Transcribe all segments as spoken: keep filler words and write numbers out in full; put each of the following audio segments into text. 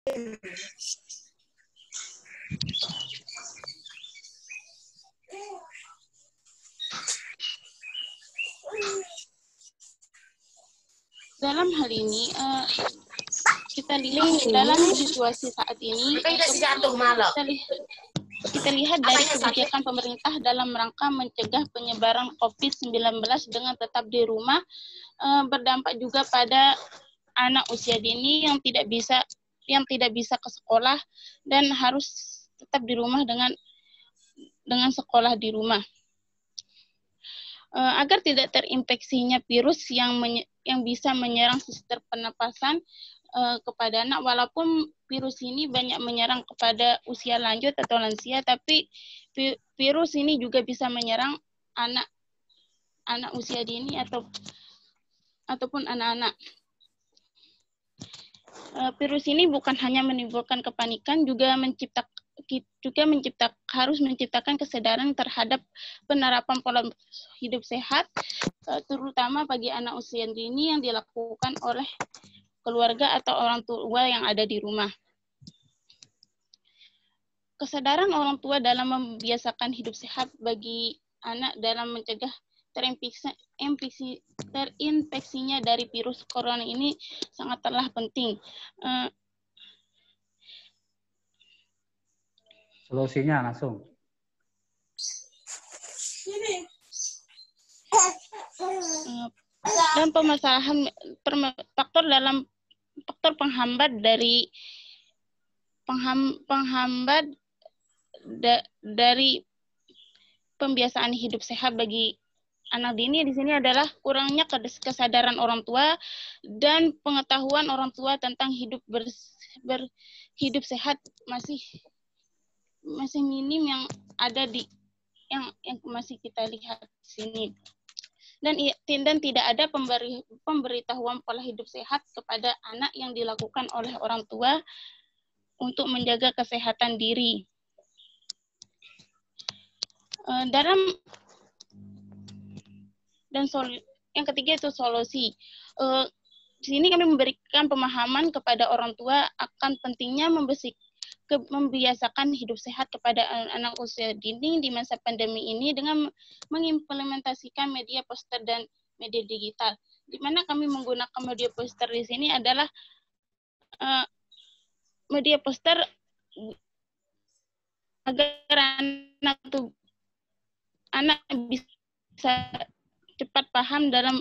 Dalam hal ini, uh, kita lihat dalam situasi saat ini, kita lihat, kita lihat dari kebijakan pemerintah dalam rangka mencegah penyebaran COVID sembilan belas dengan tetap di rumah, uh, berdampak juga pada anak usia dini yang tidak bisa yang tidak bisa ke sekolah dan harus tetap di rumah dengan dengan sekolah di rumah. Uh, agar tidak terinfeksinya virus yang menye yang bisa menyerang sistem pernapasan uh, kepada anak, walaupun virus ini banyak menyerang kepada usia lanjut atau lansia, tapi vi virus ini juga bisa menyerang anak anak usia dini atau ataupun anak-anak. Uh, virus ini bukan hanya menimbulkan kepanikan, juga menciptakan juga mencipta, harus menciptakan kesadaran terhadap penerapan pola hidup sehat, terutama bagi anak usia dini yang dilakukan oleh keluarga atau orang tua yang ada di rumah. Kesadaran orang tua dalam membiasakan hidup sehat bagi anak dalam mencegah terinfeksi, infeksi, terinfeksinya dari virus corona ini sangatlah penting. Uh, Solusinya langsung. Dan permasalahan faktor dalam faktor penghambat dari pengham, penghambat da, dari pembiasaan hidup sehat bagi anak dini di sini adalah kurangnya kesadaran orang tua dan pengetahuan orang tua tentang hidup ber, berhidup sehat masih masih minim yang ada di yang yang masih kita lihat di sini, dan dan tidak ada pemberi, pemberitahuan pola hidup sehat kepada anak yang dilakukan oleh orang tua untuk menjaga kesehatan diri. Uh, dalam dan sol, yang ketiga itu solusi. Uh, di sini kami memberikan pemahaman kepada orang tua akan pentingnya membesik Ke, membiasakan hidup sehat kepada anak usia dini di masa pandemi ini dengan mengimplementasikan media poster dan media digital. Di mana kami menggunakan media poster di sini adalah uh, media poster agar anak tuh anak bisa cepat paham dalam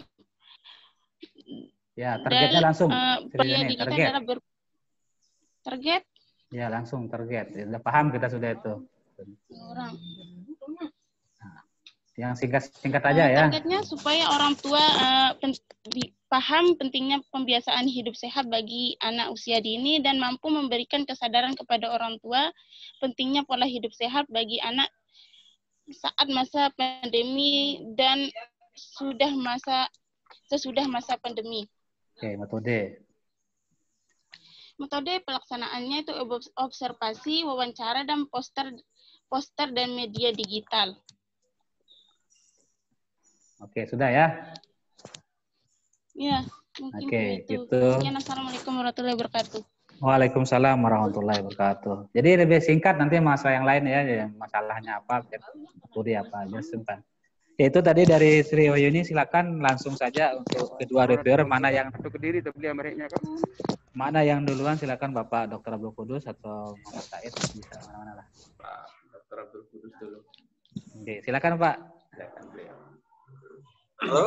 ya targetnya dan, langsung uh, media digital target. adalah ber, target. Ya, langsung target. Sudah paham kita sudah itu. Orang. Nah, yang singkat-singkat aja uh, ya. Targetnya supaya orang tua uh, pen paham pentingnya pembiasaan hidup sehat bagi anak usia dini dan mampu memberikan kesadaran kepada orang tua pentingnya pola hidup sehat bagi anak saat masa pandemi dan sudah masa sesudah masa pandemi. Oke, metode. Metode pelaksanaannya itu observasi, wawancara, dan poster, poster dan media digital. Oke, sudah ya? Ya, mungkin Oke, itu. gitu. Sekian, assalamualaikum warahmatullahi wabarakatuh. Waalaikumsalam warahmatullahi wabarakatuh. Jadi lebih singkat nanti masalah yang lain ya, masalahnya apa, metode apa aja simpan. Itu tadi dari Sri Wahyuni, silakan langsung saja untuk kedua reviewer mana yang berdiri mana yang duluan, silakan Bapak Dokter Abdul Kudus atau Muhammad Said, bisa mana-mana lah. Pak Dokter Abdul Kudus dulu. Oke, silakan Pak. Silakan beliau. Halo,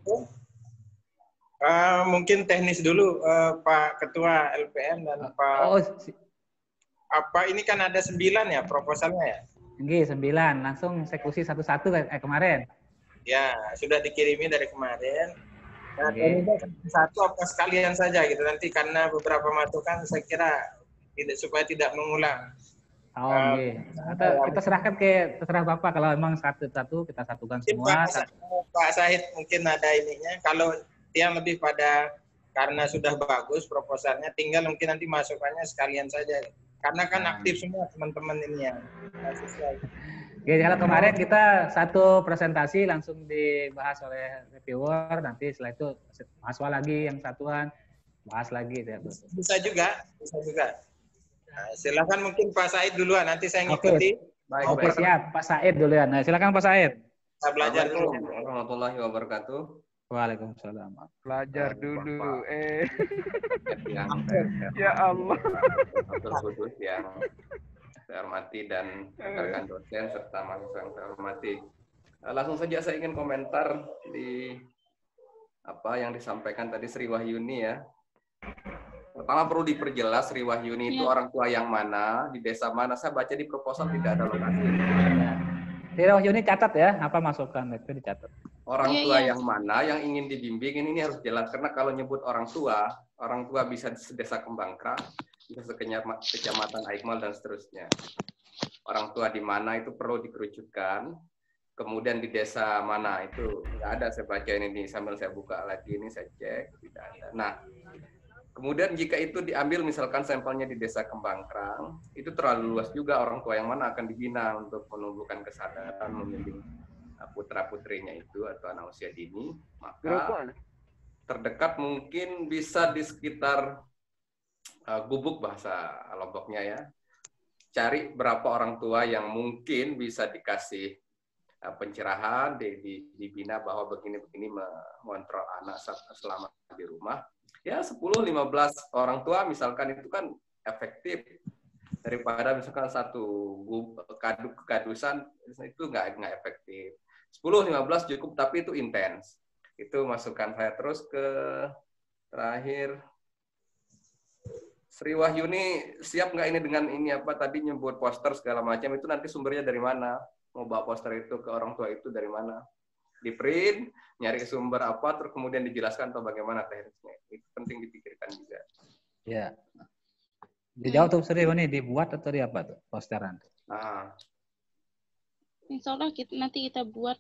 uh, mungkin teknis dulu uh, Pak Ketua L P M dan Pak. Oh, si apa ini kan ada sembilan ya proposalnya ya? Oke, sembilan. Langsung eksekusi satu-satu eh, kemarin. Ya, sudah dikirimi dari kemarin. Nah, okay. Satu apa sekalian saja gitu nanti karena beberapa masukan saya kira tidak supaya tidak mengulang. Oh, uh, okay. Atau kita serahkan ke terserah Bapak kalau memang satu-satu kita satukan semua. Pak, Pak Said mungkin ada ininya. Kalau dia lebih pada karena sudah bagus proposalnya, tinggal mungkin nanti masukannya sekalian saja. Karena kan nah. aktif semua teman-teman ini yang mahasiswa. Oke, kalau kemarin kita satu presentasi langsung dibahas oleh reviewer, nanti setelah itu mahasiswa lagi yang satuan bahas lagi. Bisa juga, bisa juga. Nah, silakan mungkin Pak Said duluan, nanti saya Oke. ngikuti. Baik, Oke, baik. siap. Pak Said dulu ya. Nah, silakan Pak Said. Saya belajar dulu. Assalamualaikum warahmatullahi wabarakatuh. Waalaikumsalam. Belajar Eh, dulu. Bapak. Eh, Yang ya Allah. Betul khusus yang saya hormati dan rekan dosen serta mahasiswa yang saya hormati. Eh, Langsung saja saya ingin komentar di apa yang disampaikan tadi Sri Wahyuni ya. Pertama perlu diperjelas Sri Wahyuni itu Ya. orang tua yang mana, di desa mana. Saya baca di proposal tidak ada lokasi. Tira Wahyuni catat ya, apa masukan itu dicatat. Orang Iya, tua iya. yang mana yang ingin dibimbing ini, ini harus jelas. Karena kalau nyebut orang tua, orang tua bisa di desa Kembangkra, bisa sekenyama- kecamatan Aikmal dan seterusnya. Orang tua di mana itu perlu dikerucutkan. Kemudian di desa mana itu nggak ada, saya baca ini nih, sambil saya buka lagi ini saya cek tidak ada. Nah, kemudian jika itu diambil misalkan sampelnya di desa Kembangkrang, itu terlalu luas juga orang tua yang mana akan dibina untuk menumbuhkan kesadaran membimbing putra putrinya itu atau anak usia dini, maka terdekat mungkin bisa di sekitar uh, Gubuk bahasa Lomboknya ya. Cari berapa orang tua yang mungkin bisa dikasih uh, pencerahan, di, di, dibina bahwa begini-begini mengontrol anak selama di rumah. Ya sepuluh lima belas orang tua misalkan itu kan efektif daripada misalkan satu kaduk kekadusan itu nggak nggak efektif. sepuluh lima belas cukup tapi itu intens. Itu masukan saya. Terus ke terakhir Sri Wahyuni, siap nggak ini dengan ini apa tadi nyebut poster segala macam, itu nanti sumbernya dari mana? Mau bawa poster itu ke orang tua itu dari mana? Di print, nyari sumber apa, terus kemudian dijelaskan atau bagaimana teknisnya. Itu penting dipikirkan juga. Ya. Dijawab tuh Sri Wahyuni, dibuat atau di apa tuh posteran? Nah, Insya Allah kita, nanti kita buat.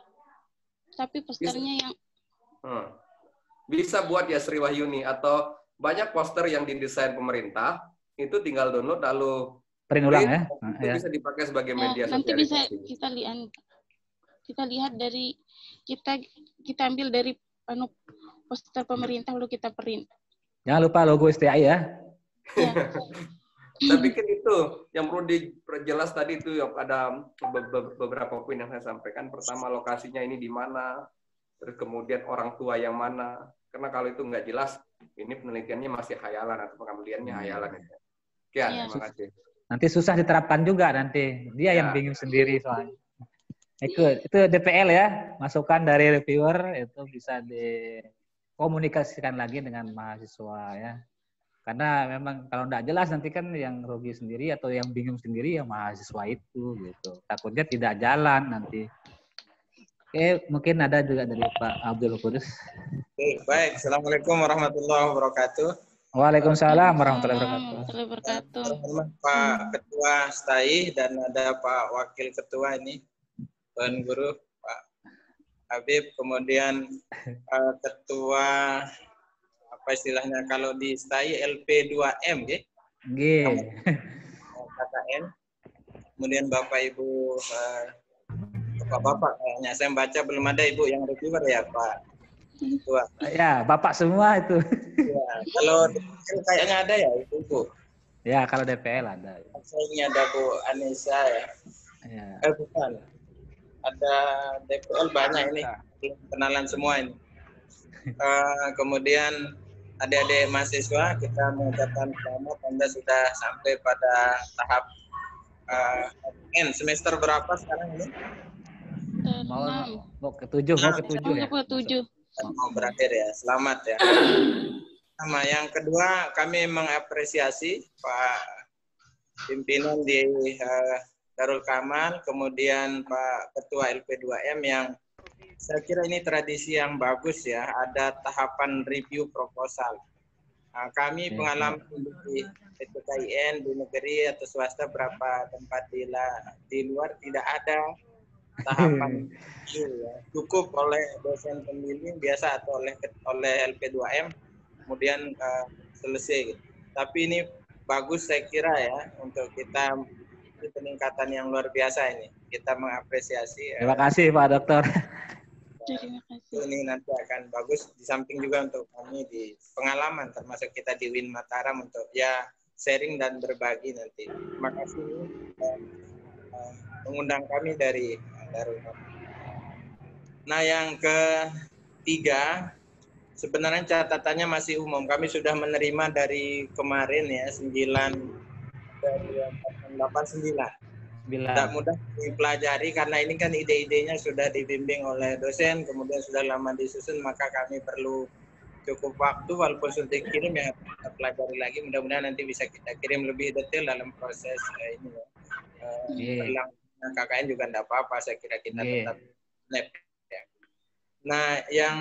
Tapi posternya yang hmm. bisa buat ya Sri Wahyuni, atau banyak poster yang didesain pemerintah, itu tinggal download lalu Print ulang ya. print, Nah, itu ya. bisa dipakai sebagai ya, media nanti bisa sosialisasi. kita lihat kita lihat dari kita kita ambil dari anu poster pemerintah lalu kita print. Jangan lupa logo S T I ya. Ya. Saya pikir itu yang perlu diperjelas tadi itu ada beberapa poin yang saya sampaikan. Pertama, lokasinya ini di mana, terus kemudian orang tua yang mana. Karena kalau itu nggak jelas, ini penelitiannya masih hayalan atau pengambilannya hayalan. Sekian, Ya. terima kasih. Nanti susah diterapkan juga nanti. Dia Ya. yang bingung sendiri soalnya. Itu, itu D P L ya, masukan dari reviewer itu bisa dikomunikasikan lagi dengan mahasiswa ya. Karena memang kalau nggak jelas nanti kan yang rugi sendiri atau yang bingung sendiri ya mahasiswa itu gitu. Takutnya tidak jalan nanti. Oke, mungkin ada juga dari Pak Abdul Qudus. Oke, baik. Assalamualaikum warahmatullahi wabarakatuh. Waalaikumsalam warahmatullahi wabarakatuh. warahmatullahi wabarakatuh. Terhormat Pak Ketua S T I dan ada Pak Wakil Ketua ini, Tuan Guru Pak Habib, kemudian uh, Ketua apa istilahnya kalau di S T I L P dua M ya, Nggih. K K N, kemudian Bapak Ibu uh, Bapak-bapak kayaknya saya baca belum ada Ibu yang reviewer ya Pak Ketua. Ya, Bapak semua itu. Ya, kalau kayaknya ada ya Ibu. Ya, kalau D P L ada. Saya ini ada Bu Anissa ya. Ya. Eh bukan. Ada D P L banyak ini. Kenalan semua ini. Uh, kemudian adik-adik mahasiswa, kita mengucapkan selamat Anda sudah sampai pada tahap uh, N. Semester berapa sekarang ini? Mau Enam. mau ke tujuh, mau ke tujuh ya. Mau ke tujuh. Mau berakhir ya. Selamat ya. Sama yang kedua, kami mengapresiasi Pak pimpinan di uh, Darul Kamal, kemudian Pak Ketua L P dua M yang saya kira ini tradisi yang bagus ya, ada tahapan review proposal. Nah, kami Ya, pengalaman di P T K I N, di negeri atau swasta berapa tempat di, la, di luar tidak ada tahapan review ya. Cukup oleh dosen pembimbing biasa atau oleh oleh L P dua M, kemudian uh, selesai. Tapi ini bagus saya kira ya, untuk kita ini peningkatan yang luar biasa ini. Kita mengapresiasi. Terima kasih Pak Dokter. Terima kasih. Ini nanti akan bagus di samping juga untuk kami di pengalaman termasuk kita di Win Mataram untuk ya sharing dan berbagi nanti. Terima kasih uh, uh, mengundang kami dari Darul Aman. Nah, yang ketiga, sebenarnya catatannya masih umum. Kami sudah menerima dari kemarin ya, sembilan dari delapan sembilan. Mudah-mudahan dipelajari karena ini kan ide-idenya sudah dibimbing oleh dosen, kemudian sudah lama disusun, maka kami perlu cukup waktu walaupun sudah dikirim ya kita pelajari lagi. Mudah-mudahan nanti bisa kita kirim lebih detail dalam proses uh, ini ya. Uh, yeah. K K N juga tidak apa-apa, saya kira kita yeah. tetap lab. Ya. Nah, yang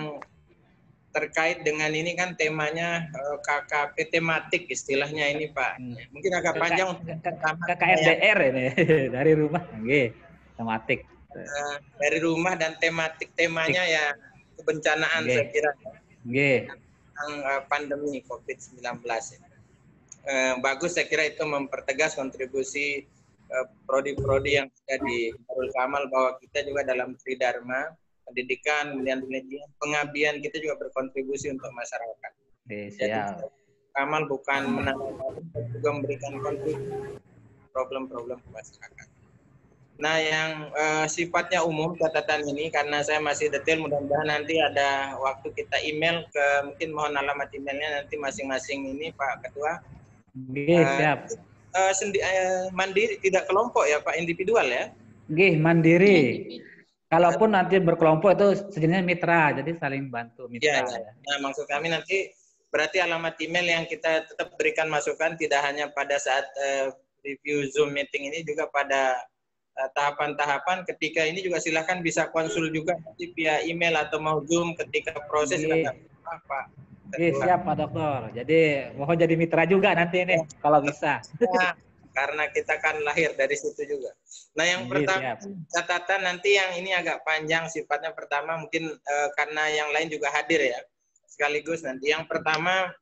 terkait dengan ini kan temanya uh, K K P tematik istilahnya ini Pak. Mungkin agak panjang untuk K K R D R ini dari rumah, okay. Tematik. Uh, dari rumah dan tematik temanya ya kebencanaan okay. saya kira. Okay. Tentang uh, pandemi COVID sembilan belas. Ya. Uh, bagus saya kira itu mempertegas kontribusi uh, prodi-prodi yang ada di Darul Kamal bahwa kita juga dalam Tridharma pendidikan, kemudian pengabdian kita juga berkontribusi untuk masyarakat. Oke, jadi Kamal bukan menangani, tapi juga memberikan kontribusi problem-problem ke masyarakat. Nah, yang uh, sifatnya umum catatan ini karena saya masih detail, mudah-mudahan nanti ada waktu kita email ke, mungkin mohon alamat emailnya nanti masing-masing ini Pak Ketua. Oke, uh, siap. Uh, sendi uh, mandiri, tidak kelompok ya Pak, individual ya? Oke, mandiri. Kalaupun nanti berkelompok itu sejenisnya mitra, jadi saling bantu mitra. Ya, ya. Nah, maksud kami nanti berarti alamat email yang kita tetap berikan masukan tidak hanya pada saat uh, review Zoom meeting ini, juga pada tahapan-tahapan uh, ketika ini juga silahkan bisa konsul juga nanti via email atau mau Zoom ketika proses apa Pak. Oke, siap Pak Dokter. Jadi mohon jadi mitra juga nanti ini ya. Kalau bisa. Nah, karena kita kan lahir dari situ juga. Nah, yang Oke, pertama siap. Catatan nanti yang ini agak panjang sifatnya. Pertama mungkin uh, karena yang lain juga hadir ya. Sekaligus nanti yang pertama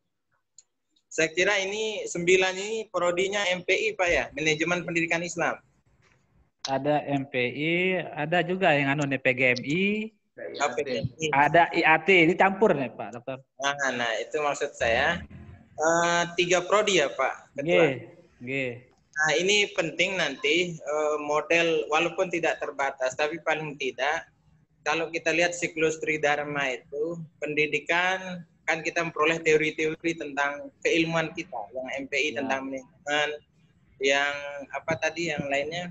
saya kira ini sembilan ini prodinya M P I Pak ya, Manajemen Pendidikan Islam. Ada M P I, ada juga yang anu nih P G M I, oh, P G M I. Ada I A T, ini campur nih Pak Dokter. Nah, nah itu maksud saya uh, tiga prodi ya Pak Ketua. Oke. Nah ini penting nanti uh, model walaupun tidak terbatas, tapi paling tidak kalau kita lihat siklus Tridharma itu pendidikan kan kita memperoleh teori-teori tentang keilmuan kita, yang M P I ya. Tentang manajemen, yang apa tadi yang lainnya?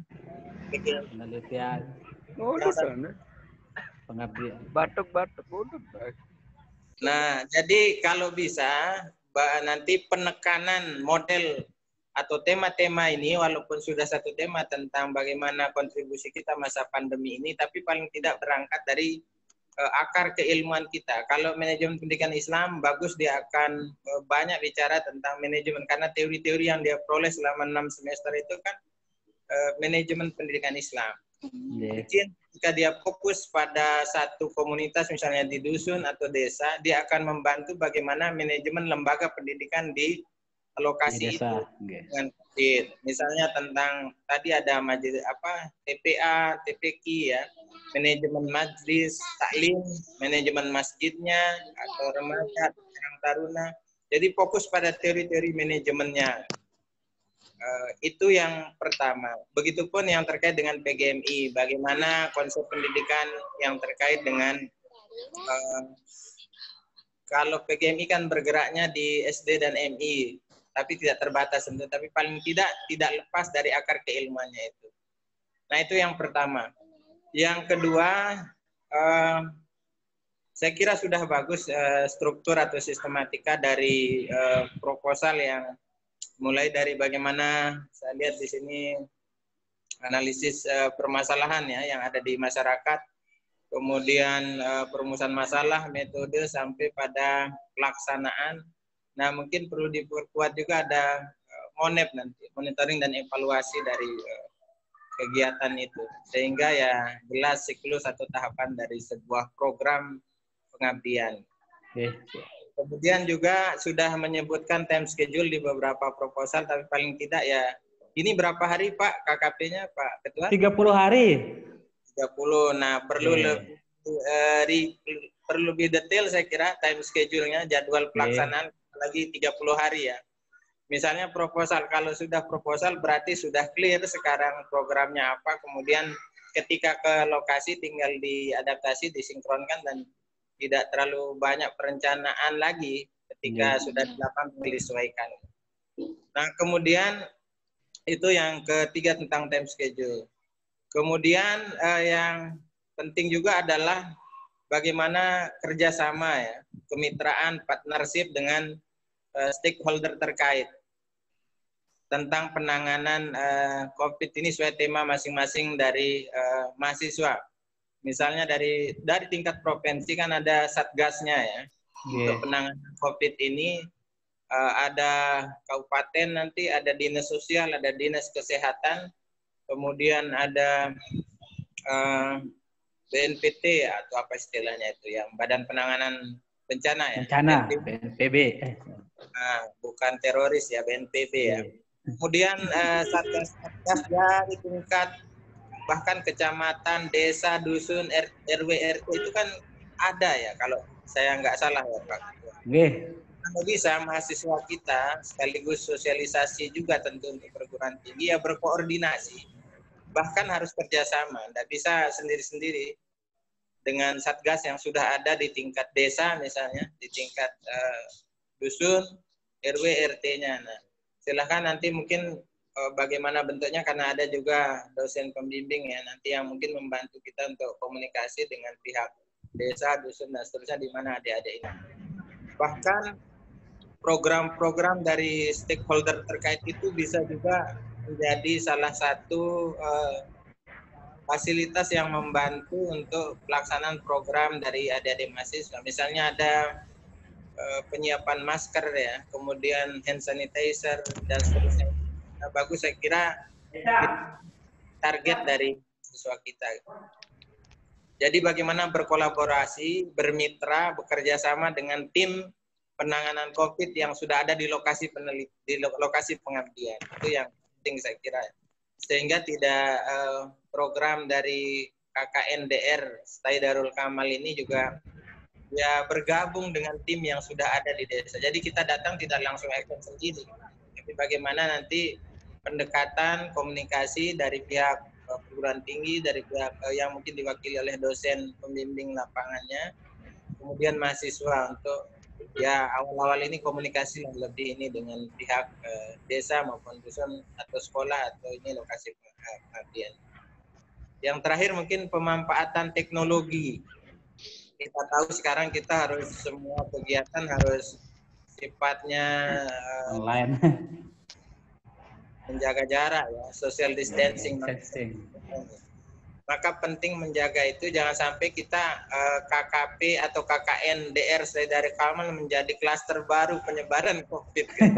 Penelitian. Oh, sana. Pengabdian. Batuk-batuk. Nah, jadi kalau bisa nanti penekanan model atau tema-tema ini walaupun sudah satu tema tentang bagaimana kontribusi kita masa pandemi ini, tapi paling tidak berangkat dari uh, akar keilmuan kita. Kalau manajemen pendidikan Islam bagus, dia akan uh, banyak bicara tentang manajemen karena teori-teori yang dia peroleh selama enam semester itu kan manajemen pendidikan Islam. Yeah. Mungkin jika dia fokus pada satu komunitas misalnya di dusun atau desa, dia akan membantu bagaimana manajemen lembaga pendidikan di lokasi itu okay. Dengan masjid. Misalnya tentang tadi ada majlis apa T P A, T P Q ya, manajemen majlis taklim, manajemen masjidnya atau remaja, yang taruna. Jadi fokus pada teori-teori manajemennya. Uh, itu yang pertama. Begitupun yang terkait dengan P G M I, bagaimana konsep pendidikan yang terkait dengan uh, kalau P G M I kan bergeraknya di S D dan M I, tapi tidak terbatas tentu, tapi paling tidak tidak lepas dari akar keilmuannya itu. Nah itu yang pertama. Yang kedua, uh, saya kira sudah bagus uh, struktur atau sistematika dari uh, proposal yang mulai dari bagaimana saya lihat di sini analisis uh, permasalahan ya yang ada di masyarakat, kemudian uh, perumusan masalah, metode sampai pada pelaksanaan. Nah mungkin perlu diperkuat juga ada uh, monep nanti, monitoring dan evaluasi dari uh, kegiatan itu, sehingga ya jelas siklus atau tahapan dari sebuah program pengabdian. Okay. Kemudian juga sudah menyebutkan time schedule di beberapa proposal, tapi paling tidak ya, ini berapa hari Pak K K P-nya Pak Ketua? tiga puluh hari. tiga puluh. Nah, perlu yeah. lebih uh, ri, perlu lebih detail saya kira time schedule-nya, jadwal pelaksanaan yeah. lagi tiga puluh hari ya. Misalnya proposal, kalau sudah proposal berarti sudah clear sekarang programnya apa, kemudian ketika ke lokasi tinggal diadaptasi, disinkronkan, dan tidak terlalu banyak perencanaan lagi ketika yeah. sudah dilakukan menyesuaikan. Nah, kemudian itu yang ketiga tentang time schedule. Kemudian eh, yang penting juga adalah bagaimana kerjasama ya, kemitraan, partnership dengan eh, stakeholder terkait tentang penanganan uh, COVID ini sesuai tema masing-masing dari uh, mahasiswa. Misalnya dari dari tingkat provinsi kan ada satgasnya ya. Yeah. Untuk penanganan COVID ini uh, ada kabupaten, nanti ada dinas sosial, ada dinas kesehatan, kemudian ada uh, B N P T atau apa istilahnya itu, yang Badan Penanganan Bencana ya. Bencana, B N P B. Nah, bukan teroris ya, B N P B ya. Kemudian eh, satgas-satgas dari tingkat bahkan kecamatan, desa, dusun, R W, R T itu kan ada ya, kalau saya nggak salah ya Pak. Nggih. Kalau bisa mahasiswa kita sekaligus sosialisasi juga tentu untuk perguruan tinggi ya, berkoordinasi, bahkan harus kerjasama, nggak bisa sendiri-sendiri dengan satgas yang sudah ada di tingkat desa misalnya, di tingkat eh, dusun, R W, R T-nya. Nah, silahkan nanti mungkin uh, bagaimana bentuknya, karena ada juga dosen pembimbing ya nanti yang mungkin membantu kita untuk komunikasi dengan pihak desa, dusun, dan seterusnya di mana adik-adik ini. Bahkan program-program dari stakeholder terkait itu bisa juga menjadi salah satu uh, fasilitas yang membantu untuk pelaksanaan program dari adik-adik mahasiswa. Misalnya ada penyiapan masker ya, kemudian hand sanitizer dan seterusnya. Nah, bagus, saya kira target dari siswa kita. Jadi bagaimana berkolaborasi, bermitra, bekerja sama dengan tim penanganan COVID yang sudah ada di lokasi peneliti, di lokasi pengabdian. Itu yang penting saya kira. Sehingga tidak eh, program dari K K N D R Stay Darul Kamal ini juga ya bergabung dengan tim yang sudah ada di desa. Jadi kita datang tidak langsung action sendiri, tapi bagaimana nanti pendekatan komunikasi dari pihak uh, perguruan tinggi, dari pihak uh, yang mungkin diwakili oleh dosen pembimbing lapangannya, kemudian mahasiswa untuk ya awal-awal ini komunikasi yang lebih ini dengan pihak uh, desa maupun dusun atau sekolah atau ini lokasi pengabdian. Yang terakhir mungkin pemanfaatan teknologi. Kita tahu sekarang kita harus semua kegiatan harus sifatnya online, menjaga jarak ya, social distancing. Maka penting menjaga itu, jangan sampai kita uh, K K P atau K K N D R Stay Darul Kamal menjadi klaster baru penyebaran COVID. Kan?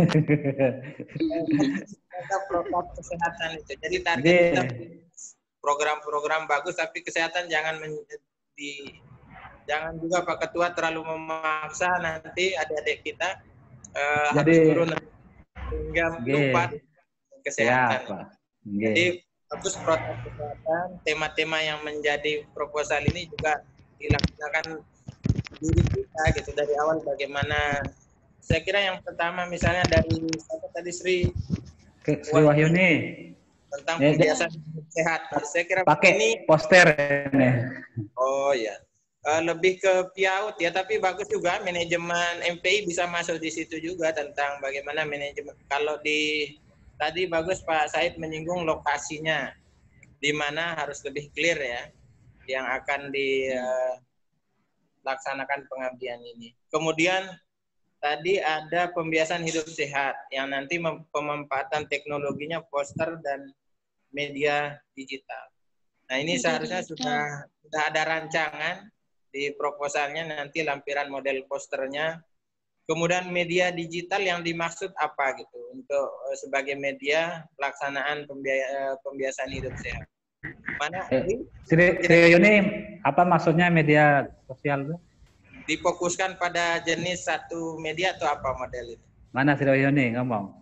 Kita protokol kesehatan itu. Jadi target kita program-program bagus, tapi kesehatan jangan menjadi Jangan juga Pak Ketua terlalu memaksa, nanti adik-adik kita uh, harus turun hingga lupa kesehatan. Ya, jadi bagus protokol kesehatan, tema-tema yang menjadi proposal ini juga dilaksanakan diri kita gitu dari awal. Bagaimana? Saya kira yang pertama misalnya dari apa tadi Sri Sri Wahyuni tentang pembiasaan sehat. Saya kira pakai ini poster ini. Oh ya. Uh, lebih ke piaut ya, tapi bagus juga manajemen M P I bisa masuk di situ juga tentang bagaimana manajemen. Kalau di tadi bagus Pak Said menyinggung lokasinya, di mana harus lebih clear ya, yang akan dilaksanakan uh, pengabdian ini. Kemudian tadi ada pembiasaan hidup sehat, yang nanti pemanfaatan teknologinya poster dan media digital. Nah ini seharusnya sudah sudah ada rancangan di proposalnya, nanti lampiran model posternya. Kemudian media digital yang dimaksud apa gitu untuk uh, sebagai media pelaksanaan pembiaya, pembiasaan hidup sehat. Mana eh, Sri ini apa maksudnya media sosial itu? Difokuskan pada jenis satu media atau apa model itu? Mana Sri ini ngomong?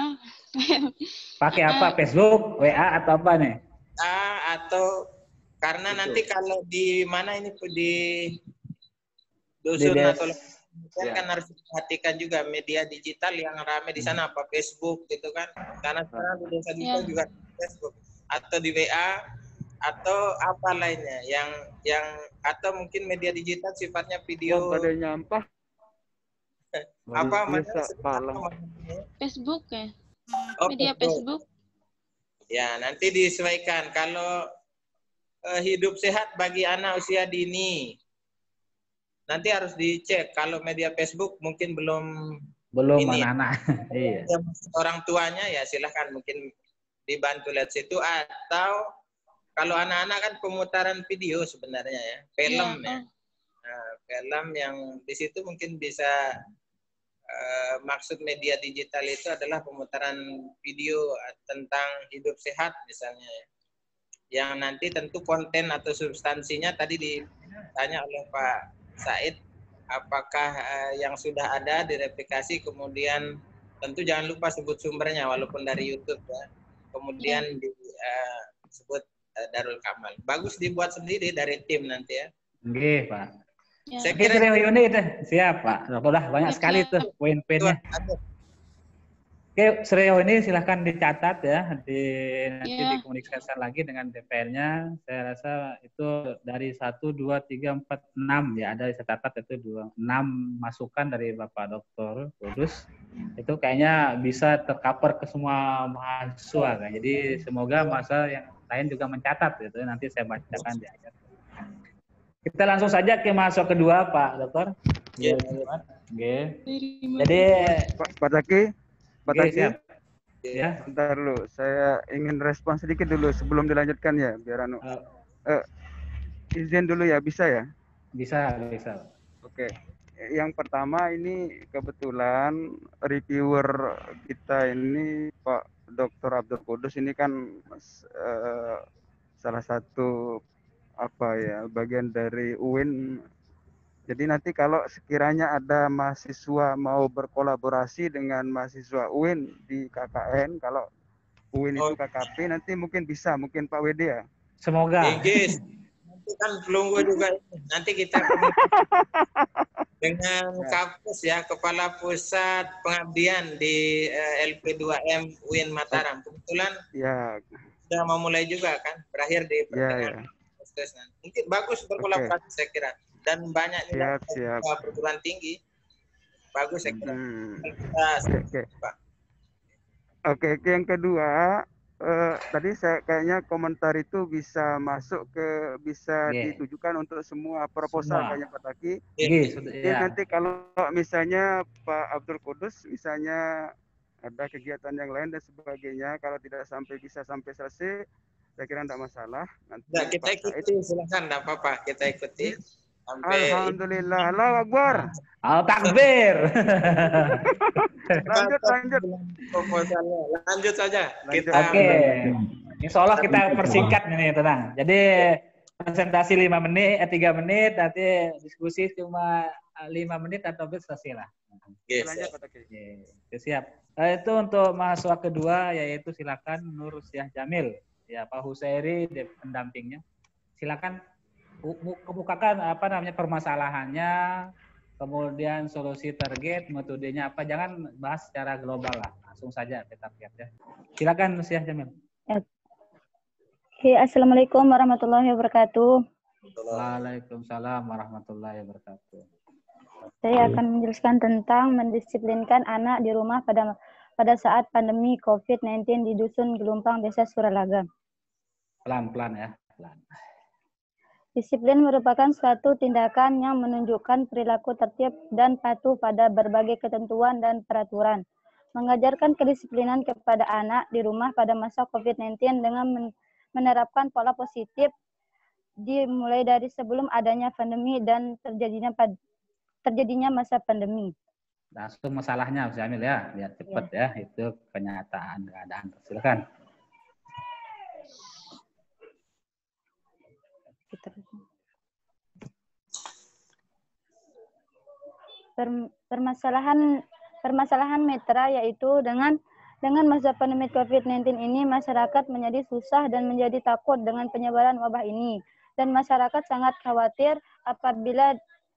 Pakai apa? Facebook, W A atau apa nih? A atau karena itu. Nanti kalau di mana ini di dusun di atau Kan, Ya. kan harus diperhatikan juga media digital yang ramai di sana apa Facebook gitu kan. Karena sekarang di desa-desa Ya. juga di Facebook atau di W A atau apa lainnya yang yang atau mungkin media digital sifatnya video Oh, pada nyampah. apa Biasa namanya? palang. Apa namanya? Facebook ya. Oh, Media Facebook. Ya, nanti disesuaikan. Kalau eh, hidup sehat bagi anak usia dini, nanti harus dicek. Kalau media Facebook mungkin belum Belum ini, anak-anak. Iya. ya, orang tuanya ya silahkan mungkin dibantu lihat situ, atau kalau anak-anak kan pemutaran video sebenarnya ya, film Ya, ya. Nah, film yang di situ mungkin bisa eh, maksud media digital itu adalah pemutaran video tentang hidup sehat misalnya ya. Yang nanti tentu konten atau substansinya tadi ditanya oleh Pak Said, apakah uh, yang sudah ada direplikasi, kemudian tentu jangan lupa sebut sumbernya walaupun dari YouTube ya. Kemudian disebut uh, Darul Kamal. Bagus dibuat sendiri dari tim nanti ya. Nggih, Pak. ya. Saya Oke, kira Sri Wahyuni itu. Siap, Pak. Udah banyak Siap, sekali siap. tuh poin-poinnya. ada. Oke, Sri Wahyuni silahkan dicatat ya, di nanti Ya. dikomunikasikan lagi dengan D P R-nya. Saya rasa itu dari satu, dua, tiga, empat, enam ya, ada saya catat itu dua, enam masukan dari Bapak Doktor Kudus. Itu kayaknya bisa tercover ke semua mahasiswa kan. Jadi semoga masa yang lain juga mencatat gitu. Nanti saya bacakan di akhir. Kita langsung saja ke masuk kedua, Pak Doktor. Ya. Oke. Jadi Pak, Pak Zaki, Pak oke, Zaki, siap. Ya. bentar dulu. Saya ingin respon sedikit dulu sebelum dilanjutkan ya, biar anu. Uh, Eh, izin dulu ya, bisa ya? bisa, bisa. Oke. Yang pertama ini kebetulan reviewer kita ini Pak Doktor Abdul Kudus ini kan eh, salah satu apa ya, bagian dari U I N. Jadi nanti kalau sekiranya ada mahasiswa mau berkolaborasi dengan mahasiswa U I N di K K N, kalau U I N itu K K P, nanti mungkin bisa, mungkin Pak Wede ya. Semoga. Inggris. Nanti kan pelunggu juga ini. Nanti kita dengan Kapus ya, Kepala Pusat Pengabdian di uh, L P dua M U I N Mataram. Kebetulan Ya, sudah mau mulai juga kan, berakhir di ya, pertengahan ya. Agustus. Mungkin bagus berkolaborasi saya kira. Dan banyak juga Siap, siap. perguruan tinggi. Bagus saya kira. Hmm. Kita, Oke, oke. Pak. Oke, oke, yang kedua, eh, tadi saya kayaknya komentar itu bisa masuk ke, bisa Yeah. ditujukan untuk semua proposal Semua. kayaknya Pak Taki. Nggih, sudah Jadi ya. nanti kalau misalnya Pak Abdul Kudus, misalnya ada kegiatan yang lain dan sebagainya, kalau tidak sampai bisa sampai selesai, saya kira tidak masalah. Nanti Nah, kita Pak Said. ikuti, silakan, tidak apa-apa, kita ikuti sampai. Alhamdulillah, Allahu Akbar. Al takbir. Lanjut, lanjut. Proposalnya. Lanjut saja. Lanjut. Kita Oke. Insya Allah kita persingkat ini, tenang. Jadi presentasi lima menit, eh, tiga menit, nanti diskusi cuma lima menit atau lebih selesai lah. Oke, Lanjut siap. Pak Taki. Oke, siap. Eh, itu untuk mahasiswa kedua, yaitu silakan Nur Syah Jamil, ya Pak Husairi pendampingnya. Silakan kemukakan apa namanya permasalahannya, kemudian solusi target, metodenya apa. Jangan bahas secara global lah, langsung saja kita lihat ya. Silakan Nur Syah Jamil. Oke, Assalamualaikum warahmatullahi wabarakatuh. Waalaikumsalam warahmatullahi wabarakatuh. Saya akan menjelaskan tentang mendisiplinkan anak di rumah pada pada saat pandemi covid sembilan belas di Dusun Gelumpang, Desa Suralaga. Pelan-pelan ya. Pelan. Disiplin merupakan suatu tindakan yang menunjukkan perilaku tertib dan patuh pada berbagai ketentuan dan peraturan. Mengajarkan kedisiplinan kepada anak di rumah pada masa covid sembilan belas dengan menerapkan pola positif dimulai dari sebelum adanya pandemi dan terjadinya terjadinya masa pandemi. Langsung masalahnya Mas Jamil ya, biar cepat ya. ya. Itu kenyataan keadaan. Silakan. Permasalahan permasalahan metra yaitu dengan dengan masa pandemi covid sembilan belas ini masyarakat menjadi susah dan menjadi takut dengan penyebaran wabah ini, dan masyarakat sangat khawatir apabila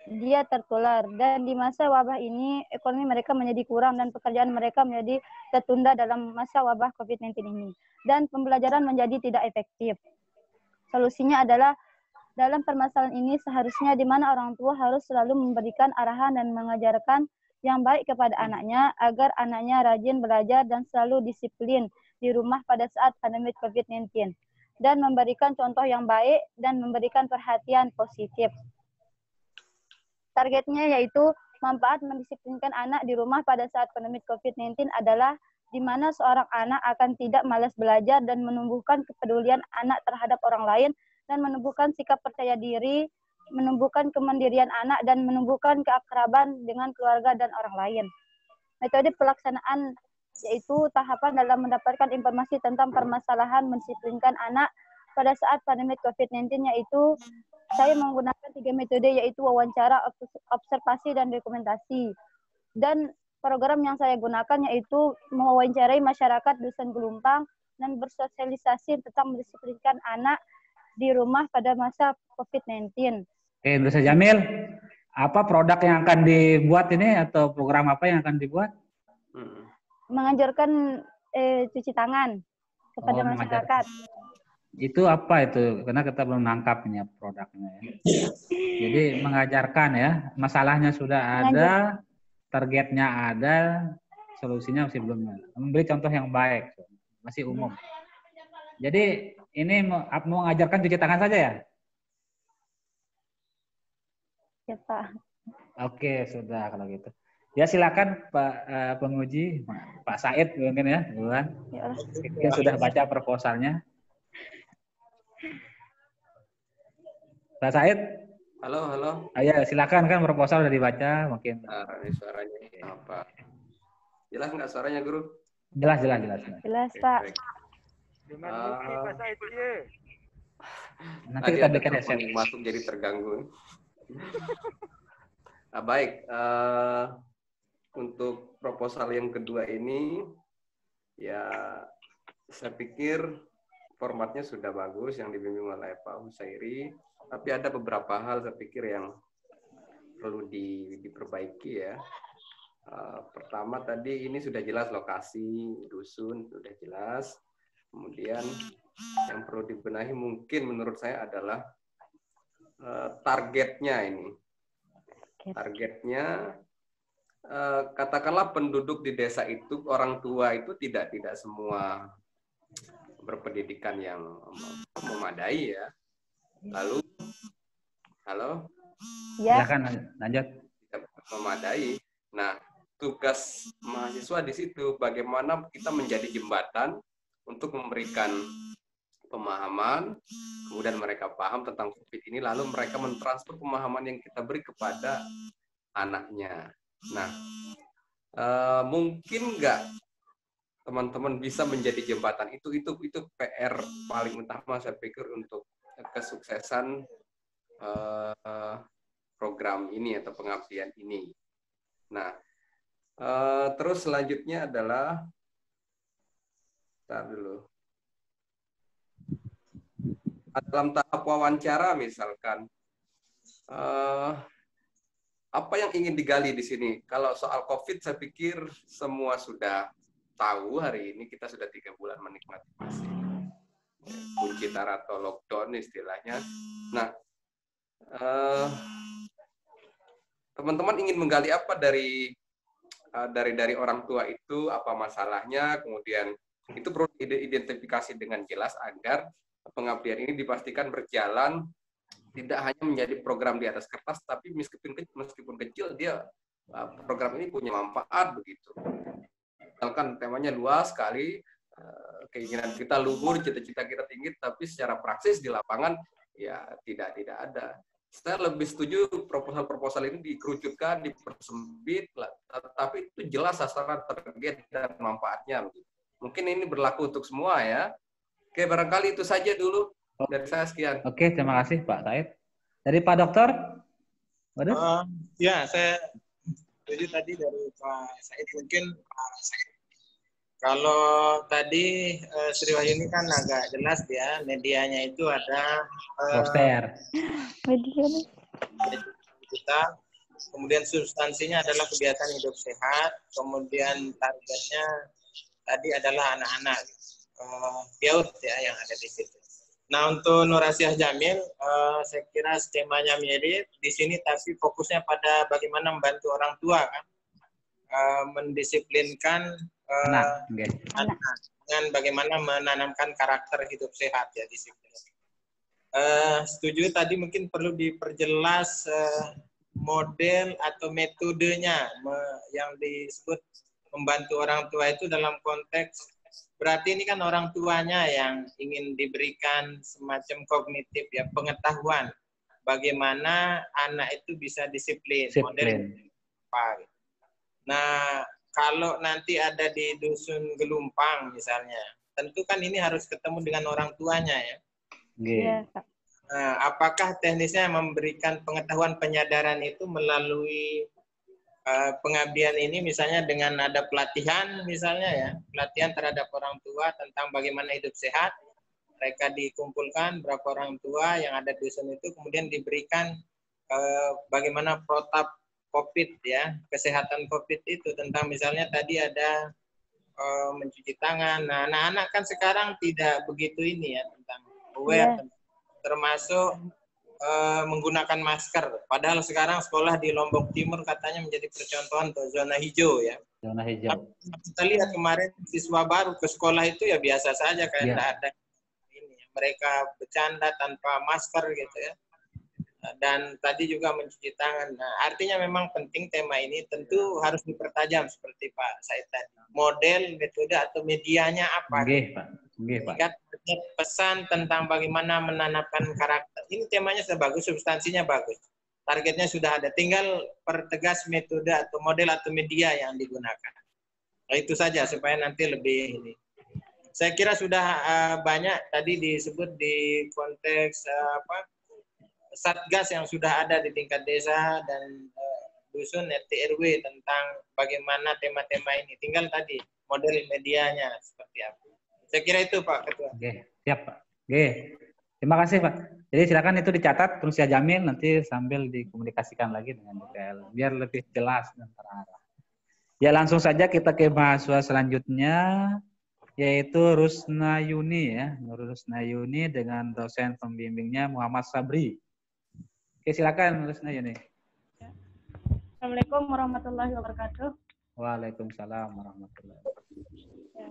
dia tertular. Dan di masa wabah ini, ekonomi mereka menjadi kurang dan pekerjaan mereka menjadi tertunda dalam masa wabah covid sembilan belas ini. Dan pembelajaran menjadi tidak efektif. Solusinya adalah dalam permasalahan ini seharusnya di mana orang tua harus selalu memberikan arahan dan mengajarkan yang baik kepada anaknya agar anaknya rajin belajar dan selalu disiplin di rumah pada saat pandemi covid sembilan belas. Dan memberikan contoh yang baik dan memberikan perhatian positif. Targetnya yaitu manfaat mendisiplinkan anak di rumah pada saat pandemi covid sembilan belas adalah di mana seorang anak akan tidak malas belajar dan menumbuhkan kepedulian anak terhadap orang lain dan menumbuhkan sikap percaya diri, menumbuhkan kemandirian anak dan menumbuhkan keakraban dengan keluarga dan orang lain. Metode pelaksanaan yaitu tahapan dalam mendapatkan informasi tentang permasalahan mendisiplinkan anak pada saat pandemi covid sembilan belas yaitu saya menggunakan tiga metode yaitu wawancara, observasi, dan dokumentasi. Dan program yang saya gunakan yaitu mewawancarai masyarakat Dusun Gelumpang dan bersosialisasi tentang mendisiplinkan anak di rumah pada masa covid sembilan belas. Oke, Mister Jamil, apa produk yang akan dibuat ini atau program apa yang akan dibuat? Mengajarkan eh, cuci tangan kepada Oh, masyarakat. Itu apa itu? Karena kita belum nangkap ini produknya. Ya. Jadi mengajarkan ya, masalahnya sudah ada, targetnya ada, solusinya masih belum. Memberi contoh yang baik, masih umum. Jadi ini mau, mau mengajarkan cuci tangan saja ya? Ya Pak. Oke, sudah kalau gitu. Ya silakan Pak uh, penguji, Pak Said mungkin ya, duluan. Ya Mungkin sudah baca proposalnya. Pak Said. Halo, halo. Ayo silakan, kan proposal sudah dibaca mungkin. Nah, ini suaranya apa? Jelas nggak suaranya, Guru? Jelas, jelas, jelas. Jelas, Pak. Dengan bukti Pak Said ya. Nanti kita berikan S M S. Masuk jadi terganggu. Nah, baik. Uh, untuk proposal yang kedua ini, ya saya pikir formatnya sudah bagus yang dibimbing oleh Pak Husairi, tapi ada beberapa hal saya pikir yang perlu di, diperbaiki ya. Uh, pertama tadi ini sudah jelas lokasi dusun, sudah jelas. Kemudian yang perlu dibenahi mungkin menurut saya adalah uh, targetnya ini. Targetnya uh, katakanlah penduduk di desa itu, orang tua itu tidak tidak semua berpendidikan yang memadai ya. Lalu, halo? Ya. Silakan lanjut. Tidak memadai. Nah, tugas mahasiswa di situ bagaimana kita menjadi jembatan untuk memberikan pemahaman, kemudian mereka paham tentang COVID ini, lalu mereka mentransfer pemahaman yang kita beri kepada anaknya. Nah, uh, mungkin nggak teman-teman bisa menjadi jembatan itu itu itu P R paling utama saya pikir untuk kesuksesan uh, program ini atau pengabdian ini. Nah, uh, terus selanjutnya adalah, tar dulu. Dalam tahap wawancara misalkan, uh, apa yang ingin digali di sini? Kalau soal COVID saya pikir semua sudah tahu hari ini, kita sudah tiga bulan menikmati masih kunci tar atau lockdown istilahnya. Nah, uh, teman-teman ingin menggali apa dari uh, dari dari orang tua itu, apa masalahnya, kemudian itu perlu identifikasi dengan jelas agar pengabdian ini dipastikan berjalan, tidak hanya menjadi program di atas kertas, tapi meskipun kecil, meskipun kecil dia uh, program ini punya manfaat begitu. Misalkan temanya luas sekali, uh, keinginan kita luhur, cita-cita kita tinggi, tapi secara praksis di lapangan ya tidak tidak ada. Saya lebih setuju proposal-proposal ini dikerucutkan, dipersempit, tapi itu jelas sasaran, target dan manfaatnya. Mungkin ini berlaku untuk semua ya. Oke, barangkali itu saja dulu dari saya, sekian. Oke, terima kasih Pak Said. Dari Pak Dokter? Waduh. Uh, ya, saya setuju tadi dari Pak Said. Mungkin Pak Said, kalau tadi uh, Sri Wahyuni kan agak jelas ya, medianya itu ada uh, poster. Media. kita. Kemudian substansinya adalah kebiasaan hidup sehat. Kemudian targetnya tadi adalah anak-anak uh, youth ya yang ada di situ. Nah, untuk Nur Asiah Jamil, uh, saya kira skemanya mirip di sini, tapi fokusnya pada bagaimana membantu orang tua kan, uh, mendisiplinkan uh, Anak, okay. anak dengan bagaimana menanamkan karakter hidup sehat ya disiplin. Uh, setuju tadi mungkin perlu diperjelas uh, model atau metodenya me, yang disebut membantu orang tua itu dalam konteks. Berarti ini kan orang tuanya yang ingin diberikan semacam kognitif ya, pengetahuan bagaimana anak itu bisa disiplin. Disiplin. Model apa. Nah, kalau nanti ada di dusun Gelumpang misalnya, tentu kan ini harus ketemu dengan orang tuanya ya. Yeah. Nah, apakah teknisnya memberikan pengetahuan penyadaran itu melalui Uh, pengabdian ini misalnya dengan ada pelatihan misalnya ya, pelatihan terhadap orang tua tentang bagaimana hidup sehat, mereka dikumpulkan berapa orang tua yang ada di dusun itu, kemudian diberikan uh, bagaimana protap COVID ya, kesehatan COVID itu, tentang misalnya tadi ada uh, mencuci tangan. Nah, anak-anak kan sekarang tidak begitu ini ya tentang aware, yeah. termasuk Uh, menggunakan masker. Padahal sekarang sekolah di Lombok Timur katanya menjadi percontohan untuk zona hijau ya. Zona hijau. Kita lihat kemarin siswa baru ke sekolah itu ya biasa saja kayak tidak yeah. ada ini. Mereka bercanda tanpa masker gitu ya. Dan tadi juga mencuci tangan. Nah, artinya memang penting tema ini tentu harus dipertajam seperti Pak Said tadi. Model, metode atau medianya apa? Oke, Pak. Oke, Pak. Pesan tentang bagaimana menanamkan karakter. Ini temanya sudah bagus, substansinya bagus. Targetnya sudah ada. Tinggal pertegas metode atau model atau media yang digunakan. Nah, itu saja supaya nanti lebih ini. Saya kira sudah uh, banyak tadi disebut di konteks uh, apa? Satgas yang sudah ada di tingkat desa dan uh, dusun R T R W tentang bagaimana tema-tema ini. Tinggal tadi model medianya seperti apa. Saya kira itu Pak Ketua. Oke, siap Pak. Oke, terima kasih Pak. Jadi silakan itu dicatat terus ya Jamil, nanti sambil dikomunikasikan lagi dengan D P L biar lebih jelas dan terarah. Ya langsung saja kita ke mahasiswa selanjutnya, yaitu Rusna Yuni ya, Rusna Yuni dengan dosen pembimbingnya Muhammad Sabri. Oke, silakan Rusna Yuni. Assalamualaikum warahmatullahi wabarakatuh. Waalaikumsalam warahmatullahi wabarakatuh. Ya.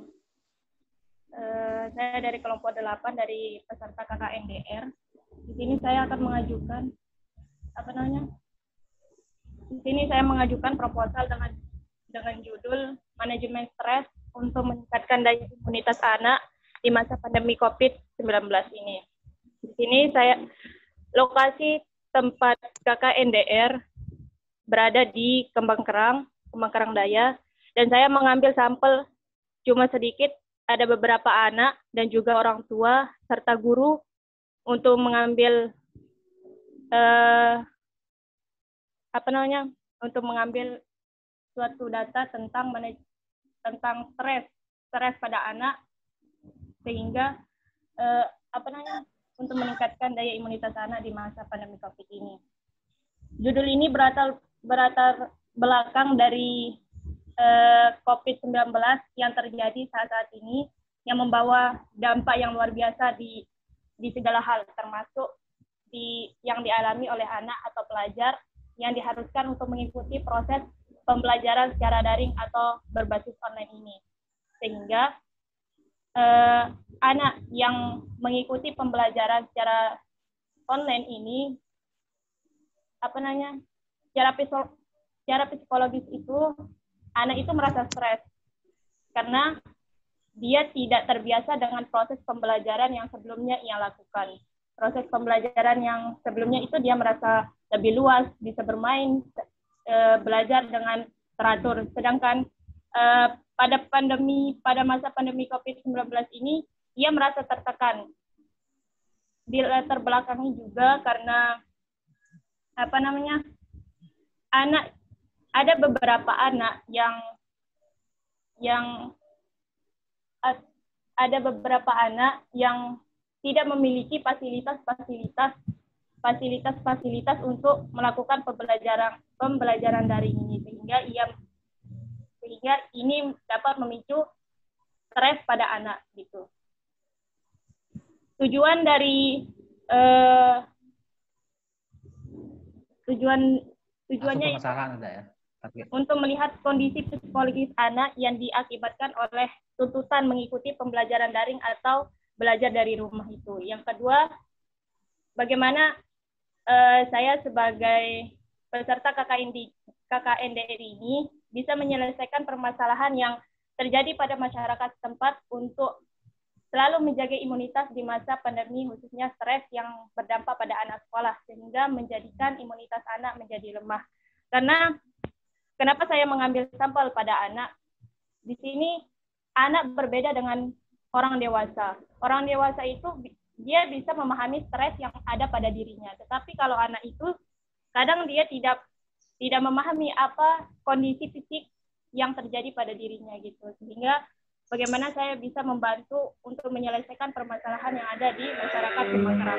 Uh, saya dari kelompok delapan dari peserta K K N D R. Di sini saya akan mengajukan apa namanya? Di sini saya mengajukan proposal dengan dengan judul manajemen stres untuk meningkatkan daya imunitas anak di masa pandemi COVID sembilan belas ini. Di sini saya lokasi tempat K K N D R berada di Kembang Kerang, Kembang Kerang Daya, dan saya mengambil sampel cuma sedikit. Ada beberapa anak dan juga orang tua serta guru untuk mengambil eh, apa namanya untuk mengambil suatu data tentang manaj tentang stres stres pada anak sehingga eh, apa namanya untuk meningkatkan daya imunitas anak di masa pandemi COVID ini. Judul ini berlatar berlatar belakang dari COVID sembilan belas yang terjadi saat-saat ini yang membawa dampak yang luar biasa di di segala hal, termasuk di yang dialami oleh anak atau pelajar yang diharuskan untuk mengikuti proses pembelajaran secara daring atau berbasis online ini. Sehingga eh, anak yang mengikuti pembelajaran secara online ini apa namanya? Secara psikolo secara psikologis itu anak itu merasa stres karena dia tidak terbiasa dengan proses pembelajaran yang sebelumnya ia lakukan. Proses pembelajaran yang sebelumnya itu dia merasa lebih luas, bisa bermain, e, belajar dengan teratur. Sedangkan e, pada pandemi, pada masa pandemi COVID sembilan belas ini, ia merasa tertekan. Di latar belakangnya juga karena apa namanya, anak ada beberapa anak yang yang ada beberapa anak yang tidak memiliki fasilitas-fasilitas fasilitas-fasilitas untuk melakukan pembelajaran pembelajaran daring ini, sehingga ia sehingga ini dapat memicu stres pada anak gitu. Tujuan dari eh, tujuan tujuannya itu ada ya? untuk melihat kondisi psikologis anak yang diakibatkan oleh tuntutan mengikuti pembelajaran daring atau belajar dari rumah itu. Yang kedua, bagaimana uh, saya sebagai peserta K K N D, K K N D R ini bisa menyelesaikan permasalahan yang terjadi pada masyarakat setempat untuk selalu menjaga imunitas di masa pandemi, khususnya stres yang berdampak pada anak sekolah, sehingga menjadikan imunitas anak menjadi lemah. Karena kenapa saya mengambil sampel pada anak? Di sini anak berbeda dengan orang dewasa. Orang dewasa itu dia bisa memahami stres yang ada pada dirinya. Tetapi kalau anak itu kadang dia tidak tidak memahami apa kondisi fisik yang terjadi pada dirinya gitu. Sehingga bagaimana saya bisa membantu untuk menyelesaikan permasalahan yang ada di masyarakat Sumatera.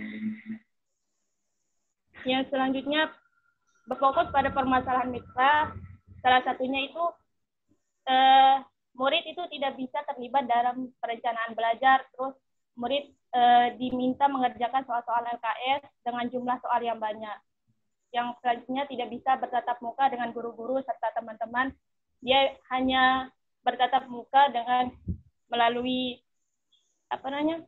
Yang selanjutnya berfokus pada permasalahan mitra. Salah satunya itu eh, murid itu tidak bisa terlibat dalam perencanaan belajar, terus murid eh, diminta mengerjakan soal-soal L K S dengan jumlah soal yang banyak. Yang selanjutnya tidak bisa bertatap muka dengan guru-guru serta teman-teman. Dia hanya bertatap muka dengan melalui apa namanya?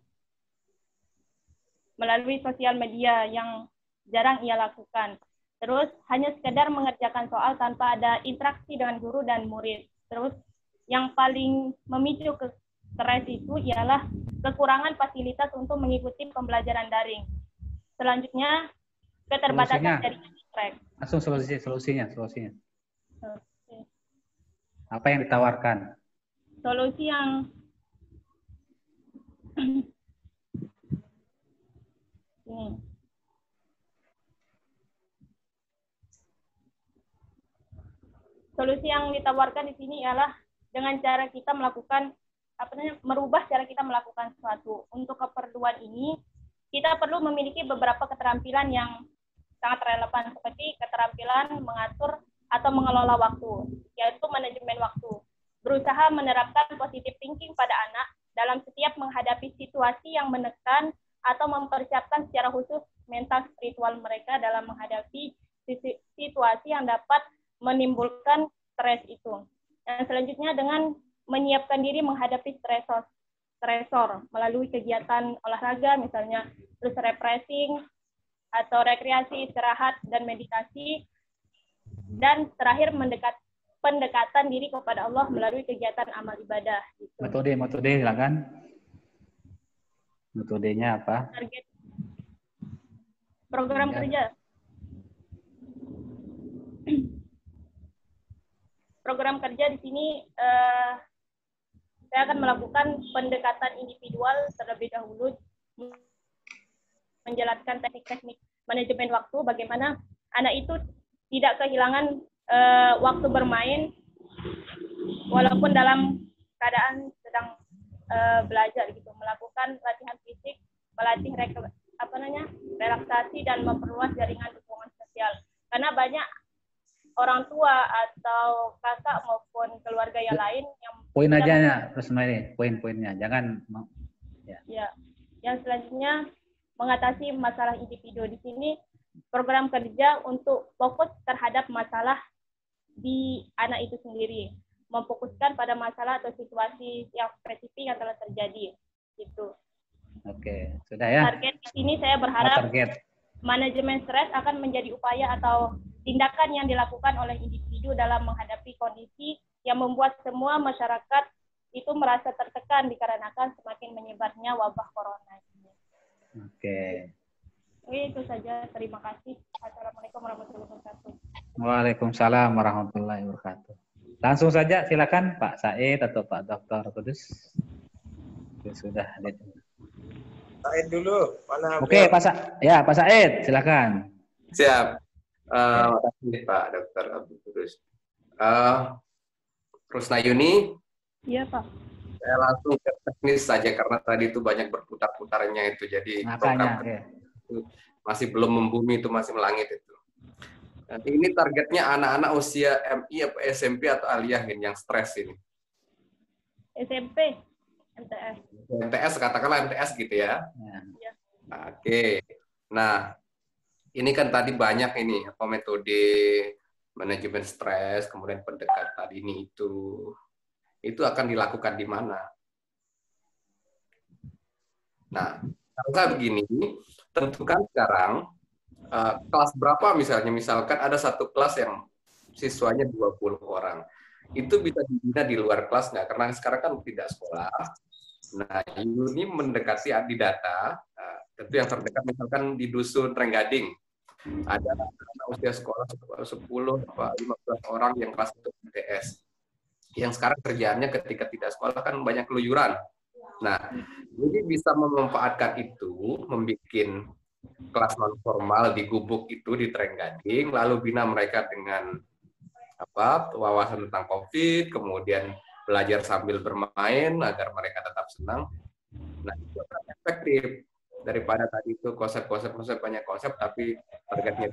melalui sosial media yang jarang ia lakukan. Terus hanya sekedar mengerjakan soal tanpa ada interaksi dengan guru dan murid. Terus yang paling memicu ke stres itu ialah kekurangan fasilitas untuk mengikuti pembelajaran daring. Selanjutnya keterbatasan Solusinya. dari stres. Langsung solusi solusinya, solusinya. Oke. Apa yang ditawarkan? Solusi yang ini. Solusi yang ditawarkan di sini ialah dengan cara kita melakukan apa namanya merubah cara kita melakukan sesuatu. Untuk keperluan ini kita perlu memiliki beberapa keterampilan yang sangat relevan, seperti keterampilan mengatur atau mengelola waktu, yaitu manajemen waktu. Berusaha menerapkan positive thinking pada anak dalam setiap menghadapi situasi yang menekan atau mempersiapkan secara khusus mental spiritual mereka dalam menghadapi situasi yang dapat menimbulkan stres itu. Dan selanjutnya dengan menyiapkan diri menghadapi stresor, stresor melalui kegiatan olahraga, misalnya terus refreshing atau rekreasi, istirahat dan meditasi. Dan terakhir mendekat pendekatan diri kepada Allah melalui kegiatan amal ibadah. Gitu. Metode, metode silakan. Metodenya apa? Target program ya. kerja. Program kerja di sini eh, saya akan melakukan pendekatan individual terlebih dahulu, menjelaskan teknik-teknik manajemen waktu, bagaimana anak itu tidak kehilangan eh, waktu bermain walaupun dalam keadaan sedang eh, belajar gitu, melakukan latihan fisik, melatih apa namanya relaksasi dan memperluas jaringan dukungan sosial. Karena banyak orang tua atau kakak maupun keluarga yang lain yang poin aja ya, terus ini poin-poinnya, jangan ya. ya. Yang selanjutnya mengatasi masalah individu. Di sini program kerja untuk fokus terhadap masalah di anak itu sendiri, memfokuskan pada masalah atau situasi yang spesifik yang telah terjadi. Gitu. Oke, sudah ya. Target di sini saya berharap target. Manajemen stres akan menjadi upaya atau tindakan yang dilakukan oleh individu dalam menghadapi kondisi yang membuat semua masyarakat itu merasa tertekan dikarenakan semakin menyebarnya wabah corona. Oke. Oke, itu saja. Terima kasih. Assalamualaikum warahmatullahi wabarakatuh. Waalaikumsalam warahmatullahi wabarakatuh. Langsung saja silakan Pak Said atau Pak Doktor Kudus. Sudah ada. Said dulu. Mana Oke, Pak Sa ya, Pak Said, silakan. Siap. Uh, terima kasih Pak Dokter Abdul Kudus. Uh, Rusna Yuni. Iya Pak. Saya langsung ke teknis saja karena tadi itu banyak berputar-putarnya itu. Jadi Makanya, program ya. itu masih belum membumi itu, masih melangit itu. Dan ini targetnya anak-anak usia M I atau S M P atau aliyah ini yang stres ini. S M P, M T S. M T S, katakanlah M T S gitu ya. Ya. Oke. Nah, ini kan tadi banyak ini apa metode manajemen stres, kemudian pendekatan ini itu. Itu akan dilakukan di mana? Nah, kalau begini, tentukan sekarang uh, kelas berapa misalnya, misalkan ada satu kelas yang siswanya dua puluh orang. Itu bisa dibina di luar kelas nggak? Karena sekarang kan tidak sekolah. Nah, ini mendekati di data, uh, tentu yang terdekat misalkan di Dusun Renggading. Ada anak usia sekolah sepuluh, lima belas orang yang kelas satu M T S. Yang sekarang kerjaannya ketika tidak sekolah kan banyak keluyuran. Nah, jadi bisa memanfaatkan itu, membuat kelas non formal di gubuk itu di Trenggading, lalu bina mereka dengan apa wawasan tentang COVID, kemudian belajar sambil bermain agar mereka tetap senang. Nah, itu akan efektif daripada tadi itu konsep-konsep konsep banyak konsep tapi targetnya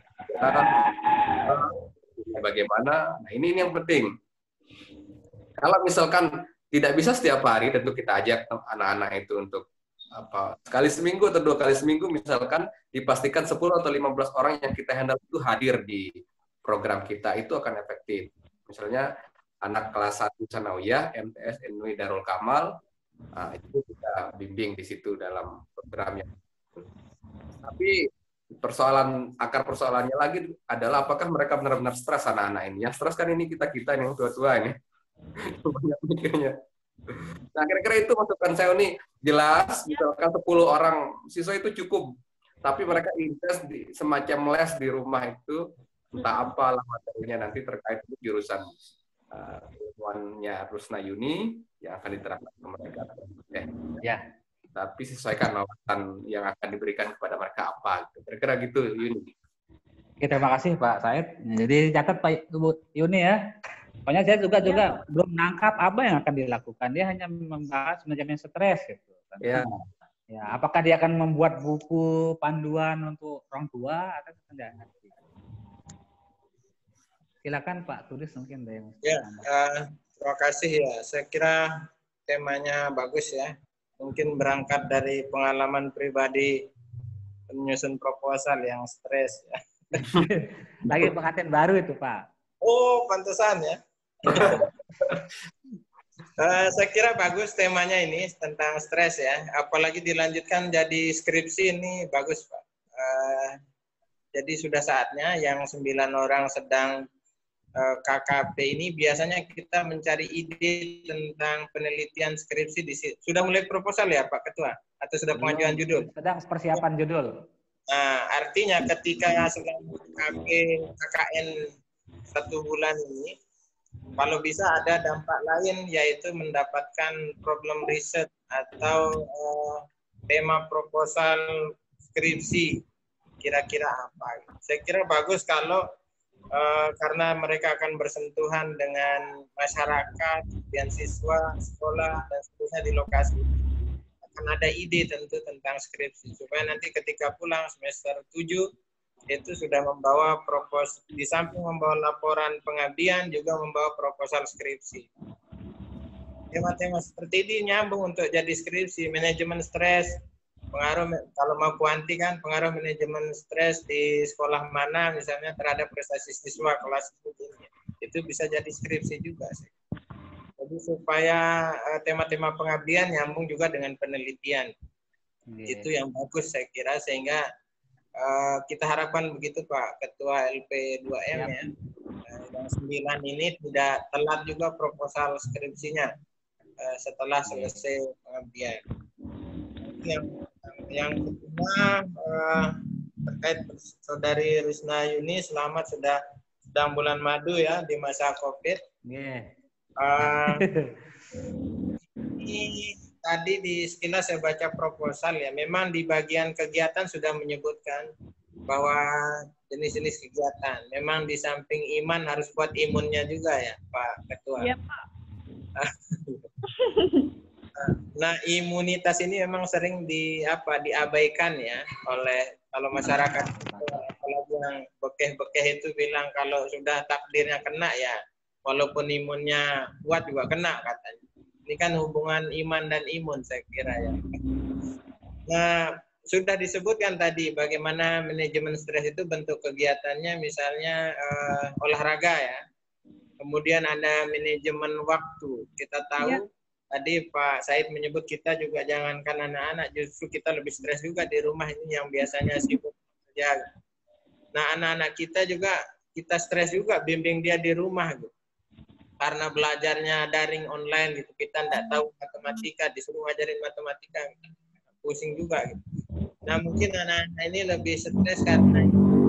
bagaimana. Nah, ini, ini yang penting. Kalau misalkan tidak bisa setiap hari, tentu kita ajak anak-anak itu untuk apa sekali seminggu atau dua kali seminggu, misalkan dipastikan sepuluh atau lima belas orang yang kita handle itu hadir di program kita, itu akan efektif. Misalnya anak kelas satu Sanawiyah, M T S N U I Darul Kamal, nah, itu kita bimbing di situ dalam programnya. Tapi persoalan akar persoalannya lagi adalah apakah mereka benar-benar stres anak-anak ini? Yang stres kan ini kita-kita yang tua-tua ini. Banyak mikirnya. Nah, kira-kira itu masukan saya nih. Jelas, misalkan sepuluh orang siswa itu cukup. Tapi mereka intens di semacam les di rumah itu, entah apalah materinya nanti terkait jurusan ilmuannya uh, Rusna Yuni yang akan diterapkan ke mereka. Eh, ya. Tapi sesuaikan wawasan yang akan diberikan kepada mereka apa. Kira-kira gitu, Yuni. Oke, terima kasih Pak Said. Jadi catat Pak Yuni ya. Pokoknya saya juga juga ya, belum nangkap apa yang akan dilakukan. Dia hanya membahas manajemen stres gitu. Ya. Ya, apakah dia akan membuat buku panduan untuk orang tua atau tidak? Silakan Pak tulis mungkin ada yang. Ya, uh, terima kasih ya. Saya kira temanya bagus ya. Mungkin berangkat dari pengalaman pribadi menyusun proposal yang stres ya. Lagi pengantin baru itu Pak. Oh, pantesan ya. uh, saya kira bagus temanya ini tentang stres ya. Apalagi dilanjutkan jadi skripsi ini bagus Pak. Uh, jadi sudah saatnya yang sembilan orang sedang uh, K K P ini biasanya kita mencari ide tentang penelitian skripsi di situ. Sudah mulai proposal ya Pak Ketua? Atau sudah pengajuan judul? Sedang persiapan judul. Nah, artinya ketika selama K K P K K N satu bulan ini, kalau bisa ada dampak lain yaitu mendapatkan problem riset atau uh, tema proposal skripsi kira-kira apa. Saya kira bagus kalau uh, karena mereka akan bersentuhan dengan masyarakat, dan siswa, sekolah, dan seterusnya di lokasi. Akan ada ide tentu tentang skripsi supaya nanti ketika pulang semester tujuh itu sudah membawa propos, di samping membawa laporan pengabdian juga membawa proposal skripsi. Tema-tema seperti ini nyambung untuk jadi skripsi. Manajemen stres, pengaruh kalau mau kuanti kan pengaruh manajemen stres di sekolah mana misalnya terhadap prestasi siswa kelas ini, itu bisa jadi skripsi juga sih. Jadi supaya tema-tema pengabdian nyambung juga dengan penelitian. Yeah. Itu yang bagus saya kira, sehingga Uh, kita harapkan begitu Pak Ketua L P dua M ya. Uh, yang sembilan ini tidak telat juga proposal skripsinya uh, setelah selesai pengabdian. Yang yang kedua uh, terkait Saudari Rusna Yuni, selamat sudah sedang bulan madu ya di masa COVID. Yeah. Uh, ini tadi di sekilas saya baca proposal ya, memang di bagian kegiatan sudah menyebutkan bahwa jenis-jenis kegiatan. Memang di samping iman harus buat imunnya juga ya Pak Ketua. Iya Pak. Nah, imunitas ini memang sering di apa diabaikan ya oleh kalau masyarakat, kalau yang bekeh-bekeh itu bilang kalau sudah takdirnya kena ya, walaupun imunnya kuat juga kena katanya. Ini kan hubungan iman dan imun saya kira ya. Nah, sudah disebutkan tadi bagaimana manajemen stres itu bentuk kegiatannya, misalnya eh, olahraga ya. Kemudian ada manajemen waktu. Kita tahu ya. Tadi Pak Said menyebut kita juga jangankan anak-anak, justru kita lebih stres juga di rumah ini yang biasanya sibuk kerja. Nah, anak-anak kita juga kita stres juga bimbing dia di rumah gitu. Karena belajarnya daring online gitu, kita tidak tahu matematika, disuruh ngajarin matematika, pusing juga gitu. Nah, mungkin anak-anak ini lebih stres karena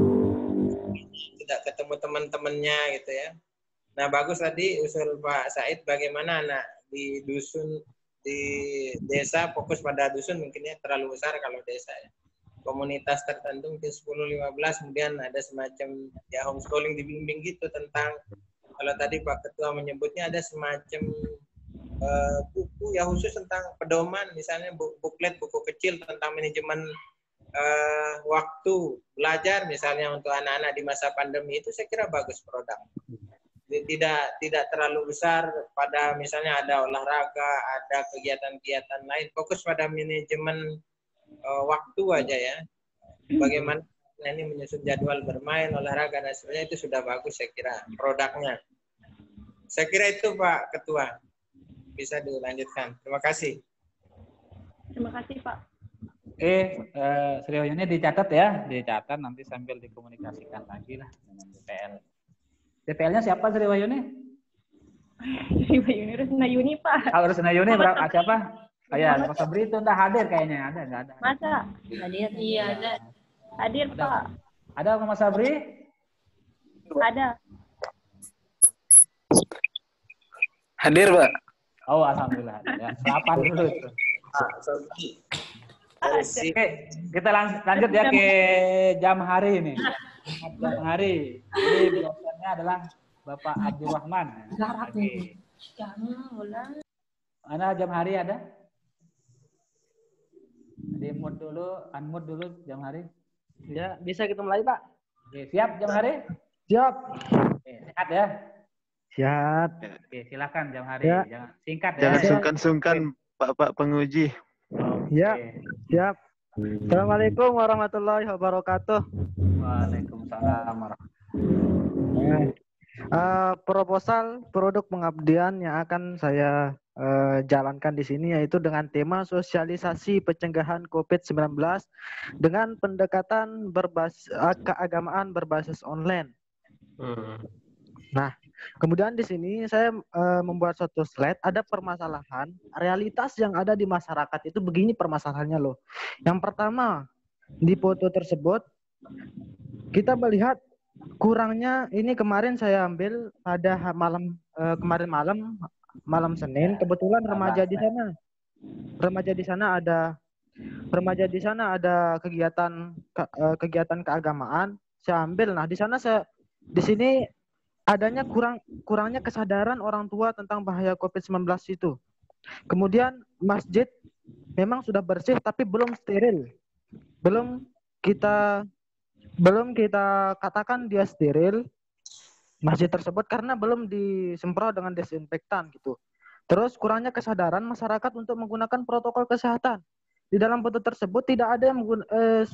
tidak ketemu teman-temannya gitu ya. Nah, bagus tadi usul Pak Said bagaimana anak di dusun, di desa fokus pada dusun mungkinnya terlalu besar kalau desa ya. Komunitas tertentu mungkin sepuluh lima belas, kemudian ada semacam ya homeschooling dibimbing gitu tentang, kalau tadi Pak Ketua menyebutnya ada semacam uh, buku ya khusus tentang pedoman, misalnya buklet buku kecil tentang manajemen uh, waktu belajar misalnya untuk anak-anak di masa pandemi itu saya kira bagus produk. Tidak tidak terlalu besar pada misalnya ada olahraga, ada kegiatan-kegiatan lain, fokus pada manajemen uh, waktu aja ya. Bagaimana ini menyusun jadwal bermain, olahraga dan sebagainya, itu sudah bagus saya kira produknya. Saya kira itu Pak Ketua. Bisa dilanjutkan. Terima kasih. Terima kasih Pak. Eh, eh Sri ini dicatat ya, dicatat nanti sambil dikomunikasikan lagi lah dengan D P L. D P L-nya siapa Sri Wahyuni? Sri Wahyuni Rusnayuni Pak. Ah, Rusnayuni berapa? Siapa? Oh ya, Mas Sabri itu udah hadir kayaknya, ada nggak ada? Masa? Hadir? Iya ada. Hadir ada. Pak. Ada Mas Sabri? Ada. Hadir Pak. Oh alhamdulillah. Ya, sarapan dulu itu. Oke, kita lanjut ya ke jam hari ini. Jam hari. Ini dosennya adalah Bapak Abdul Rahman. Oke. Mana jam hari ada? Di mute dulu, unmute dulu jam hari. Ya, bisa kita mulai Pak. Oke, siap jam hari? Siap. Oke, sehat ya? Siap. Oke, silakan jam hari. Ya. Jangan singkat ya. Jangan sungkan-sungkan Pak-pak penguji. Oke. Ya, siap. Assalamualaikum warahmatullahi wabarakatuh. Waalaikumsalam warahmatullahi wabarakatuh. Uh, proposal produk pengabdian yang akan saya uh, jalankan di sini yaitu dengan tema sosialisasi pencegahan covid sembilan belas dengan pendekatan berbasis uh, keagamaan berbasis online. Hmm. Nah, kemudian di sini saya uh, membuat suatu slide, ada permasalahan realitas yang ada di masyarakat itu begini permasalahannya loh. Yang pertama, di foto tersebut kita melihat kurangnya, ini kemarin saya ambil pada malam eh, kemarin malam malam Senin, kebetulan remaja di sana remaja di sana ada remaja di sana ada kegiatan ke, eh, kegiatan keagamaan, saya ambil. Nah, di sana saya di sini adanya kurang kurangnya kesadaran orang tua tentang bahaya covid sembilan belas itu. Kemudian masjid memang sudah bersih tapi belum steril. Belum kita belum kita katakan dia steril masjid tersebut karena belum disemprot dengan desinfektan gitu. Terus kurangnya kesadaran masyarakat untuk menggunakan protokol kesehatan. Di dalam foto tersebut tidak ada yang menggun- eh,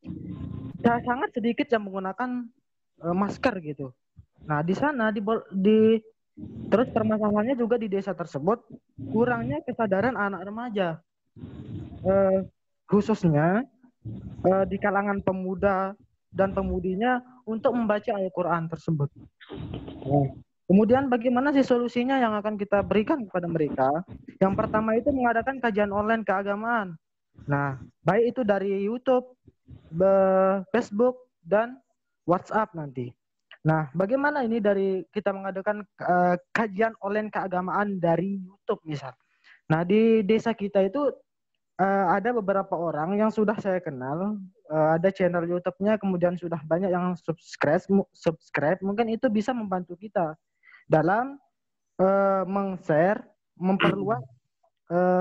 sangat sedikit yang menggunakan eh, masker gitu. Nah, di sana di, di terus permasalahannya juga di desa tersebut kurangnya kesadaran anak remaja. Eh, khususnya eh, di kalangan pemuda dan pemudinya untuk membaca Al-Quran tersebut. Nah, kemudian bagaimana sih solusinya yang akan kita berikan kepada mereka? Yang pertama itu mengadakan kajian online keagamaan. Nah, baik itu dari YouTube, Facebook, dan WhatsApp nanti. Nah, bagaimana ini dari kita mengadakan uh, kajian online keagamaan dari YouTube misal. Nah, di desa kita itu uh, ada beberapa orang yang sudah saya kenal, uh, ada channel YouTube-nya, kemudian sudah banyak yang subscribe, subscribe. Mungkin itu bisa membantu kita dalam uh, meng-share, memperluas uh,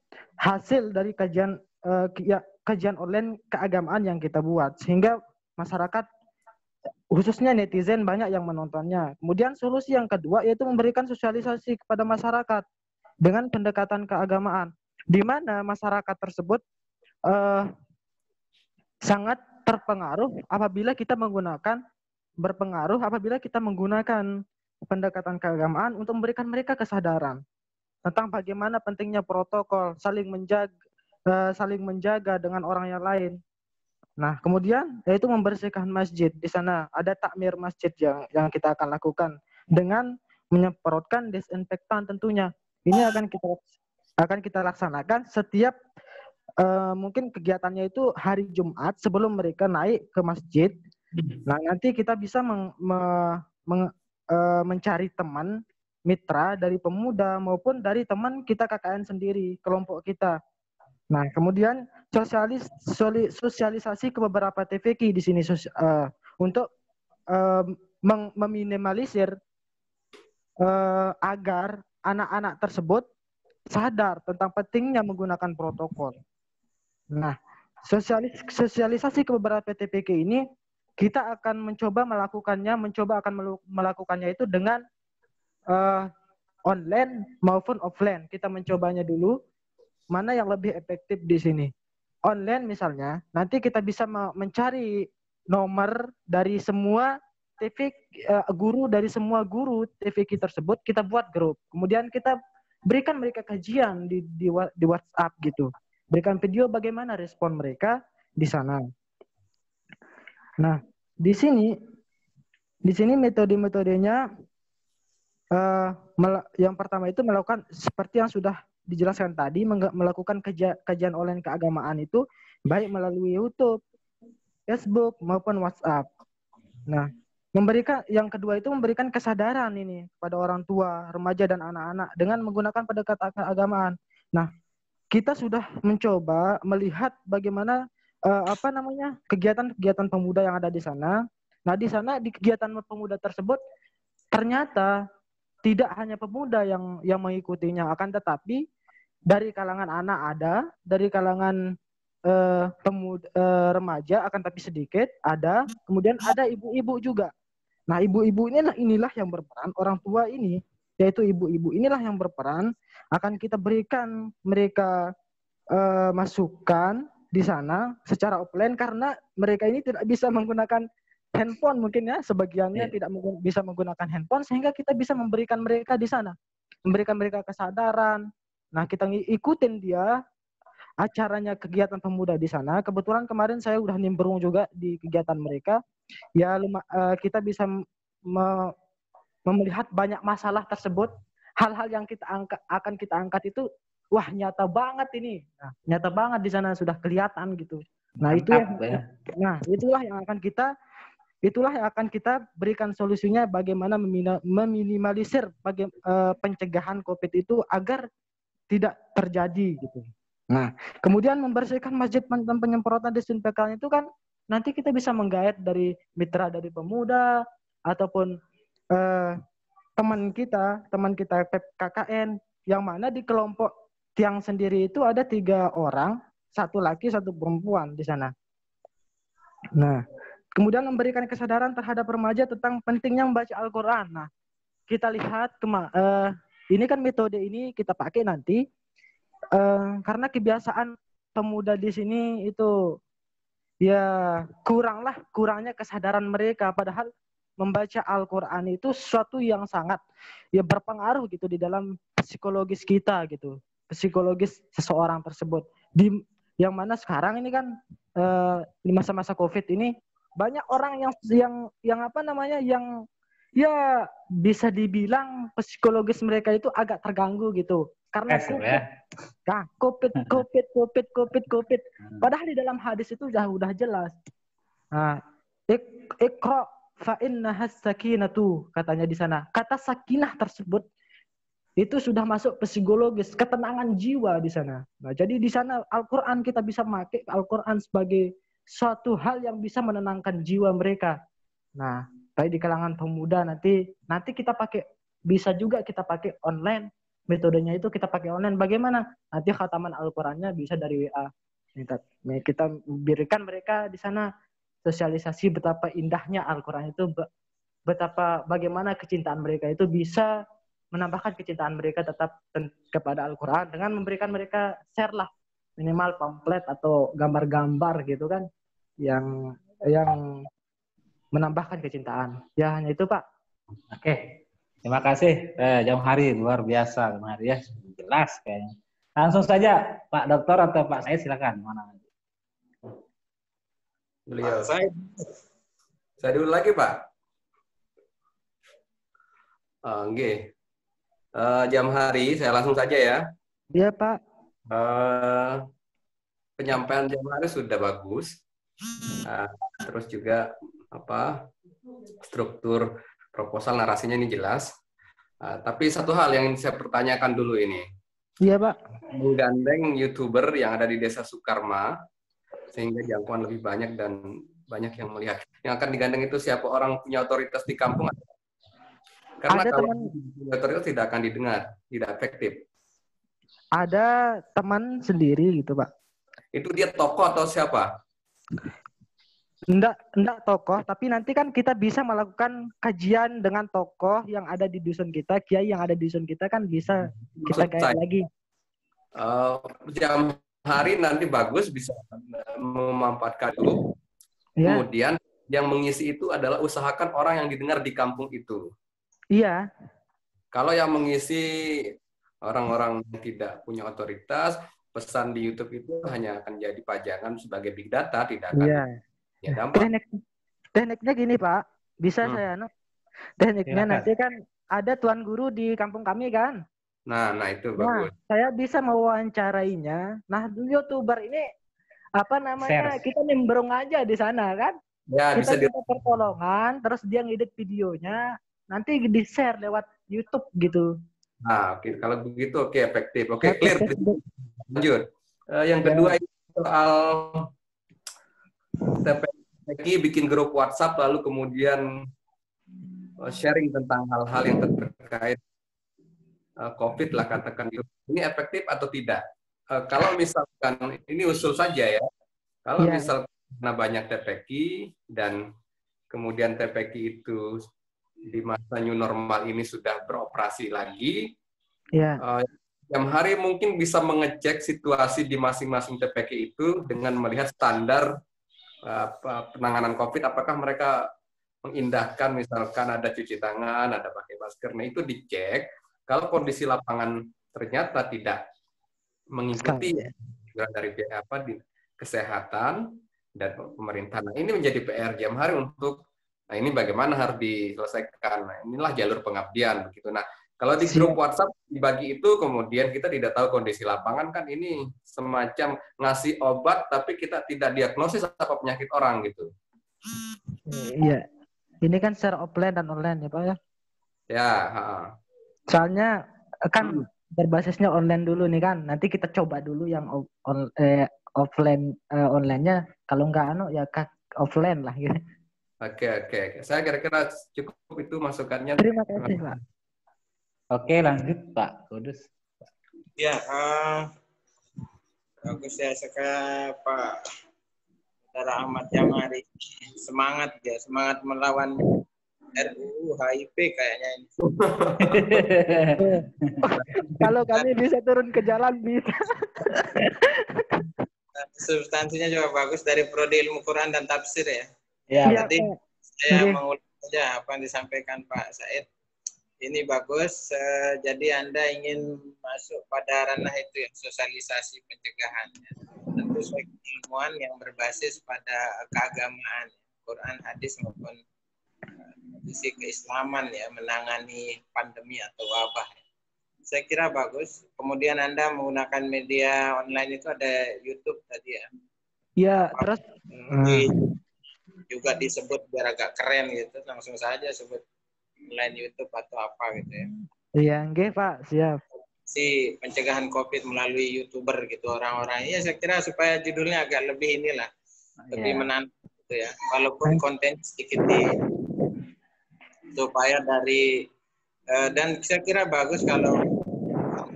hasil dari kajian uh, ya, kajian online keagamaan yang kita buat, sehingga masyarakat khususnya netizen banyak yang menontonnya. Kemudian solusi yang kedua yaitu memberikan sosialisasi kepada masyarakat dengan pendekatan keagamaan, di mana masyarakat tersebut uh, sangat terpengaruh apabila kita menggunakan berpengaruh apabila kita menggunakan pendekatan keagamaan untuk memberikan mereka kesadaran tentang bagaimana pentingnya protokol, saling menjaga uh, saling menjaga dengan orang yang lain. Nah, kemudian yaitu membersihkan masjid. Di sana ada takmir masjid yang yang kita akan lakukan dengan menyemprotkan desinfektan tentunya. Ini akan kita akan kita laksanakan setiap uh, mungkin kegiatannya itu hari Jumat sebelum mereka naik ke masjid. Nah, nanti kita bisa meng, me, meng, uh, mencari teman mitra dari pemuda maupun dari teman kita K K N sendiri, kelompok kita. Nah, kemudian sosialis soli, sosialisasi ke beberapa T V K di sini uh, untuk uh, meng, meminimalisir uh, agar anak-anak tersebut sadar tentang pentingnya menggunakan protokol. Nah, sosialis, sosialisasi ke beberapa T V K ini kita akan mencoba melakukannya, mencoba akan melakukannya itu dengan uh, online maupun offline. Kita mencobanya dulu. Mana yang lebih efektif di sini? Online misalnya, nanti kita bisa mencari nomor dari semua T V uh, guru dari semua guru T V K tersebut, kita buat grup. Kemudian kita berikan mereka kajian di, di di WhatsApp gitu. Berikan video bagaimana respon mereka di sana. Nah, di sini di sini metode-metodenya uh, yang pertama itu melakukan seperti yang sudah dijelaskan tadi, melakukan kajian online keagamaan itu baik melalui YouTube, Facebook maupun WhatsApp. Nah, memberikan yang kedua itu memberikan kesadaran ini pada orang tua, remaja dan anak-anak dengan menggunakan pendekatan keagamaan. Nah, kita sudah mencoba melihat bagaimana uh, apa namanya kegiatan-kegiatan pemuda yang ada di sana. Nah, di sana di kegiatan pemuda tersebut ternyata tidak hanya pemuda yang yang mengikutinya, akan tetapi dari kalangan anak ada, dari kalangan uh, pemuda, uh, remaja akan tapi sedikit ada, kemudian ada ibu-ibu juga. Nah, ibu-ibu inilah inilah yang berperan, orang tua ini, yaitu ibu-ibu inilah yang berperan, akan kita berikan mereka uh, masukan di sana secara offline karena mereka ini tidak bisa menggunakan handphone mungkin ya, sebagiannya yeah. tidak bisa menggunakan handphone, sehingga kita bisa memberikan mereka di sana, memberikan mereka kesadaran. Nah, kita ikutin dia acaranya kegiatan pemuda di sana. Kebetulan kemarin saya udah nimbrung juga di kegiatan mereka. Ya, uh, kita bisa me melihat banyak masalah tersebut. Hal-hal yang kita angkat akan kita angkat itu, wah nyata banget ini. Nah, nyata banget di sana sudah kelihatan gitu. Nah, Mantap, itu yang, ya. Nah, itulah yang akan kita itulah yang akan kita berikan solusinya bagaimana meminimalisir baga uh, pencegahan COVID itu agar tidak terjadi gitu. Nah, kemudian membersihkan masjid dan penyemprotan desinfektan itu kan nanti kita bisa menggait dari mitra dari pemuda ataupun eh, teman kita, teman kita K K N yang mana di kelompok tiang sendiri itu ada tiga orang, satu laki, satu perempuan di sana. Nah, kemudian memberikan kesadaran terhadap remaja tentang pentingnya membaca Al-Quran. Nah, kita lihat kema eh, ini kan metode ini kita pakai nanti uh, karena kebiasaan pemuda di sini itu ya kuranglah kurangnya kesadaran mereka, padahal membaca Al-Quran itu sesuatu yang sangat ya berpengaruh gitu di dalam psikologis kita gitu, psikologis seseorang tersebut. Di yang mana sekarang ini kan uh, di masa-masa COVID ini banyak orang yang yang yang apa namanya yang ya bisa dibilang psikologis mereka itu agak terganggu gitu karena COVID, ya? Nah, COVID, COVID, COVID, COVID, COVID. Padahal di dalam hadis itu sudah udah jelas. Nah, ik, ikra fa innahas sakinatu katanya di sana. Kata sakinah tersebut itu sudah masuk psikologis, ketenangan jiwa di sana. Nah, jadi di sana Al-Qur'an kita bisa pakai Al-Qur'an sebagai suatu hal yang bisa menenangkan jiwa mereka. Nah, baik di kalangan pemuda nanti nanti kita pakai bisa juga kita pakai online metodenya itu kita pakai online. Bagaimana? Nanti khataman Al-Qur'annya bisa dari W A. Kita berikan mereka di sana sosialisasi betapa indahnya Al-Qur'an itu, betapa bagaimana kecintaan mereka itu bisa menambahkan kecintaan mereka tetap kepada Al-Qur'an dengan memberikan mereka share lah minimal pamflet atau gambar-gambar gitu kan yang yang menambahkan kecintaan. Ya hanya itu, Pak. Oke. Terima kasih. Eh, jam hari luar biasa, jam hari ya jelas kayaknya. Langsung saja Pak Doktor atau Pak Said silakan. Mana? Beliau. Saya, saya dulu lagi Pak. Uh, Oke. Uh, jam hari saya langsung saja ya. Iya Pak. Uh, penyampaian jam hari sudah bagus. Uh, terus juga apa struktur proposal narasinya ini jelas. Uh, tapi satu hal yang saya pertanyakan dulu ini. Iya Pak. Menggandeng YouTuber yang ada di Desa Sukarma sehingga jangkauan lebih banyak dan banyak yang melihat. Yang akan digandeng itu siapa, orang punya otoritas di kampung? Karena ada kalau teman, otoritas tidak akan didengar, tidak efektif. Ada teman sendiri gitu Pak. Itu dia tokoh atau siapa? Enggak, enggak tokoh, tapi nanti kan kita bisa melakukan kajian dengan tokoh yang ada di dusun kita, kiai yang ada di dusun kita kan bisa kita kayak lagi. Uh, jam hari nanti bagus, bisa memanfaatkan dulu. Ya. Kemudian yang mengisi itu adalah usahakan orang yang didengar di kampung itu. Iya. Kalau yang mengisi orang-orang yang tidak punya otoritas, pesan di YouTube itu hanya akan jadi pajangan sebagai big data, tidak akan. Iya. Ya, Teknik, tekniknya gini Pak, bisa hmm. saya no? Tekniknya ya, nanti kan ada tuan guru di kampung kami kan. Nah, nah itu nah, bagus. Saya bisa mewawancarainya. Nah, YouTuber ini apa namanya? Share. Kita nimbrung aja di sana kan. Ya, kita bisa minta di... pertolongan, terus dia ngedit videonya, nanti di-share lewat YouTube gitu. Nah, oke. Kalau begitu oke, efektif. Oke, clear. Lanjut. Uh, yang kedua itu soal T P K bikin grup WhatsApp lalu kemudian sharing tentang hal-hal yang terkait COVID lah katakan gitu. Ini efektif atau tidak? Uh, kalau misalkan ini usul saja ya. Kalau yeah. misalkan banyak T P Q dan kemudian T P Q itu di masa new normal ini sudah beroperasi lagi, yeah. uh, jam hari mungkin bisa mengecek situasi di masing-masing T P Q itu dengan melihat standar uh, penanganan COVID. Apakah mereka mengindahkan misalkan ada cuci tangan, ada pakai masker, nah itu dicek. Kalau kondisi lapangan ternyata tidak mengikuti dari apa di kesehatan dan pemerintah, nah ini menjadi P R jam hari untuk, nah ini bagaimana harus diselesaikan. Nah, inilah jalur pengabdian begitu. Nah, kalau di grup WhatsApp dibagi itu, kemudian kita tidak tahu kondisi lapangan, kan ini semacam ngasih obat tapi kita tidak diagnosis apa penyakit orang gitu. Iya. Ini kan secara offline dan online ya Pak ya? Ya. Ha. Soalnya kan berbasisnya online dulu nih kan. Nanti kita coba dulu yang on, eh, offline eh, online-nya. Kalau nggak anu ya offline lah gitu. Oke, oke, oke. Saya kira-kira cukup itu masukannya. Terima kasih Pak. Oke, lanjut Pak Kudus. Ya, uh, bagus ya sekarang Pak Saudara Ahmad Jamari. Semangat ya, semangat melawan R U U H I P kayaknya ini. Kalau kami bisa turun ke jalan bisa. Substansinya juga bagus dari Prodi Ilmu Quran dan Tafsir ya. Ya. Jadi ya, saya ya. mengulang saja apa yang disampaikan Pak Said. Ini bagus. Uh, jadi Anda ingin masuk pada ranah itu ya, sosialisasi pencegahan. Ya. Tentu sebagai ilmuwan yang berbasis pada keagamaan, Quran, hadis maupun sisi keislaman ya, menangani pandemi atau wabah. Saya kira bagus. Kemudian Anda menggunakan media online itu ada YouTube tadi ya. Iya, terus hmm. juga disebut biar agak keren gitu, langsung saja sebut online YouTube atau apa gitu ya. Iya, nggih Pak, siap. Si pencegahan COVID melalui YouTuber gitu orang-orang. Iya, saya kira supaya judulnya agak lebih inilah, lebih yeah. menarik gitu ya. Walaupun konten sedikit di supaya dari uh, dan saya kira bagus kalau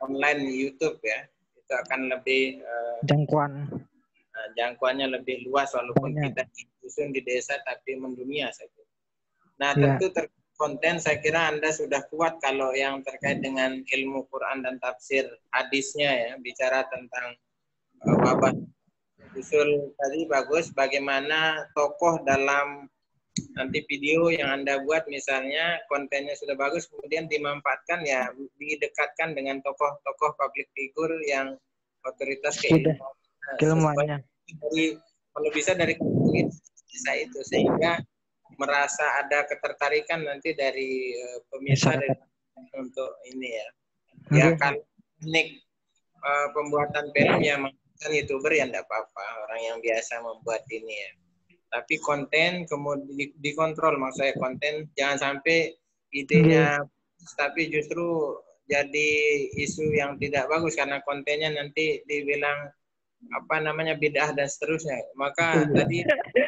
online YouTube ya, itu akan lebih uh, jangkauan uh, jangkauannya lebih luas walaupun banyak. kita dusun di desa tapi mendunia saya kira. Nah, Ya. tentu ter konten saya kira Anda sudah kuat kalau yang terkait dengan ilmu Quran dan tafsir hadisnya ya, bicara tentang uh, wabah. Usul tadi bagus, bagaimana tokoh dalam nanti video yang Anda buat misalnya kontennya sudah bagus, kemudian dimanfaatkan ya, didekatkan dengan tokoh-tokoh public figure yang otoritas keilmuan. Keilmuannya. Dari, kalau bisa dari bisa itu, sehingga merasa ada ketertarikan nanti dari uh, pemirsa dari, untuk ini ya. Ya okay. Kalau teknik uh, pembuatan film ya kan YouTuber ya enggak apa-apa, orang yang biasa membuat ini ya. Tapi konten kemudian di, dikontrol, maksud saya konten jangan sampai idenya hmm. tapi justru jadi isu yang tidak bagus karena kontennya nanti dibilang apa namanya bid'ah dan seterusnya. Maka hmm. tadi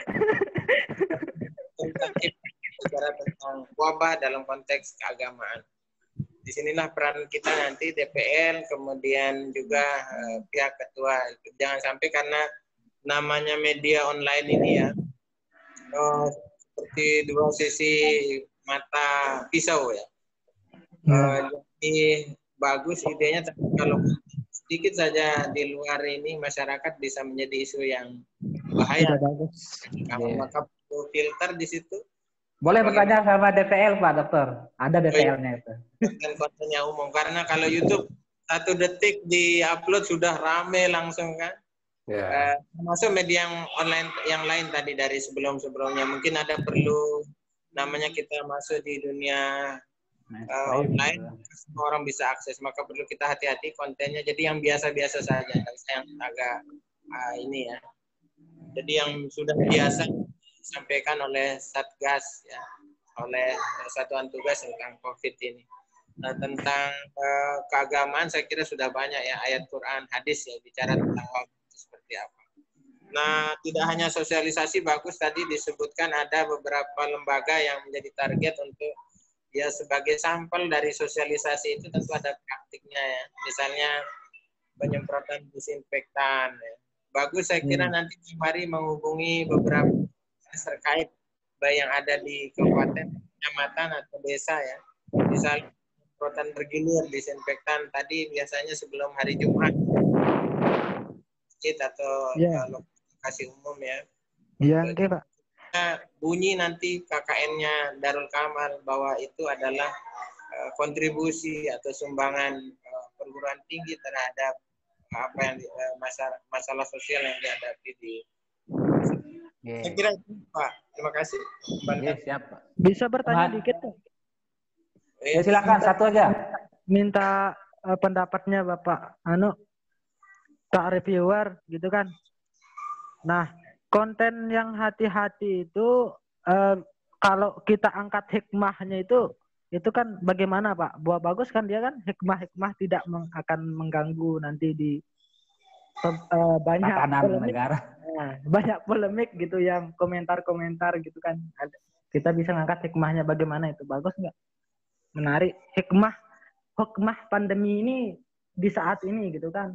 tentang bicara tentang wabah dalam konteks keagamaan. Disinilah peran kita nanti D P L, kemudian juga uh, pihak ketua. Jangan sampai karena namanya media online ini ya, uh, seperti dua sisi mata pisau ya. Uh, jadi bagus idenya, tapi kalau sedikit saja di luar ini masyarakat bisa menjadi isu yang bahaya. Kalau maka perlu filter di situ. Boleh bertanya sama D P L Pak Dokter, ada D P L-nya itu. Dan kontennya umum, karena kalau YouTube satu detik di upload sudah rame langsung kan. Yeah. Uh, termasuk media yang online yang lain tadi dari sebelum-sebelumnya, mungkin ada perlu namanya kita masuk di dunia uh, online, semua orang bisa akses, maka perlu kita hati-hati kontennya. Jadi yang biasa-biasa saja, yang agak uh, ini ya. Jadi yang sudah biasa disampaikan oleh Satgas ya, oleh Satuan Tugas tentang COVID ini. Nah, tentang uh, keagamaan saya kira sudah banyak ya ayat Quran, hadis ya bicara tentang wabah seperti apa. Nah, tidak hanya sosialisasi, bagus tadi disebutkan ada beberapa lembaga yang menjadi target untuk ya sebagai sampel dari sosialisasi itu tentu ada praktiknya ya. Misalnya penyemprotan disinfektan ya. Bagus saya kira hmm. nanti mari menghubungi beberapa terkait baik yang ada di kabupaten, kecamatan atau desa ya. Misalnya penyemprotan bergilir disinfektan tadi biasanya sebelum hari Jumat masjid atau yeah. lokasi umum ya. Iya, yeah, oke okay, Pak. Bunyi nanti K K N-nya Darul Kamal bahwa itu adalah uh, kontribusi atau sumbangan uh, perguruan tinggi terhadap uh, apa yang di, uh, masalah masalah sosial yang dihadapi di. Yeah. Saya kira itu Pak. Terima kasih. Yeah, siap Pak. Bisa bertanya Tuhan. Dikit Pak? Ya silakan satu aja. Minta uh, pendapatnya Bapak Anu Pak reviewer gitu kan. Nah, konten yang hati-hati itu uh, kalau kita angkat hikmahnya itu itu kan bagaimana Pak? Buah bagus kan dia kan hikmah-hikmah tidak meng, akan mengganggu nanti di uh, banyak polemik, negara. Nah, banyak polemik gitu yang komentar-komentar gitu kan. Kita bisa ngangkat hikmahnya bagaimana itu bagus nggak? Menarik hikmah hikmah pandemi ini di saat ini gitu kan.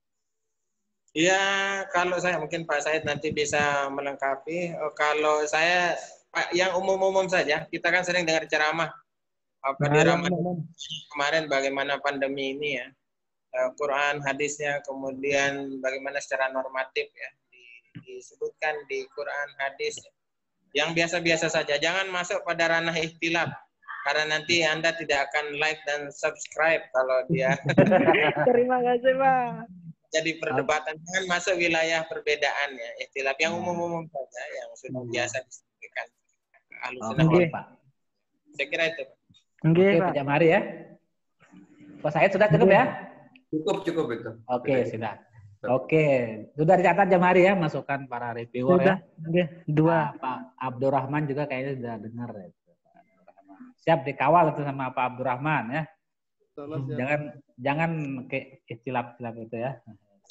Ya, kalau saya mungkin Pak Said nanti bisa melengkapi. Oh, kalau saya Pak, yang umum-umum saja, kita kan sering dengar ceramah apa nah, di Ramadan kemarin bagaimana pandemi ini ya, Quran, hadisnya, kemudian bagaimana secara normatif ya disebutkan di Quran, hadis yang biasa-biasa saja. Jangan masuk pada ranah ikhtilaf. Karena nanti Anda tidak akan like dan subscribe kalau dia. Terima kasih, Pak. Jadi perdebatan, jangan masuk wilayah perbedaan ya. Ikhtilaf yang umum-umum saja, yang sudah biasa disampaikan. Oke, okay, Pak. Saya kira itu. Oke, okay, Pak Jamari ya. Pak Said sudah cukup ya? Cukup, cukup itu. Oke, okay, sudah. Oke, okay. Sudah dicatat Jamari ya, masukkan para reviewer sudah. Ya. Oke, dua. Nah, Pak Abdurrahman juga kayaknya sudah dengar ya. Siap dikawal itu sama Pak Abdurrahman ya. Salah, jangan jangan ke istilaf-istilaf itu ya.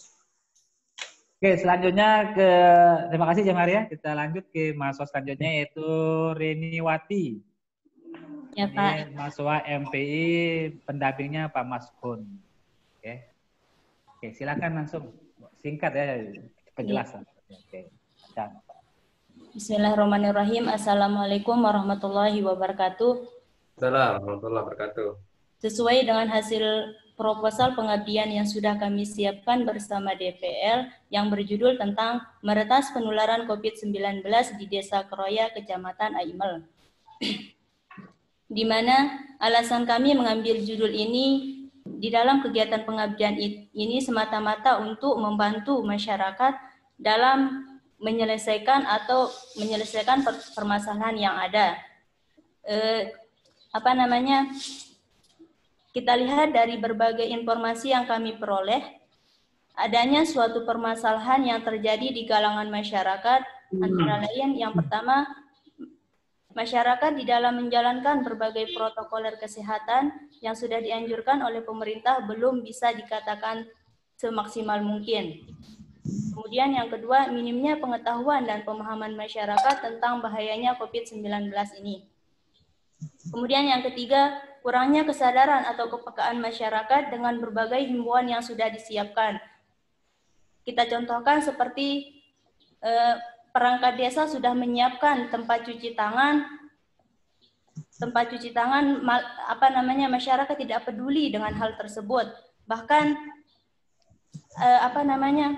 Oke, selanjutnya ke terima kasih Jamari ya. Kita lanjut ke mahasiswa selanjutnya yaitu Reniwati. Ya, Pak. Ini mahasiswa M P I, pendampingnya Pak Mas Kun. Oke, Oke, silakan langsung singkat ya penjelasan. Oke. Bismillahirrahmanirrahim. Assalamualaikum warahmatullahi wabarakatuh. Assalamualaikum warahmatullahi wabarakatuh. Sesuai dengan hasil proposal pengabdian yang sudah kami siapkan bersama D P L yang berjudul tentang meretas penularan COVID sembilan belas di Desa Keroya, Kecamatan Aimel. Di mana alasan kami mengambil judul ini di dalam kegiatan pengabdian ini semata-mata untuk membantu masyarakat dalam menyelesaikan atau menyelesaikan permasalahan yang ada. Eh, apa namanya? Kita lihat dari berbagai informasi yang kami peroleh, adanya suatu permasalahan yang terjadi di kalangan masyarakat, antara lain yang pertama, masyarakat di dalam menjalankan berbagai protokoler kesehatan yang sudah dianjurkan oleh pemerintah belum bisa dikatakan semaksimal mungkin. Kemudian yang kedua, minimnya pengetahuan dan pemahaman masyarakat tentang bahayanya COVID sembilan belas ini. Kemudian yang ketiga, kurangnya kesadaran atau kepekaan masyarakat dengan berbagai himbauan yang sudah disiapkan. Kita contohkan seperti eh, perangkat desa sudah menyiapkan tempat cuci tangan, tempat cuci tangan, apa namanya, masyarakat tidak peduli dengan hal tersebut. Bahkan eh, apa namanya,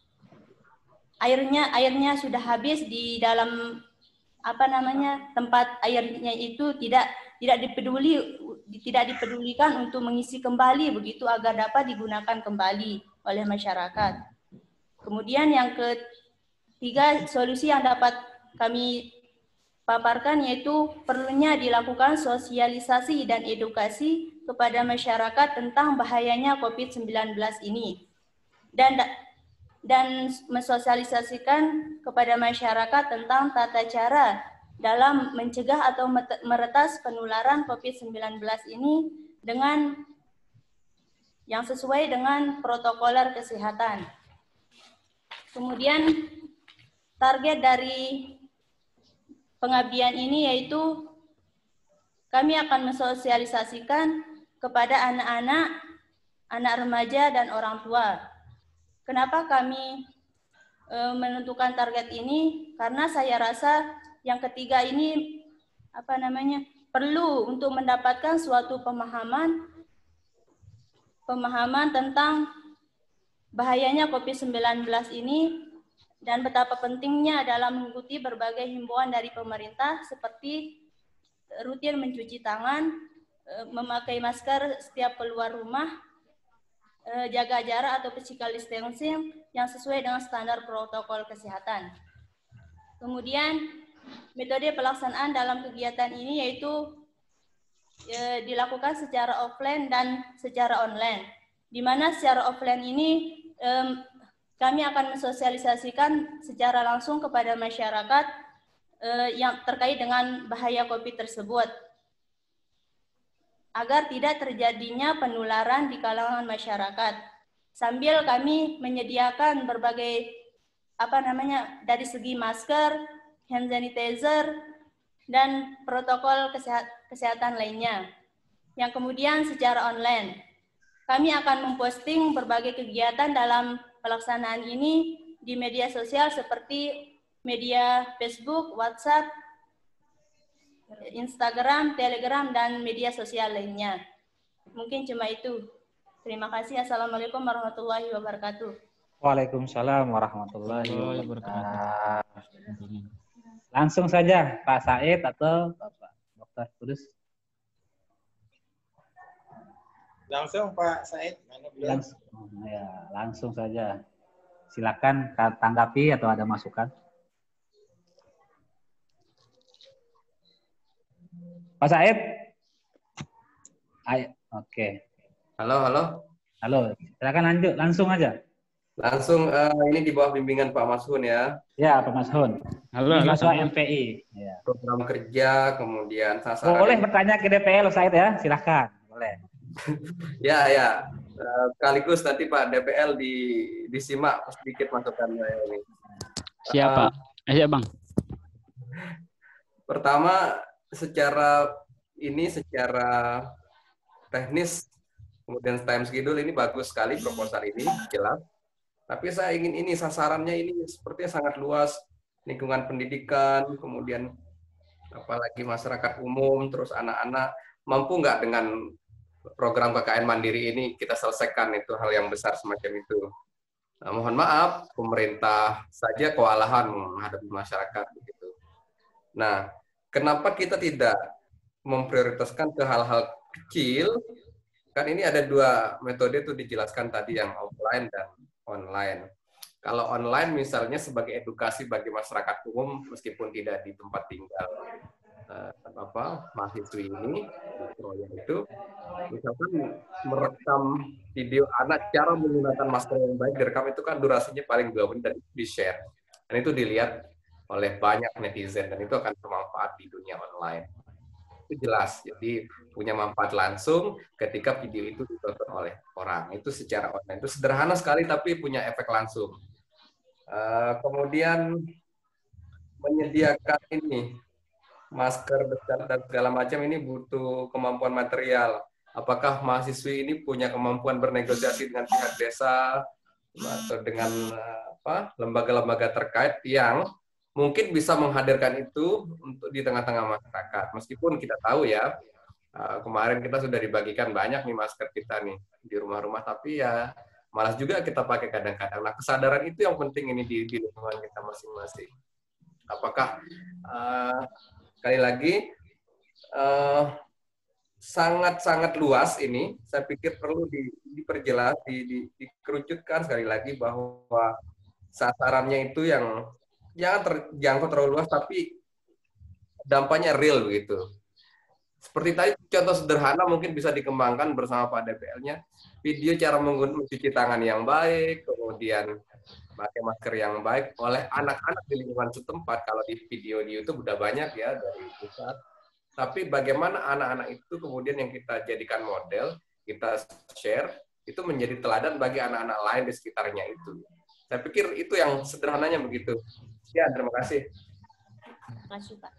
airnya airnya sudah habis di dalam apa namanya tempat airnya itu tidak tidak dipeduli tidak dipedulikan untuk mengisi kembali begitu agar dapat digunakan kembali oleh masyarakat. Kemudian yang ketiga, solusi yang dapat kami paparkan yaitu perlunya dilakukan sosialisasi dan edukasi kepada masyarakat tentang bahayanya COVID sembilan belas ini dan dan mensosialisasikan kepada masyarakat tentang tata cara dalam mencegah atau meretas penularan COVID sembilan belas ini dengan yang sesuai dengan protokoler kesehatan. Kemudian target dari pengabdian ini yaitu kami akan mensosialisasikan kepada anak-anak, anak remaja dan orang tua. Kenapa kami e, menentukan target ini? Karena saya rasa yang ketiga ini apa namanya perlu untuk mendapatkan suatu pemahaman pemahaman tentang bahayanya COVID sembilan belas ini dan betapa pentingnya dalam mengikuti berbagai himbauan dari pemerintah seperti rutin mencuci tangan, e, memakai masker setiap keluar rumah, jaga jarak atau physical distancing yang sesuai dengan standar protokol kesehatan. Kemudian metode pelaksanaan dalam kegiatan ini yaitu e, dilakukan secara offline dan secara online. Di mana secara offline ini e, kami akan mensosialisasikan secara langsung kepada masyarakat e, yang terkait dengan bahaya COVID tersebut, agar tidak terjadinya penularan di kalangan masyarakat. Sambil kami menyediakan berbagai apa namanya dari segi masker, hand sanitizer, dan protokol kesehatan lainnya. Yang kemudian secara online, kami akan memposting berbagai kegiatan dalam pelaksanaan ini di media sosial seperti media Facebook, WhatsApp, Instagram, Telegram, dan media sosial lainnya. Mungkin cuma itu. Terima kasih. Assalamualaikum warahmatullahi wabarakatuh. Waalaikumsalam warahmatullahi wabarakatuh. Langsung saja Pak Said atau Bapak Dokter Kudus. Langsung Pak Said. Mana beliau? Langsung, ya, langsung saja. Silakan tanggapi atau ada masukan. Pak Said? Ayo, oke. Halo, halo. Halo, silakan lanjut, langsung aja. Langsung uh, ini di bawah bimbingan Pak Mashun ya. Ya, Pak Mashun. Halo, Mahasiswa M P I. Ya. Program kerja, kemudian sasaran. Boleh bertanya ke D P L, Said ya, silakan. Boleh. Ya, ya. Uh, sekaligus nanti Pak D P L di, disimak sedikit masukannya ini. Siapa? Uh, Ayo, Bang. Pertama, secara ini secara teknis Kemudian time schedule ini bagus sekali proposal ini, jelas. Tapi saya ingin ini sasarannya ini sepertinya sangat luas, lingkungan pendidikan, kemudian apalagi masyarakat umum, terus anak-anak, mampu nggak dengan program K K N Mandiri ini kita selesaikan itu hal yang besar semacam itu. Nah, mohon maaf, pemerintah saja kewalahan menghadapi masyarakat begitu. Nah, kenapa kita tidak memprioritaskan ke hal-hal kecil? Kan ini ada dua metode itu dijelaskan tadi, yang offline dan online. Kalau online misalnya sebagai edukasi bagi masyarakat umum meskipun tidak di tempat tinggal eh, apa mahasiswi ini itu, misalkan merekam video anak cara menggunakan masker yang baik, direkam itu kan durasinya paling dua menit dan di-share. Dan itu dilihat oleh banyak netizen dan itu akan bermanfaat di dunia online. Itu jelas, jadi punya manfaat langsung ketika video itu ditonton oleh orang. Itu secara online. Itu sederhana sekali tapi punya efek langsung. Uh, kemudian menyediakan ini, masker dan segala macam ini butuh kemampuan material. Apakah mahasiswi ini punya kemampuan bernegosiasi dengan pihak desa atau dengan apa lembaga-lembaga terkait yang mungkin bisa menghadirkan itu untuk di tengah-tengah masyarakat. Meskipun kita tahu ya, kemarin kita sudah dibagikan banyak nih masker kita nih di rumah-rumah, tapi ya malas juga kita pakai kadang-kadang. Nah, kesadaran itu yang penting ini di, di lingkungan kita masing-masing. Apakah, uh, sekali lagi, sangat-sangat uh, luas ini, saya pikir perlu di, diperjelas, di, di, dikerucutkan sekali lagi bahwa sasarannya itu yang jangan terjangkau terlalu luas, tapi dampaknya real begitu. Seperti tadi contoh sederhana mungkin bisa dikembangkan bersama Pak D P L-nya, video cara mencuci tangan yang baik, kemudian pakai masker yang baik oleh anak-anak di lingkungan setempat. Kalau di video di YouTube udah banyak ya dari pusat. Tapi bagaimana anak-anak itu kemudian yang kita jadikan model, kita share, itu menjadi teladan bagi anak-anak lain di sekitarnya itu. Saya pikir itu yang sederhananya begitu. Ya, terima kasih. Terima kasih, Pak.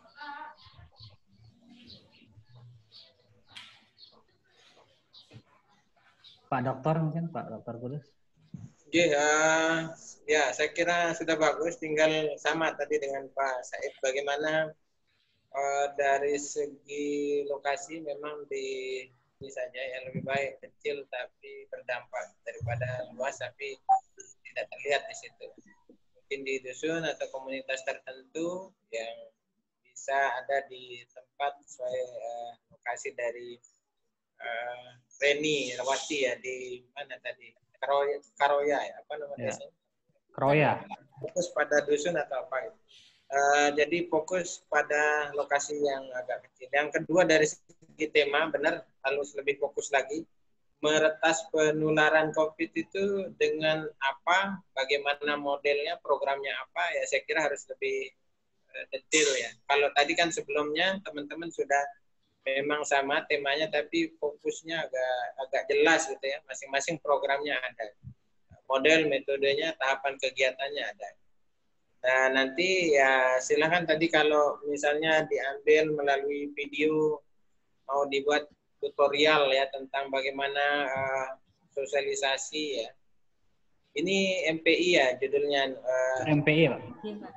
Pak Dokter mungkin, Pak Dokter Kudus. Ya, ya, saya kira sudah bagus. Tinggal sama tadi dengan Pak Said. Bagaimana uh, dari segi lokasi memang di ini saja yang lebih baik kecil tapi berdampak daripada luas tapi tidak terlihat di situ. Mungkin di dusun atau komunitas tertentu yang bisa ada di tempat sesuai uh, lokasi dari uh, Reni Rawati ya di mana tadi Karoya, Karoya ya apa namanya? Ya. Karoya. Fokus pada dusun atau apa? Uh, jadi fokus pada lokasi yang agak kecil. Yang kedua dari segi tema benar harus lebih fokus lagi. Meretas penularan COVID itu dengan apa, bagaimana modelnya, programnya apa, ya saya kira harus lebih uh, detail ya. Kalau tadi kan sebelumnya teman-teman sudah memang sama temanya, tapi fokusnya agak agak jelas gitu ya. Masing-masing programnya ada, model, metodenya, tahapan kegiatannya ada. Nah nanti ya silakan tadi kalau misalnya diambil melalui video, mau dibuat tutorial ya tentang bagaimana uh, sosialisasi ya. Ini M P I ya judulnya. Uh, M P I Pak.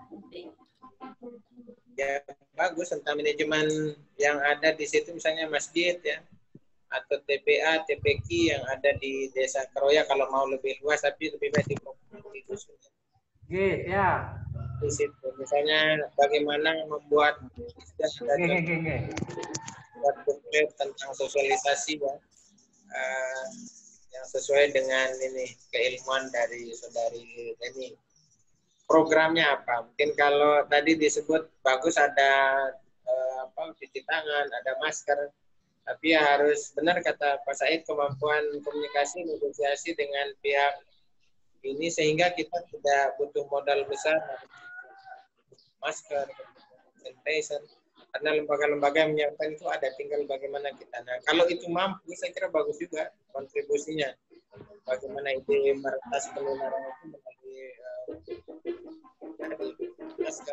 Ya bagus tentang manajemen yang ada di situ misalnya masjid ya atau T P A, T P Q yang ada di Desa Karoya kalau mau lebih luas tapi lebih baik di di dusun. Oke, ya. Di situ misalnya bagaimana membuat buat buku tentang sosialisasi ya uh, yang sesuai dengan ini keilmuan dari saudari Reni. Programnya apa? Mungkin kalau tadi disebut bagus ada uh, apa cuci tangan, ada masker, tapi ya harus benar kata Pak Said kemampuan komunikasi negosiasi dengan pihak ini sehingga kita tidak butuh modal besar masker, sanitizer. Karena lembaga-lembaga yang menyiapkan itu ada, tinggal bagaimana kita. Nah, kalau itu mampu, saya kira bagus juga kontribusinya. Bagaimana ide meretas penularan itu melalui uh, dari masker.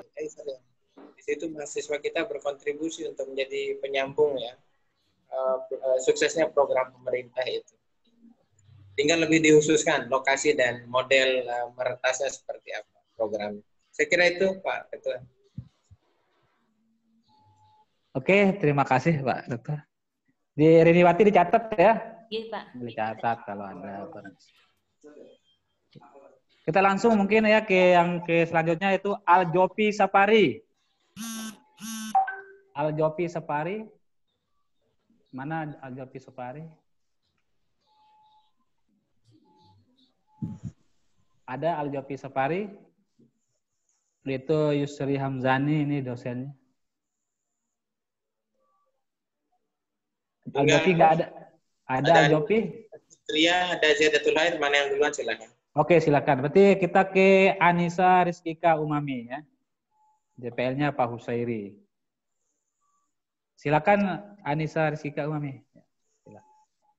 Di situ mahasiswa kita berkontribusi untuk menjadi penyambung ya. Uh, uh, suksesnya program pemerintah itu. Tinggal lebih dikhususkan lokasi dan model uh, meretasnya seperti apa programnya. Saya kira itu Pak Ketua. Oke, terima kasih Pak Dokter. Di Riniwati dicatat ya? Iya Pak. Dicatat kalau ada. Kita langsung mungkin ya ke yang ke selanjutnya itu Aljopi Sapari. Aljopi Sapari. Mana Aljopi Sapari? Ada Aljopi Sapari. Itu Yusri Hamzani ini dosennya. Aljopi nggak ada. Ada, ada Aljopi? Tria, ada Zaidatul Lair, mana yang duluan silakan. Oke, silakan. Berarti kita ke Anissa Rizkika Umami ya. J P L-nya Pak Husairi. Silakan Anissa Rizkika Umami. Silakan.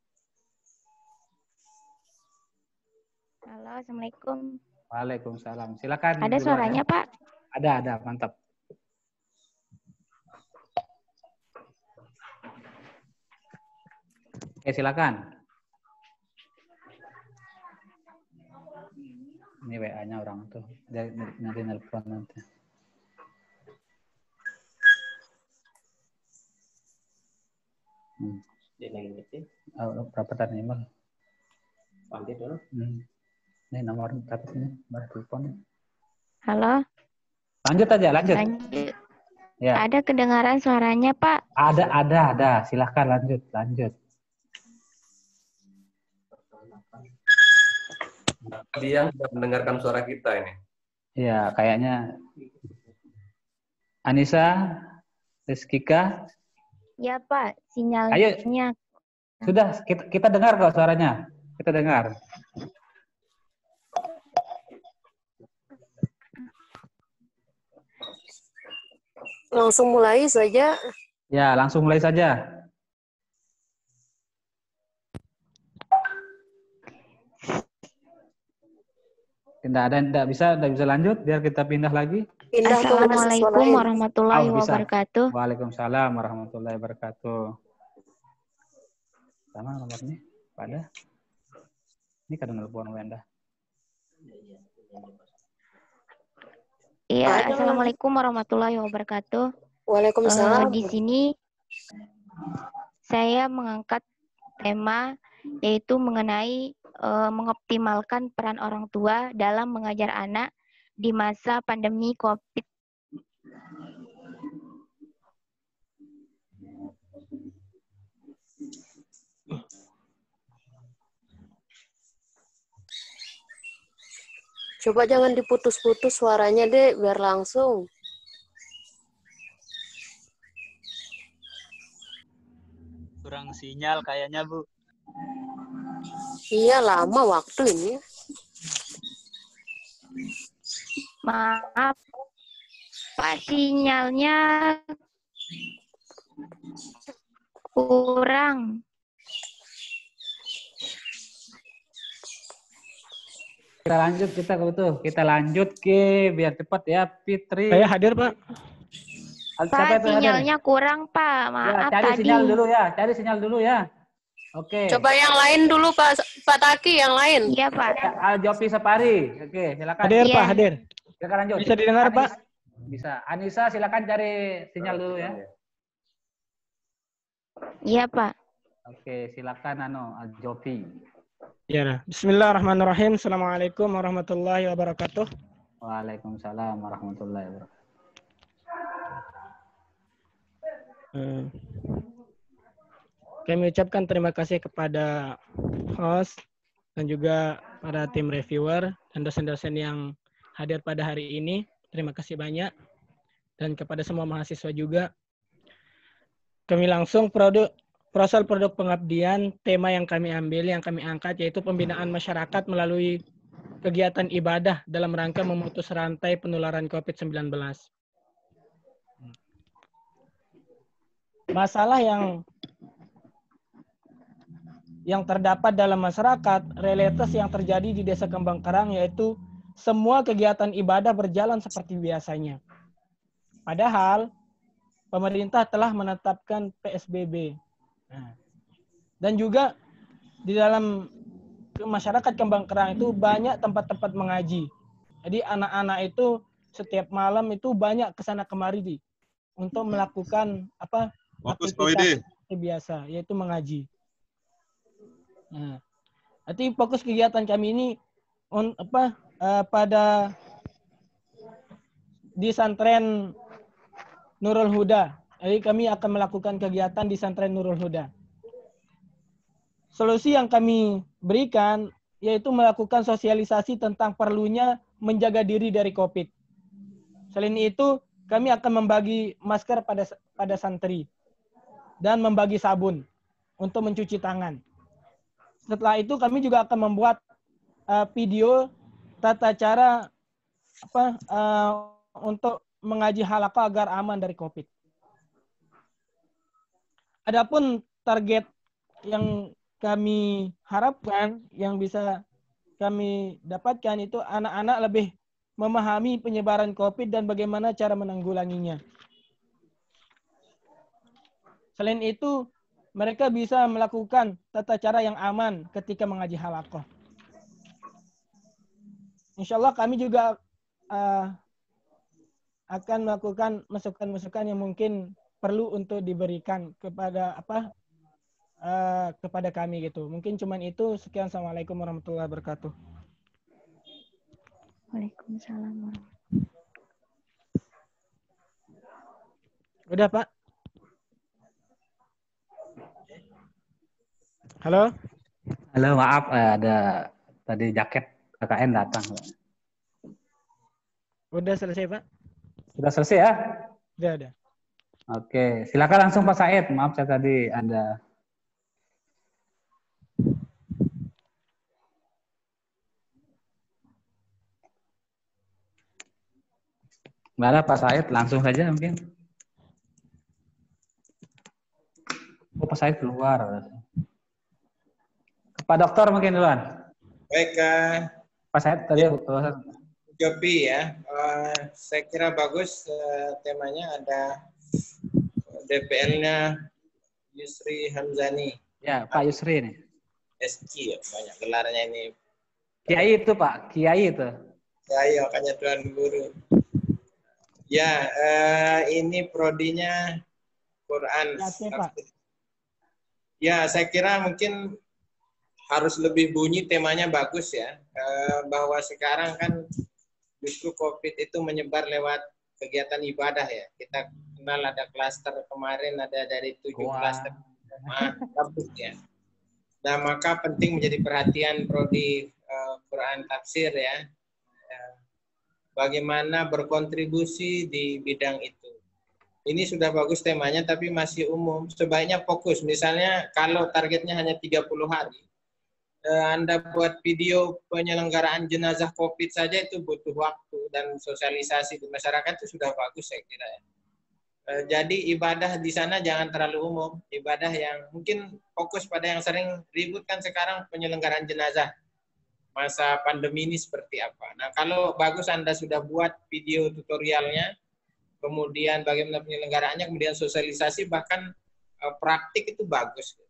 Halo, Assalamualaikum. Waalaikumsalam. Silakan. Ada suaranya, ya. Pak? Ada, ada. Mantap. Oke, silakan. Ini W A-nya orang tuh. Dari nanti nelpon nanti. Hmm. Oh, berapa tadi email? Panggil dulu. Hmm. Ini nomor tapi ini nomor teleponnya. Halo. Lanjut aja, lanjut. Lanjut. Ya. Ada kedengaran suaranya, Pak? Ada, ada, ada. Silahkan lanjut, lanjut. Dia sudah mendengarkan suara kita ini. Iya, kayaknya Anissa, Rizkika. Ya, Pak. Sinyalnya. Ayo. Sudah, kita, kita dengar kok suaranya. Kita dengar. Langsung mulai saja. Ya, langsung mulai saja. Tidak ada, tidak bisa, tidak bisa lanjut. Biar kita pindah lagi. Pindah Assalamualaikum warahmatullahi oh, wabarakatuh. Waalaikumsalam warahmatullahi wabarakatuh. Sama nomornya, pada. Ini kadang telepon Wenda. Iya, Assalamualaikum warahmatullahi wabarakatuh. Waalaikumsalam. Uh, di sini saya mengangkat tema yaitu mengenai uh, mengoptimalkan peran orang tua dalam mengajar anak di masa pandemi COVID. Coba jangan diputus-putus suaranya, Dek, biar langsung. Kurang sinyal kayaknya, Bu. Iya, lama waktu ini. Maaf, Pak, sinyalnya kurang. Kita lanjut, kita tuh, kita lanjut ke biar cepat ya, Fitri. Saya hadir, Pak. Pak, sinyalnya hadir? Kurang, Pak. Maaf ya, cari tadi. sinyal dulu ya, cari sinyal dulu ya. Oke. Coba yang lain dulu, Pak Pak Taki, yang lain. Iya, Pak. Aljopi Sapari. Oke, silakan. Hadir, ya. Pak, hadir. Silakan lanjut. Bisa didengar, Anis, Pak? Bisa. Anissa, silakan cari sinyal dulu ya. Iya, Pak. Oke, silakan Ano, Aljopi. Ya, bismillahirrahmanirrahim. Assalamualaikum warahmatullahi wabarakatuh. Waalaikumsalam warahmatullahi wabarakatuh. Hmm. Kami ucapkan terima kasih kepada host dan juga para tim reviewer dan dosen-dosen yang hadir pada hari ini. Terima kasih banyak. Dan kepada semua mahasiswa juga. Kami langsung produk Prosal produk pengabdian, tema yang kami ambil, yang kami angkat, yaitu pembinaan masyarakat melalui kegiatan ibadah dalam rangka memutus rantai penularan COVID sembilan belas. Masalah yang yang terdapat dalam masyarakat, realitas yang terjadi di Desa Kembang Karang, yaitu semua kegiatan ibadah berjalan seperti biasanya. Padahal, pemerintah telah menetapkan P S B B. Nah, Dan juga di dalam masyarakat Kembangkerang itu banyak tempat-tempat mengaji. Jadi anak-anak itu setiap malam itu banyak kesana kemari di untuk melakukan apa Fokus, aktivitas seperti biasa, yaitu mengaji. Nah, nanti fokus kegiatan kami ini on, apa uh, pada di Santren Nurul Huda. Jadi kami akan melakukan kegiatan di Santren Nurul Huda. Solusi yang kami berikan yaitu melakukan sosialisasi tentang perlunya menjaga diri dari COVID. Selain itu, kami akan membagi masker pada pada santri dan membagi sabun untuk mencuci tangan. Setelah itu kami juga akan membuat uh, video tata cara apa uh, untuk mengaji halaqah agar aman dari COVID. Adapun target yang kami harapkan yang bisa kami dapatkan itu anak-anak lebih memahami penyebaran COVID dan bagaimana cara menanggulanginya. Selain itu, mereka bisa melakukan tata cara yang aman ketika mengaji halaqah. Insya Allah kami juga uh, akan melakukan masukan-masukan yang mungkin perlu untuk diberikan kepada apa uh, kepada kami gitu. Mungkin cuman itu. Sekian. Assalamualaikum warahmatullahi wabarakatuh. Waalaikumsalam warahmatullahi wabarakatuh. Udah, Pak? Halo? Halo, maaf ada tadi jaket K K N datang. Udah selesai, Pak? Sudah selesai ya? Udah, udah. Oke, silakan langsung Pak Said. Maaf saya tadi ada nggak ada Pak Said, langsung saja mungkin. Oh, Pak Said keluar. Pak Dokter mungkin duluan. Baik, uh, Pak Said tadi ya. Jopi ya, uh, saya kira bagus uh, temanya ada D P L-nya Yusri Hamzani. Ya, Pak Yusri nih. S C ya, banyak gelarnya ini. Kiai itu Pak, Kiai itu. Kiai makanya Tuan Guru. Ya, uh, ini prodinya Quran. Ya, Pak. Ya, saya kira mungkin harus lebih bunyi temanya bagus ya, uh, bahwa sekarang kan justru COVID itu menyebar lewat kegiatan ibadah ya. Kita kenal ada klaster kemarin ada dari tujuh klaster kampus ya. Nah maka penting menjadi perhatian prodi uh, Quran tafsir ya. Uh, bagaimana berkontribusi di bidang itu. Ini sudah bagus temanya tapi masih umum. Sebaiknya fokus. Misalnya kalau targetnya hanya tiga puluh hari. Anda buat video penyelenggaraan jenazah COVID saja itu butuh waktu dan sosialisasi di masyarakat itu sudah bagus saya kira ya. Jadi ibadah di sana jangan terlalu umum, ibadah yang mungkin fokus pada yang sering ribut kan sekarang penyelenggaraan jenazah. Masa pandemi ini seperti apa. Nah kalau bagus Anda sudah buat video tutorialnya, kemudian bagaimana penyelenggaraannya, kemudian sosialisasi, bahkan praktik itu bagus.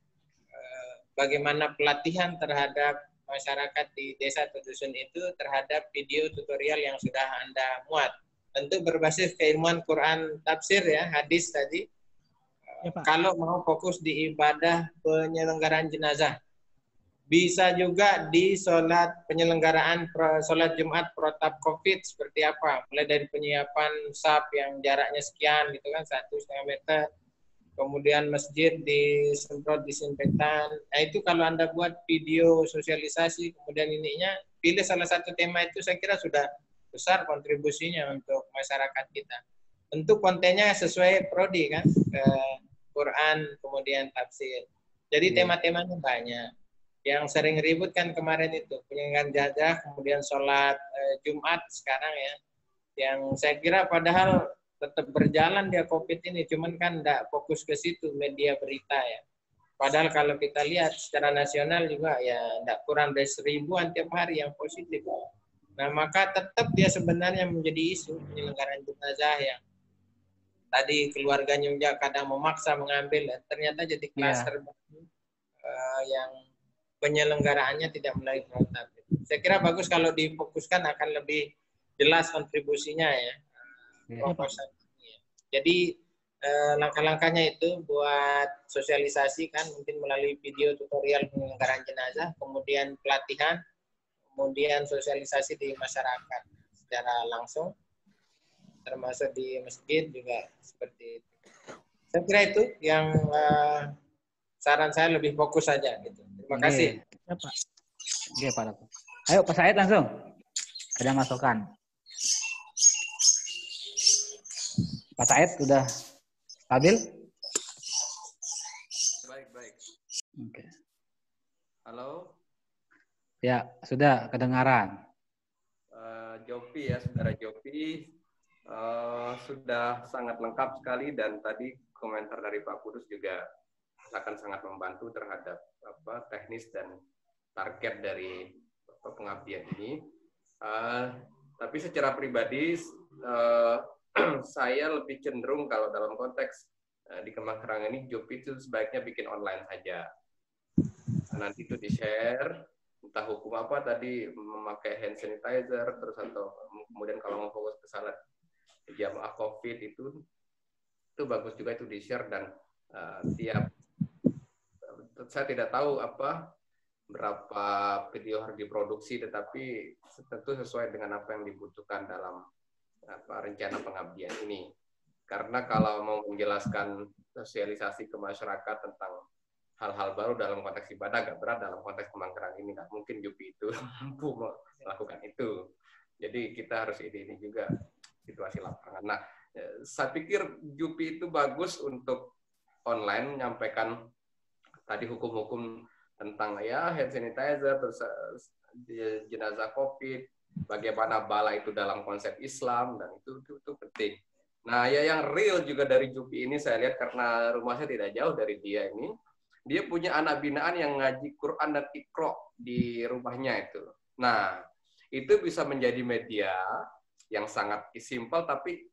Bagaimana pelatihan terhadap masyarakat di desa atau dusun itu terhadap video tutorial yang sudah Anda muat. Tentu berbasis keilmuan Quran tafsir ya, hadis tadi. Ya, Pak. Kalau mau fokus di ibadah penyelenggaraan jenazah. Bisa juga di sholat penyelenggaraan sholat Jumat protap COVID seperti apa. Mulai dari penyiapan saf yang jaraknya sekian gitu kan, satu setengah meter. Kemudian masjid disemprot disinfektan. Nah itu kalau Anda buat video sosialisasi, kemudian ininya, pilih salah satu tema itu saya kira sudah besar kontribusinya untuk masyarakat kita. Tentu kontennya sesuai prodi kan, ke Quran, kemudian tafsir. Jadi tema-temanya banyak. Yang sering ribut kan kemarin itu, penyelenggaraan jenazah, kemudian sholat eh, Jumat sekarang ya. Yang saya kira padahal tetap berjalan dia COVID ini, cuman kan tidak fokus ke situ media berita ya. Padahal kalau kita lihat secara nasional juga ya tidak kurang dari seribuan tiap hari yang positif. Nah maka tetap dia sebenarnya menjadi isu penyelenggaraan jenazah yang tadi keluarganya juga kadang memaksa mengambil, ternyata jadi klaster. Yeah. uh, yang penyelenggaraannya tidak melalui protap. Saya kira bagus kalau difokuskan akan lebih jelas kontribusinya ya, proposal. Jadi eh, langkah-langkahnya itu buat sosialisasi kan mungkin melalui video tutorial penyelenggaraan jenazah, kemudian pelatihan, kemudian sosialisasi di masyarakat secara langsung, termasuk di masjid juga seperti itu. Saya kira itu yang eh, saran saya lebih fokus saja gitu. Terima kasih. Oke, Pak. Ayo Pak Said langsung. Ada masukan. Pak Said sudah stabil? Baik, baik. Oke. Halo. Ya, sudah kedengaran. Uh, Jopi ya, saudara Jopi. Uh, sudah sangat lengkap sekali dan tadi komentar dari Pak Kudus juga akan sangat membantu terhadap apa teknis dan target dari apa, pengabdian ini. Uh, tapi secara pribadi uh, saya lebih cenderung kalau dalam konteks uh, di Kemang Kerang ini Jopi itu sebaiknya bikin online saja. Nanti itu di-share, entah hukum apa tadi memakai hand sanitizer terus atau kemudian kalau mau fokus ke salat jamaah COVID itu itu bagus juga itu di-share dan uh, tiap saya tidak tahu apa berapa video harus diproduksi, tetapi tentu sesuai dengan apa yang dibutuhkan dalam apa rencana pengabdian ini. Karena kalau mau menjelaskan sosialisasi ke masyarakat tentang hal-hal baru dalam konteks ibadah agak berat dalam konteks Kemang Kerang ini, nggak mungkin Jupi itu mampu melakukan itu. Jadi kita harus ini, ini juga situasi lapangan. Nah, saya pikir Jupi itu bagus untuk online menyampaikan tadi hukum-hukum tentang ya hand sanitizer, terus jenazah COVID, bagaimana bala itu dalam konsep Islam, dan itu, itu, itu penting. Nah, ya yang real juga dari Jupi ini saya lihat karena rumahnya tidak jauh dari dia ini, dia punya anak binaan yang ngaji Quran dan Iqra di rumahnya itu. Nah, itu bisa menjadi media yang sangat simpel tapi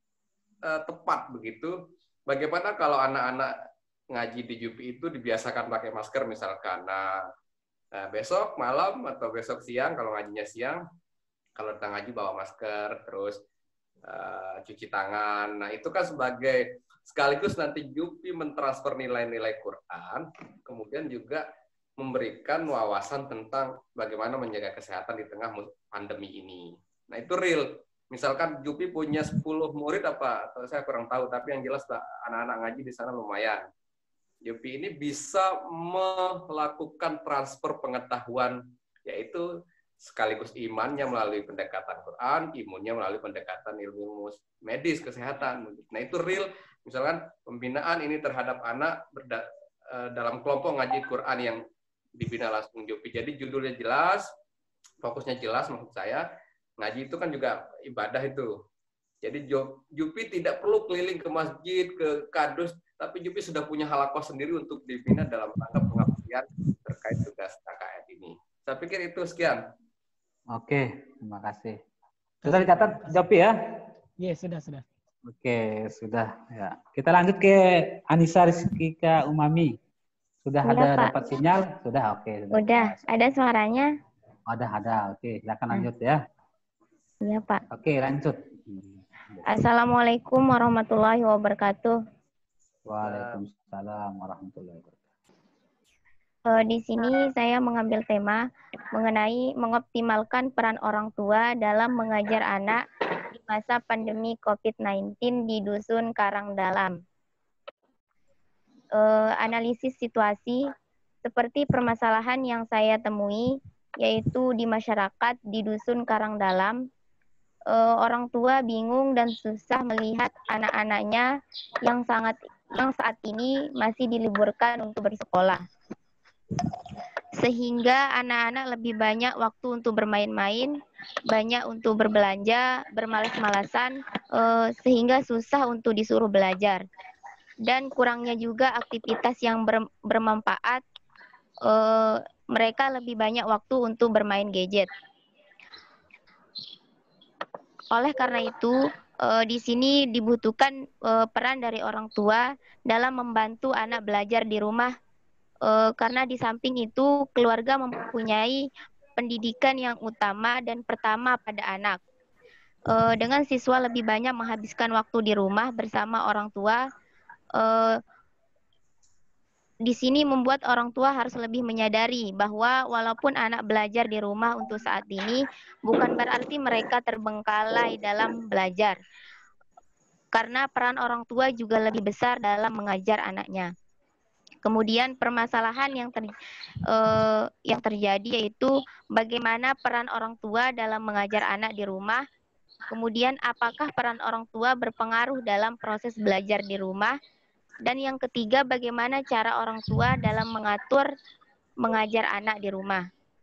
uh, tepat begitu. Bagaimana kalau anak-anak ngaji di Jupi itu dibiasakan pakai masker misalkan. Nah, nah, besok malam atau besok siang kalau ngajinya siang, kalau datang ngaji bawa masker, terus uh, cuci tangan. Nah, itu kan sebagai sekaligus nanti Jupi mentransfer nilai-nilai Quran, kemudian juga memberikan wawasan tentang bagaimana menjaga kesehatan di tengah pandemi ini. Nah, itu real. Misalkan Jupi punya sepuluh murid apa, atau saya kurang tahu, tapi yang jelas anak-anak ngaji di sana lumayan. Jupi ini bisa melakukan transfer pengetahuan, yaitu sekaligus imannya melalui pendekatan Quran, imunnya melalui pendekatan ilmu medis, kesehatan. Nah, itu real. Misalkan pembinaan ini terhadap anak berda, dalam kelompok ngaji Quran yang dibina langsung Jupi. Jadi judulnya jelas, fokusnya jelas maksud saya. Ngaji itu kan juga ibadah itu. Jadi Jupi tidak perlu keliling ke masjid, ke kadus, tapi Jupi sudah punya halakoh sendiri untuk dibina dalam rangka pengabdian terkait tugas K K N ini. Saya pikir itu sekian. Oke, terima kasih. Sudah dicatat Jupi ya? Iya, sudah, sudah. Oke, sudah. Ya. Kita lanjut ke Anissa Rizkika Umami. Sudah Sudah, ada Pak. dapat sinyal? Sudah, oke. Sudah. Udah, ada suaranya? Ada, ada. Oke, silakan lanjut ya. Iya, Pak. Oke, lanjut. Assalamualaikum warahmatullahi wabarakatuh. Waalaikumsalam warahmatullahi wabarakatuh. Uh, di sini saya mengambil tema mengenai mengoptimalkan peran orang tua dalam mengajar anak di masa pandemi COVID sembilan belas di Dusun Karangdalam. Uh, analisis situasi seperti permasalahan yang saya temui, yaitu di masyarakat di Dusun Karangdalam, uh, orang tua bingung dan susah melihat anak-anaknya yang sangat yang saat ini masih diliburkan untuk bersekolah. Sehingga anak-anak lebih banyak waktu untuk bermain-main, banyak untuk berbelanja, bermalas-malasan, eh, sehingga susah untuk disuruh belajar. Dan kurangnya juga aktivitas yang ber, bermanfaat, eh, mereka lebih banyak waktu untuk bermain gadget. Oleh karena itu, eh, di sini dibutuhkan eh, peran dari orang tua dalam membantu anak belajar di rumah Eh, karena di samping itu keluarga mempunyai pendidikan yang utama dan pertama pada anak. Eh, dengan siswa lebih banyak menghabiskan waktu di rumah bersama orang tua, eh, di sini membuat orang tua harus lebih menyadari bahwa walaupun anak belajar di rumah untuk saat ini, bukan berarti mereka terbengkalai dalam belajar. Karena peran orang tua juga lebih besar dalam mengajar anaknya. Kemudian permasalahan yang ter, eh, yang terjadi yaitu bagaimana peran orang tua dalam mengajar anak di rumah. Kemudian apakah peran orang tua berpengaruh dalam proses belajar di rumah? Dan yang ketiga, bagaimana cara orang tua dalam mengatur mengajar anak di rumah.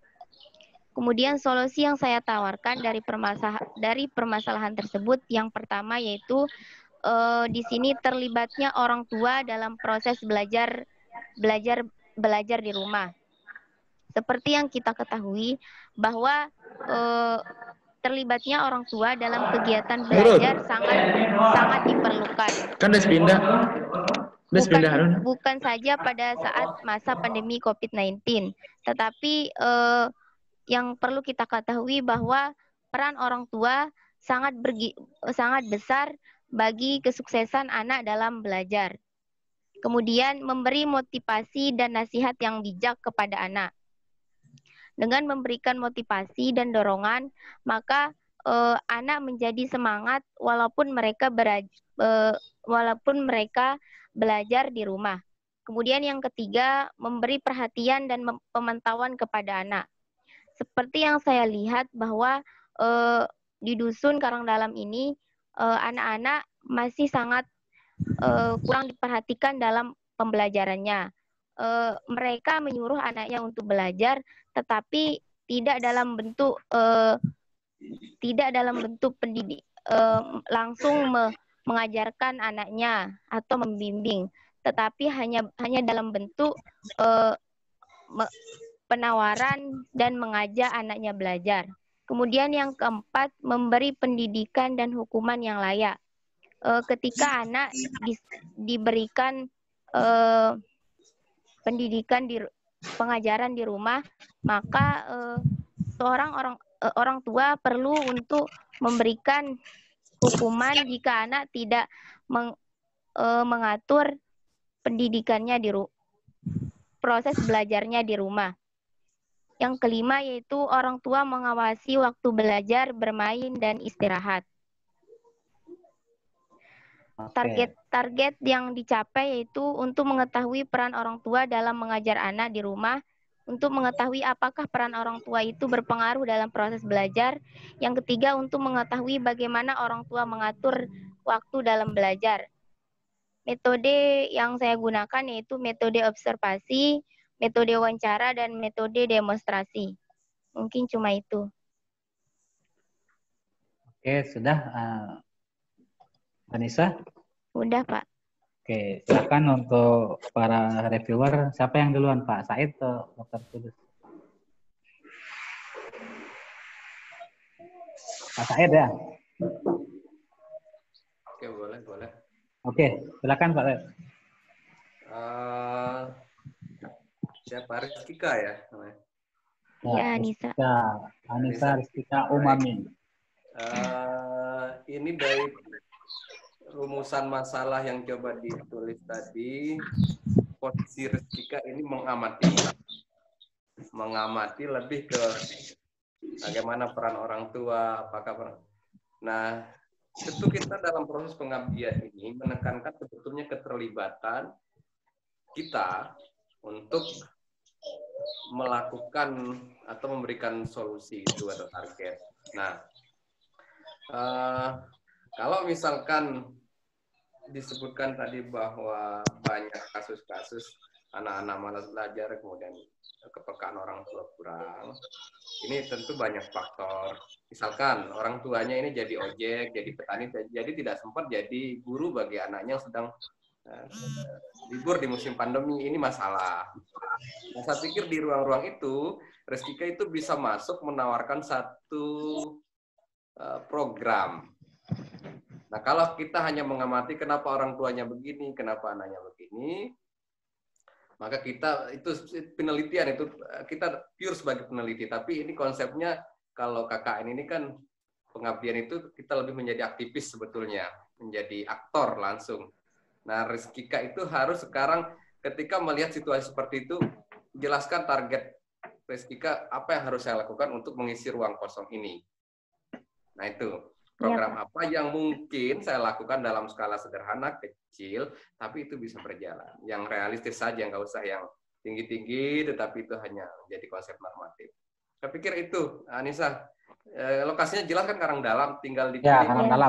Kemudian solusi yang saya tawarkan dari permasalahan dari permasalahan tersebut, yang pertama yaitu eh, di sini terlibatnya orang tua dalam proses belajar belajar belajar di rumah. Seperti yang kita ketahui bahwa eh, terlibatnya orang tua dalam kegiatan belajar sangat sangat diperlukan. Kan udah pindah. Bukan, bukan saja pada saat masa pandemi covid sembilan belas, tetapi eh, yang perlu kita ketahui bahwa peran orang tua sangat bergi, sangat besar bagi kesuksesan anak dalam belajar. Kemudian memberi motivasi dan nasihat yang bijak kepada anak. Dengan memberikan motivasi dan dorongan, maka eh, anak menjadi semangat walaupun mereka beraj, eh, walaupun mereka belajar di rumah. Kemudian yang ketiga, memberi perhatian dan pemantauan kepada anak. Seperti yang saya lihat bahwa eh, di dusun Karangdalam ini anak-anak eh, masih sangat eh, kurang diperhatikan dalam pembelajarannya. Eh, mereka menyuruh anaknya untuk belajar, tetapi tidak dalam bentuk eh, tidak dalam bentuk pendidik eh, langsung me, mengajarkan anaknya atau membimbing, tetapi hanya hanya dalam bentuk eh, me, penawaran dan mengajak anaknya belajar. Kemudian yang keempat, memberi pendidikan dan hukuman yang layak. E, ketika anak di, diberikan e, pendidikan di pengajaran di rumah, maka e, seorang orang e, orang tua perlu untuk memberikan hukuman jika anak tidak meng, e, mengatur pendidikannya di ru, proses belajarnya di rumah. Yang kelima yaitu orang tua mengawasi waktu belajar, bermain, dan istirahat. Target-target yang dicapai yaitu untuk mengetahui peran orang tua dalam mengajar anak di rumah, untuk mengetahui apakah peran orang tua itu berpengaruh dalam proses belajar. Yang ketiga, untuk mengetahui bagaimana orang tua mengatur waktu dalam belajar. Metode yang saya gunakan yaitu metode observasi, metode wawancara, dan metode demonstrasi. Mungkin cuma itu. Oke, sudah. Uh, Anissa? Udah, Pak. Oke, silakan untuk para reviewer. Siapa yang duluan, Pak? Said atau Dokter Kudus? Pak Said ya? Oke, boleh, boleh. Oke, silakan Pak Said. Uh... Siapa? Rizkika ya? Ya, Anissa. Anissa Rizkika Umami. Uh, ini dari rumusan masalah yang coba ditulis tadi, posisi Rizkika ini mengamati. Mengamati lebih ke bagaimana peran orang tua, apakah peran. Nah, tentu kita dalam proses pengabdian ini menekankan sebetulnya keterlibatan kita untuk melakukan atau memberikan solusi itu atau target. Nah, uh, kalau misalkan disebutkan tadi bahwa banyak kasus-kasus anak-anak malas belajar, kemudian kepekaan orang tua kurang, ini tentu banyak faktor. Misalkan orang tuanya ini jadi ojek, jadi petani, jadi tidak sempat jadi guru bagi anaknya yang sedang uh, libur di musim pandemi, ini masalah. Nah, saya pikir di ruang-ruang itu, Rizkika itu bisa masuk menawarkan satu uh, program. Nah, kalau kita hanya mengamati kenapa orang tuanya begini, kenapa anaknya begini, Maka kita itu penelitian itu kita pure sebagai peneliti, tapi ini konsepnya kalau K K N ini kan pengabdian itu kita lebih menjadi aktivis sebetulnya, menjadi aktor langsung. Nah, Rizkika itu harus sekarang ketika melihat situasi seperti itu, jelaskan target Rizkika apa yang harus saya lakukan untuk mengisi ruang kosong ini. Nah, itu program ya, apa yang mungkin saya lakukan dalam skala sederhana, kecil, tapi itu bisa berjalan. Yang realistis saja, nggak usah yang tinggi-tinggi, tetapi itu hanya menjadi konsep normatif. Saya pikir itu, Anissa, eh, lokasinya jelas kan Karangdalam, tinggal di ya, Karangdalam.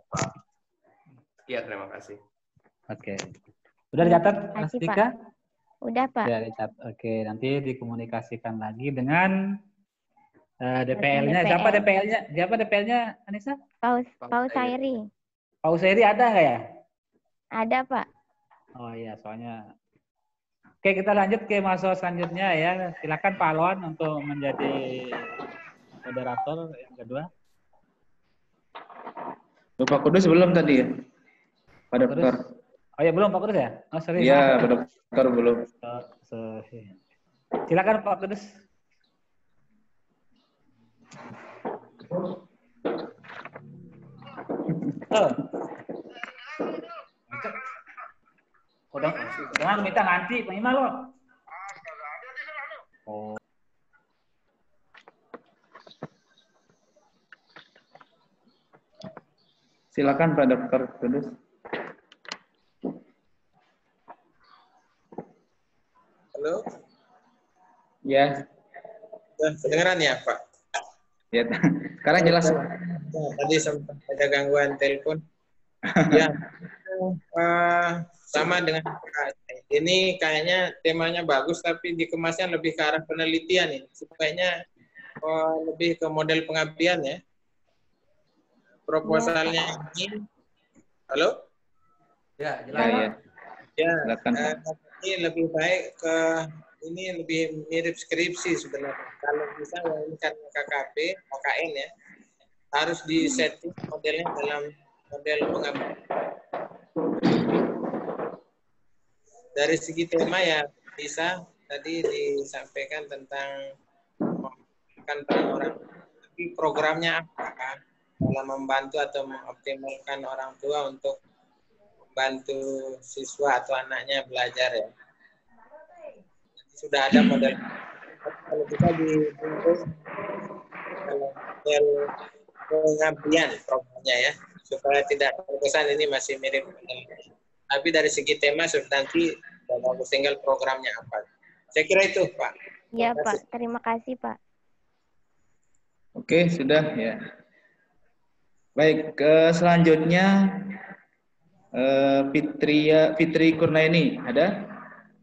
Iya, terima kasih. Oke. Udah dicatat, Mas Dika? Udah, Pak. Ya, dicatat. Oke, nanti dikomunikasikan lagi dengan uh, D P L-nya. Siapa D P L-nya? Siapa D P L-nya, Anissa? Paus Paus Sairi. Paus Sairi ada nggak ya? Ada, Pak. Oh iya, soalnya. Oke, kita lanjut ke mahasiswa selanjutnya ya. Silakan Pak Alwan untuk menjadi moderator yang kedua. Bapak Kudus belum tadi ya? Pak Dokter. Oh ya belum Pak Kudus ya? Oh sorry. Iya Pak Dokter belum. Oh, sorry. Silakan Pak Kudus. Oh. Udah, jangan minta nanti, Pak lo. Oh. Silakan Pak Dokter Kudus. Halo. Ya. Kedengeran ya Pak? Ya, sekarang jelas. Nah, tadi sempat ada gangguan telepon. Ya, uh, sama dengan ini kayaknya temanya bagus, tapi dikemasnya lebih ke arah penelitian ini. Supaya uh, lebih ke model pengabdian ya. Proposalnya ini, halo? Ya, jelas. Ya, ya. Ya, Silakan, uh, ini lebih baik ke ini lebih mirip skripsi sebenarnya. Kalau bisa ya ini karena K K P, K K N ya, harus disetting modelnya dalam model pengabdian. Dari segi tema ya bisa tadi disampaikan tentang kan peran orang, tapi programnya apa dalam membantu atau mengoptimalkan orang tua untuk membantu siswa atau anaknya belajar ya. Sudah ada model, kalau bisa dibentuk model pengabdian programnya ya, supaya tidak terkesan ini masih mirip. Tapi dari segi tema sudah nanti bagus, tinggal programnya apa. Saya kira itu Pak. Iya Pak, terima kasih Pak. Oke, sudah ya. Baik, ke selanjutnya eh, Fitria Fitri Kurnaini ada?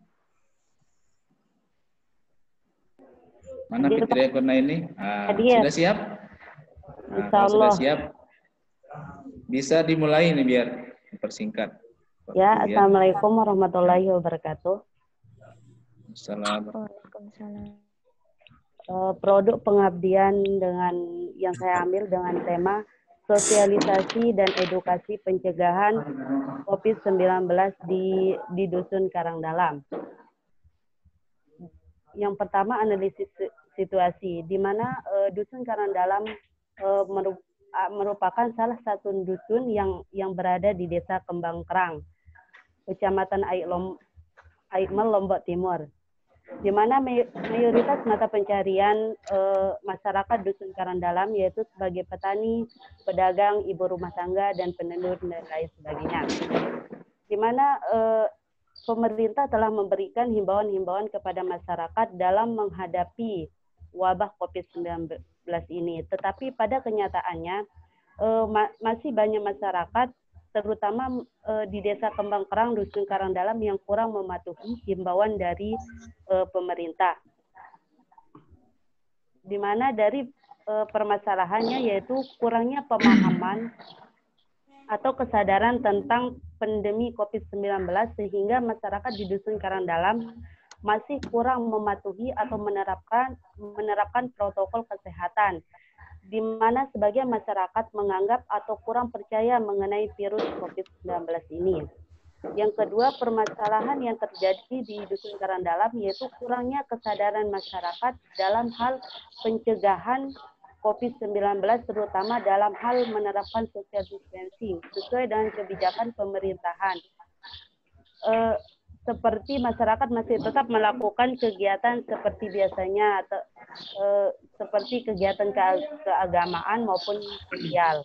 Mana Hadir, Fitria Kurnaini? Ah, sudah siap? Nah, Insya Allah. Sudah siap. Bisa dimulai nih biar dipersingkat. Ya, Assalamualaikum warahmatullahi wabarakatuh. Assalamualaikum. Uh, produk pengabdian dengan yang saya ambil dengan tema sosialisasi dan edukasi pencegahan COVID sembilan belas di di Dusun Karangdalam. Yang pertama analisis situasi, di mana uh, Dusun Karangdalam uh, merupakan salah satu dusun yang yang berada di Desa Kembang Kerang, Kecamatan Aikmel, Aikmel, Lombok Timur, di mana mayoritas mata pencarian uh, masyarakat Dusun Karangdalam yaitu sebagai petani, pedagang, ibu rumah tangga, dan penenun dan lain sebagainya. Di mana uh, pemerintah telah memberikan himbauan-himbauan kepada masyarakat dalam menghadapi wabah COVID sembilan belas ini. Tetapi pada kenyataannya eh, ma masih banyak masyarakat, terutama eh, di Desa Kembang Kerang, Dusun Karangdalam yang kurang mematuhi himbauan dari eh, pemerintah. Di mana dari eh, permasalahannya yaitu kurangnya pemahaman atau kesadaran tentang pandemi COVID sembilan belas sehingga masyarakat di Dusun Karangdalam masih kurang mematuhi atau menerapkan menerapkan protokol kesehatan, di mana sebagian masyarakat menganggap atau kurang percaya mengenai virus COVID sembilan belas ini. Yang kedua, permasalahan yang terjadi di Dusun Karandalam yaitu kurangnya kesadaran masyarakat dalam hal pencegahan covid sembilan belas, terutama dalam hal menerapkan social distancing sesuai dengan kebijakan pemerintahan. Eh, seperti masyarakat masih tetap melakukan kegiatan seperti biasanya, atau eh, seperti kegiatan ke keagamaan maupun sosial.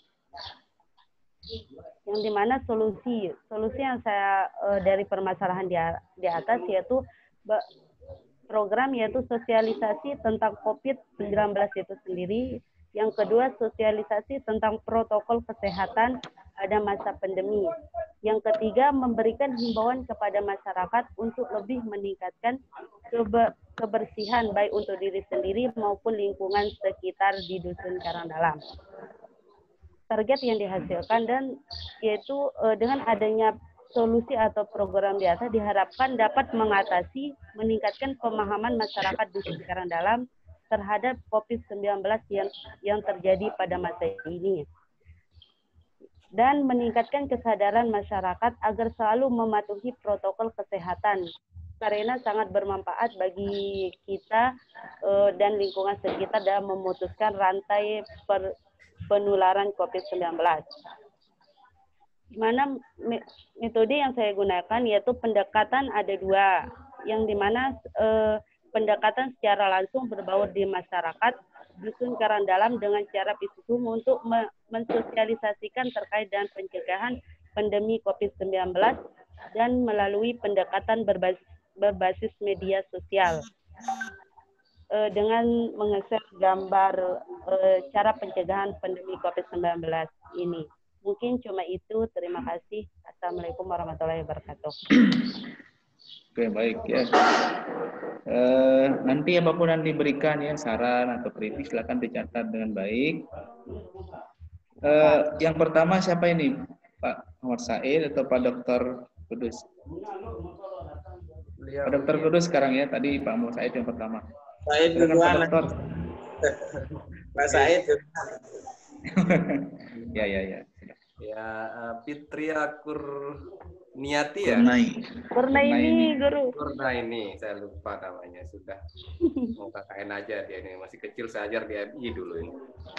Yang dimana solusi solusi yang saya eh, dari permasalahan di, di atas yaitu program yaitu sosialisasi tentang covid sembilan belas itu sendiri. Yang kedua, sosialisasi tentang protokol kesehatan pada masa pandemi. Yang ketiga, memberikan himbauan kepada masyarakat untuk lebih meningkatkan kebersihan baik untuk diri sendiri maupun lingkungan sekitar di Dusun Karandalam. Target yang dihasilkan dan yaitu dengan adanya solusi atau program di atas diharapkan dapat mengatasi, meningkatkan pemahaman masyarakat Dusun Karandalam terhadap covid sembilan belas yang yang terjadi pada masa ini, dan meningkatkan kesadaran masyarakat agar selalu mematuhi protokol kesehatan karena sangat bermanfaat bagi kita uh, dan lingkungan sekitar dalam memutuskan rantai per, penularan covid sembilan belas. Di mana metode yang saya gunakan yaitu pendekatan ada dua, yang dimana uh, pendekatan secara langsung berbaur di masyarakat Dusun Karandalam dengan cara visum untuk mensosialisasikan terkait dengan pencegahan pandemi covid sembilan belas dan melalui pendekatan berbasis, berbasis media sosial e, dengan menge-share gambar e, cara pencegahan pandemi covid sembilan belas ini. Mungkin cuma itu. Terima kasih. Assalamualaikum warahmatullahi wabarakatuh. Oke, baik ya. Eh, nanti apapun yang diberikan ya, saran atau kritik silakan dicatat dengan baik. Eh, yang pertama siapa ini? Pak Muhammad Said atau Pak Dokter Kudus? Pak Dokter Kudus sekarang ya, tadi Pak Muhammad Said yang pertama. Said duluan. Pak Said. Ya, ya, ya. Ya, uh, Fitria Kurniati ya? Kurnaini. Kurnaini, Guru. Kurnaini, saya lupa namanya sudah. Mau K K N aja dia ini, masih kecil saya ajar di M I dulu ini.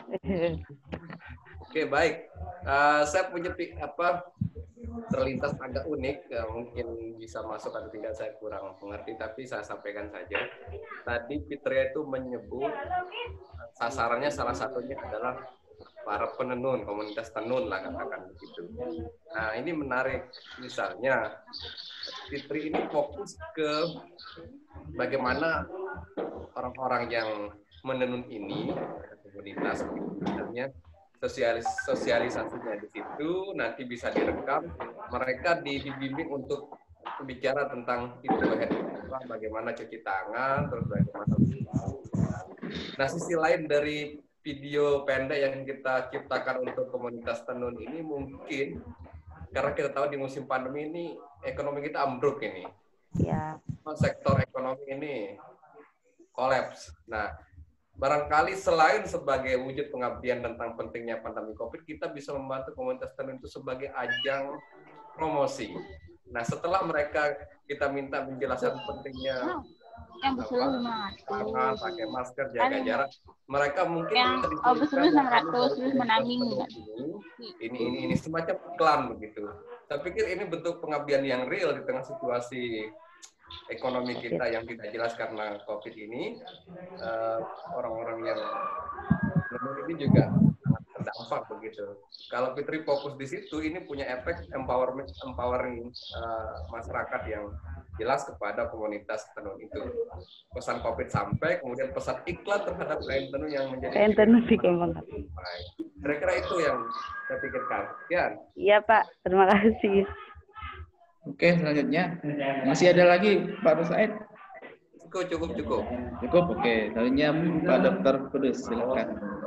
Oke, baik. Uh, saya punya apa terlintas agak unik, ya, mungkin bisa masuk atau tidak saya kurang mengerti, tapi saya sampaikan saja. Tadi Fitria itu menyebut sasarannya salah satunya adalah para penenun, komunitas tenun lah katakan begitu. Nah ini menarik, misalnya Fitri ini fokus ke bagaimana orang-orang yang menenun ini, komunitas misalnya, sosialis sosialisasinya di situ, nanti bisa direkam, mereka dibimbing untuk bicara tentang itu, bagaimana cuci tangan, terus bagaimana. Nah sisi lain dari video pendek yang kita ciptakan untuk komunitas tenun ini mungkin karena kita tahu di musim pandemi ini ekonomi kita ambruk ini. Ya. Sektor ekonomi ini kolaps. Nah, barangkali selain sebagai wujud pengabdian tentang pentingnya pandemi Covid, kita bisa membantu komunitas tenun itu sebagai ajang promosi. Nah, setelah mereka kita minta menjelaskan pentingnya yang bersuluh tangan, pakai masker, jaga jarak. Mereka mungkin yang oh, bersuluh enam ratus menaming ini ini ini semacam iklan begitu. Saya pikir ini bentuk pengabdian yang real di tengah situasi ekonomi kita yang tidak jelas karena Covid ini. Orang-orang uh, yang ini juga sangat terdampak begitu. Kalau Fitri fokus di situ, ini punya efek empowerment, empowering uh, masyarakat yang jelas kepada komunitas tenun itu. Pesan Covid sampai, kemudian pesan iklan terhadap kain tenun yang menjadi kain tenun dikembangkan. Kira-kira itu yang saya pikirkan. Ya. Iya Pak, terima kasih. Oke, selanjutnya masih ada lagi Pak Said. Cukup, cukup, cukup. Cukup, oke. Selanjutnya Pak Dokter Kudus, silakan.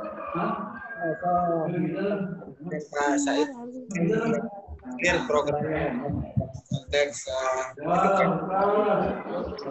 Pak Said, clear programnya konteks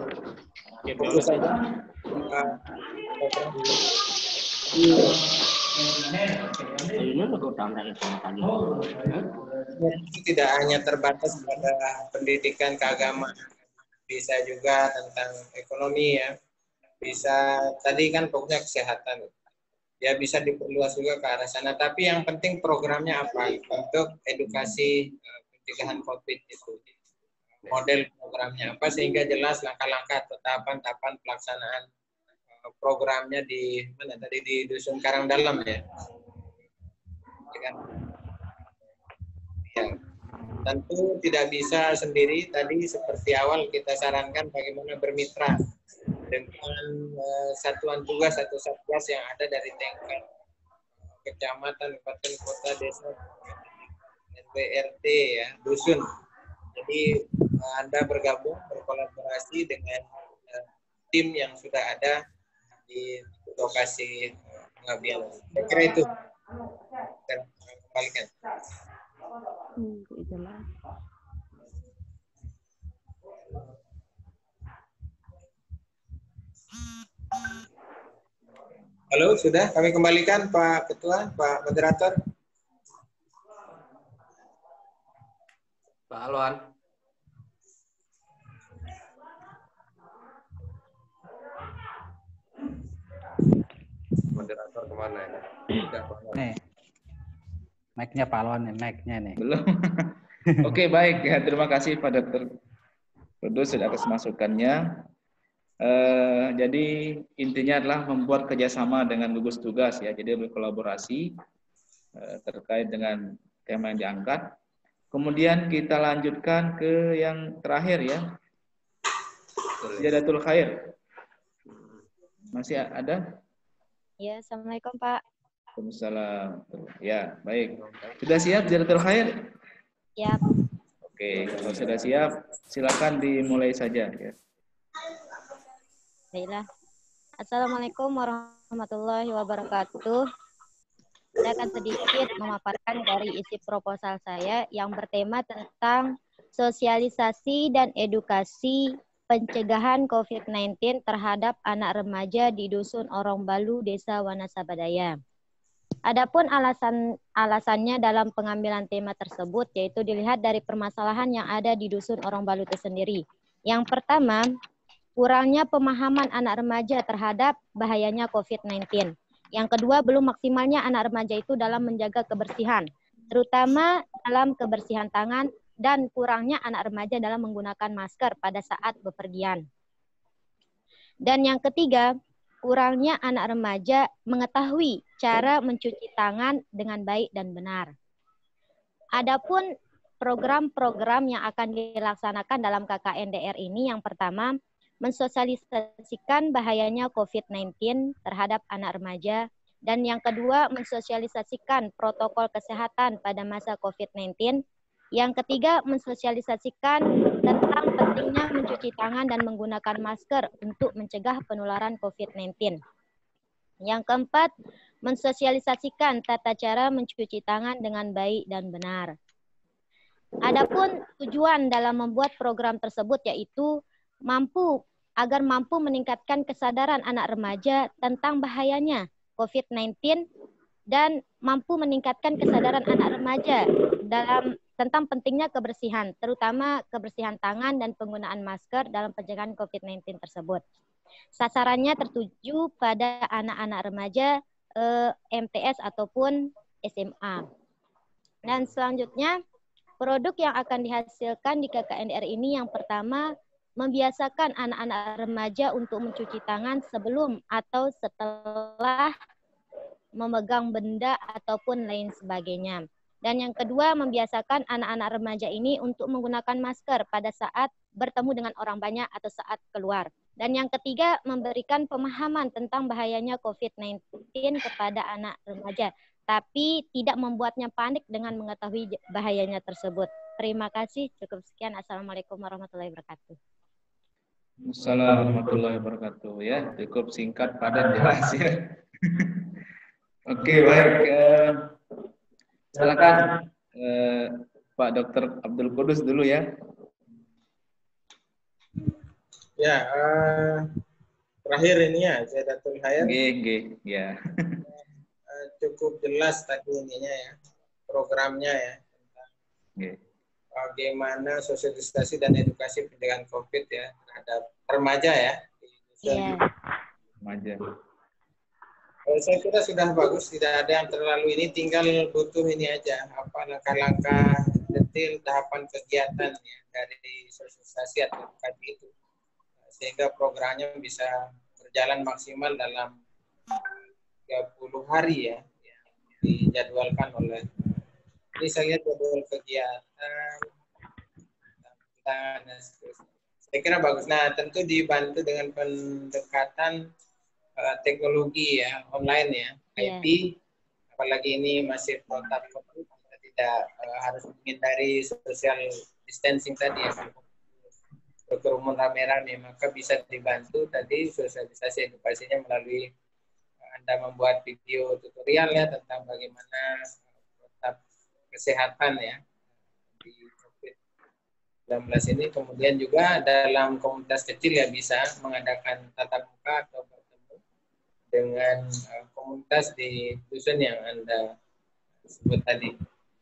fokus saja Tidak hanya terbatas pada pendidikan keagamaan, bisa juga tentang ekonomi ya, bisa tadi kan pokoknya kesehatan ya, bisa diperluas juga ke arah sana. Tapi yang penting programnya apa untuk edukasi uh, pencegahan COVID itu, model programnya apa sehingga jelas langkah-langkah atau tahapan-tahapan pelaksanaan uh, programnya di mana tadi di Dusun Karangdalam ya. Ya, ya. Tentu tidak bisa sendiri, tadi seperti awal kita sarankan bagaimana bermitra dengan uh, satuan tugas atau satgas yang ada dari tingkat kecamatan, kabupaten, kota, desa, R T R T ya, dusun. Jadi uh, Anda bergabung, berkolaborasi dengan uh, tim yang sudah ada di lokasi uh, pengabdian. Saya kira itu. Dan kembalikan. Hmm, jelas. Halo, sudah kami kembalikan Pak Ketua, Pak Moderator. Pak Alwan. Moderator kemana ya? Sudah, Pak Alwan. Nih, mic-nya Pak Alwan nih, mic-nya nih. Belum. Oke, baik. Ya, terima kasih Pak Dokter Kudus sudah atas masukannya. Eh, jadi intinya adalah membuat kerjasama dengan gugus tugas ya. Jadi berkolaborasi eh, terkait dengan tema yang diangkat. Kemudian kita lanjutkan ke yang terakhir ya. Jadatul Khair. Masih ada? Ya, Assalamualaikum Pak. Waalaikumsalam. Ya, baik. Sudah siap Jadatul Khair? Ya. Oke, kalau sudah siap, silakan dimulai saja. Ya. Baiklah. Assalamualaikum warahmatullahi wabarakatuh. Saya akan sedikit memaparkan dari isi proposal saya yang bertema tentang sosialisasi dan edukasi pencegahan COVID sembilan belas terhadap anak remaja di Dusun Orong Balu, Desa Wanasabadaya. Adapun alasan alasannya dalam pengambilan tema tersebut yaitu dilihat dari permasalahan yang ada di Dusun Orong Balu itu sendiri. Yang pertama, kurangnya pemahaman anak remaja terhadap bahayanya COVID sembilan belas. Yang kedua, belum maksimalnya anak remaja itu dalam menjaga kebersihan, terutama dalam kebersihan tangan dan kurangnya anak remaja dalam menggunakan masker pada saat bepergian. Dan yang ketiga, kurangnya anak remaja mengetahui cara mencuci tangan dengan baik dan benar. Adapun program-program yang akan dilaksanakan dalam K K N D R ini, yang pertama, mensosialisasikan bahayanya COVID sembilan belas terhadap anak remaja, dan yang kedua, mensosialisasikan protokol kesehatan pada masa COVID sembilan belas. Yang ketiga, mensosialisasikan tentang pentingnya mencuci tangan dan menggunakan masker untuk mencegah penularan COVID sembilan belas. Yang keempat, mensosialisasikan tata cara mencuci tangan dengan baik dan benar. Adapun tujuan dalam membuat program tersebut yaitu mampu agar mampu meningkatkan kesadaran anak remaja tentang bahayanya COVID sembilan belas dan mampu meningkatkan kesadaran anak remaja dalam tentang pentingnya kebersihan, terutama kebersihan tangan dan penggunaan masker dalam pencegahan COVID sembilan belas tersebut. Sasarannya tertuju pada anak-anak remaja eh, M T S ataupun S M A. Dan selanjutnya, produk yang akan dihasilkan di K K N D R ini yang pertama, membiasakan anak-anak remaja untuk mencuci tangan sebelum atau setelah memegang benda ataupun lain sebagainya. Dan yang kedua, membiasakan anak-anak remaja ini untuk menggunakan masker pada saat bertemu dengan orang banyak atau saat keluar. Dan yang ketiga, memberikan pemahaman tentang bahayanya COVID sembilan belas kepada anak remaja, tapi tidak membuatnya panik dengan mengetahui bahayanya tersebut. Terima kasih, cukup sekian. Assalamualaikum warahmatullahi wabarakatuh. Assalamualaikum warahmatullahi wabarakatuh. Ya, cukup singkat, padat, jelas ya. Oke, baik. Eh, silakan eh, Pak Dokter Abdul Kudus dulu ya. Ya, uh, terakhir ini ya, Jadatul Khair. G, G, ya. Uh, cukup jelas tadi ininya ya, programnya ya. Okay. Bagaimana sosialisasi dan edukasi pencegahan COVID ya terhadap remaja ya. Iya. Remaja. Eh, Saya kira sudah bagus, tidak ada yang terlalu ini, tinggal butuh ini aja, apa langkah-langkah detail tahapan kegiatan ya dari sosialisasi atau edukasi itu, sehingga programnya bisa berjalan maksimal dalam tiga puluh hari ya, yang dijadwalkan oleh. Ini saya lihat jadwal kegiatan, dan seterusnya. Saya kira bagus. Nah, tentu dibantu dengan pendekatan uh, teknologi ya, online ya, Yeah. I P. Apalagi ini masih protap COVID, kita tidak uh, harus menghindari social distancing tadi ya, berkerumun rame-rame, maka bisa dibantu tadi sosialisasi edukasinya melalui uh, Anda membuat video tutorial ya tentang bagaimana protap kesehatan ya di COVID sembilan belas ini. Kemudian juga dalam komunitas kecil ya bisa mengadakan tatap muka atau bertemu dengan uh, komunitas di dusun yang Anda sebut tadi.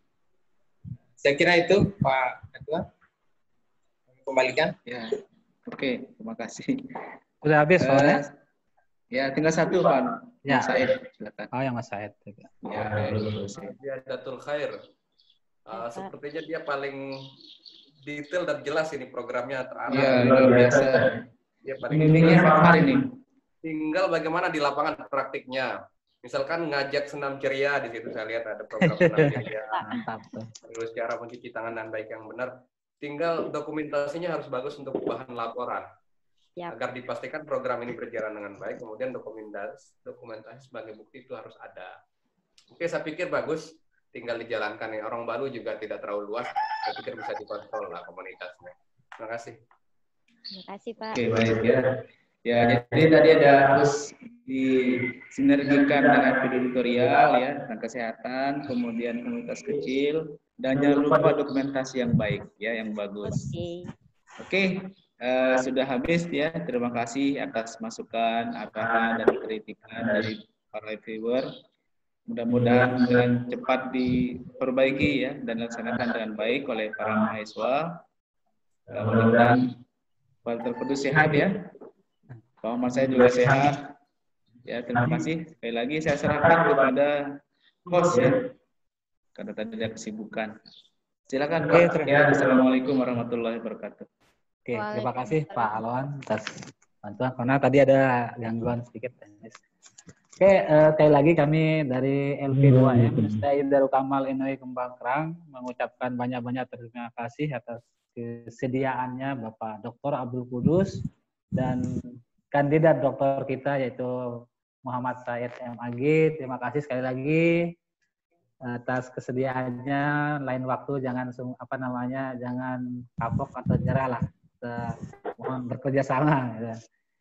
Saya kira itu Pak Ketua. Kembalikan. Ya, oke, okay, terima kasih. Udah habis soalnya? Uh, ya, tinggal satu Pak. Ya. Mas Said, silakan. Oh, yang Mas Said. Ya, ya Datul Khair. Uh, sepertinya dia paling detail dan jelas ini programnya terarah. Iya, luar biasa. Dia paling Bimbingnya pakar ini. Tinggal bagaimana di lapangan praktiknya. Misalkan ngajak senam ceria, di situ saya lihat ada program senam ceria. Mantap. Terus cara mencuci tangan dan baik yang benar. Tinggal dokumentasinya harus bagus untuk bahan laporan. Yap. Agar dipastikan program ini berjalan dengan baik, kemudian dokumentasi, dokumentasi sebagai bukti itu harus ada. Oke, saya pikir bagus. Tinggal dijalankan ya. Orang Balu juga tidak terlalu luas. Saya pikir bisa dikontrol lah komunitasnya. Terima kasih. Terima kasih Pak. Oke, baik ya. Ya, jadi tadi ada harus disinergikan dengan video tutorial ya tentang kesehatan, kemudian komunitas kecil, dan jangan lupa dokumentasi yang baik ya, yang bagus. Oke. Oke, uh, sudah habis ya. Terima kasih atas masukan, arahan, dan kritikan dari para viewer. Mudah-mudahan dengan cepat diperbaiki ya dan dilaksanakan dengan baik oleh para mahasiswa. Uh, mudah-mudahan Pak Terpedus sehat ya. Pak Muhammad saya juga sehat. Ya, terima kasih. Sekali lagi saya serahkan kepada host ya. Karena tadi ada kesibukan. Silakan Pak. Ya, Assalamualaikum warahmatullahi wabarakatuh. Oke, terima kasih Pak Alwan atas bantuan karena tadi ada gangguan sedikit teknis. Oke, uh, sekali lagi kami dari L P dua M, Said Darul Kamal Inoi Kembang Kerang, mengucapkan banyak-banyak terima kasih atas kesediaannya Bapak Doktor Abdul Kudus dan kandidat doktor kita yaitu Muhammad Said M A G. Terima kasih sekali lagi atas kesediaannya. Lain waktu jangan apa namanya jangan kapok atau nyerah lah. Kita mohon bekerja sama. Ya.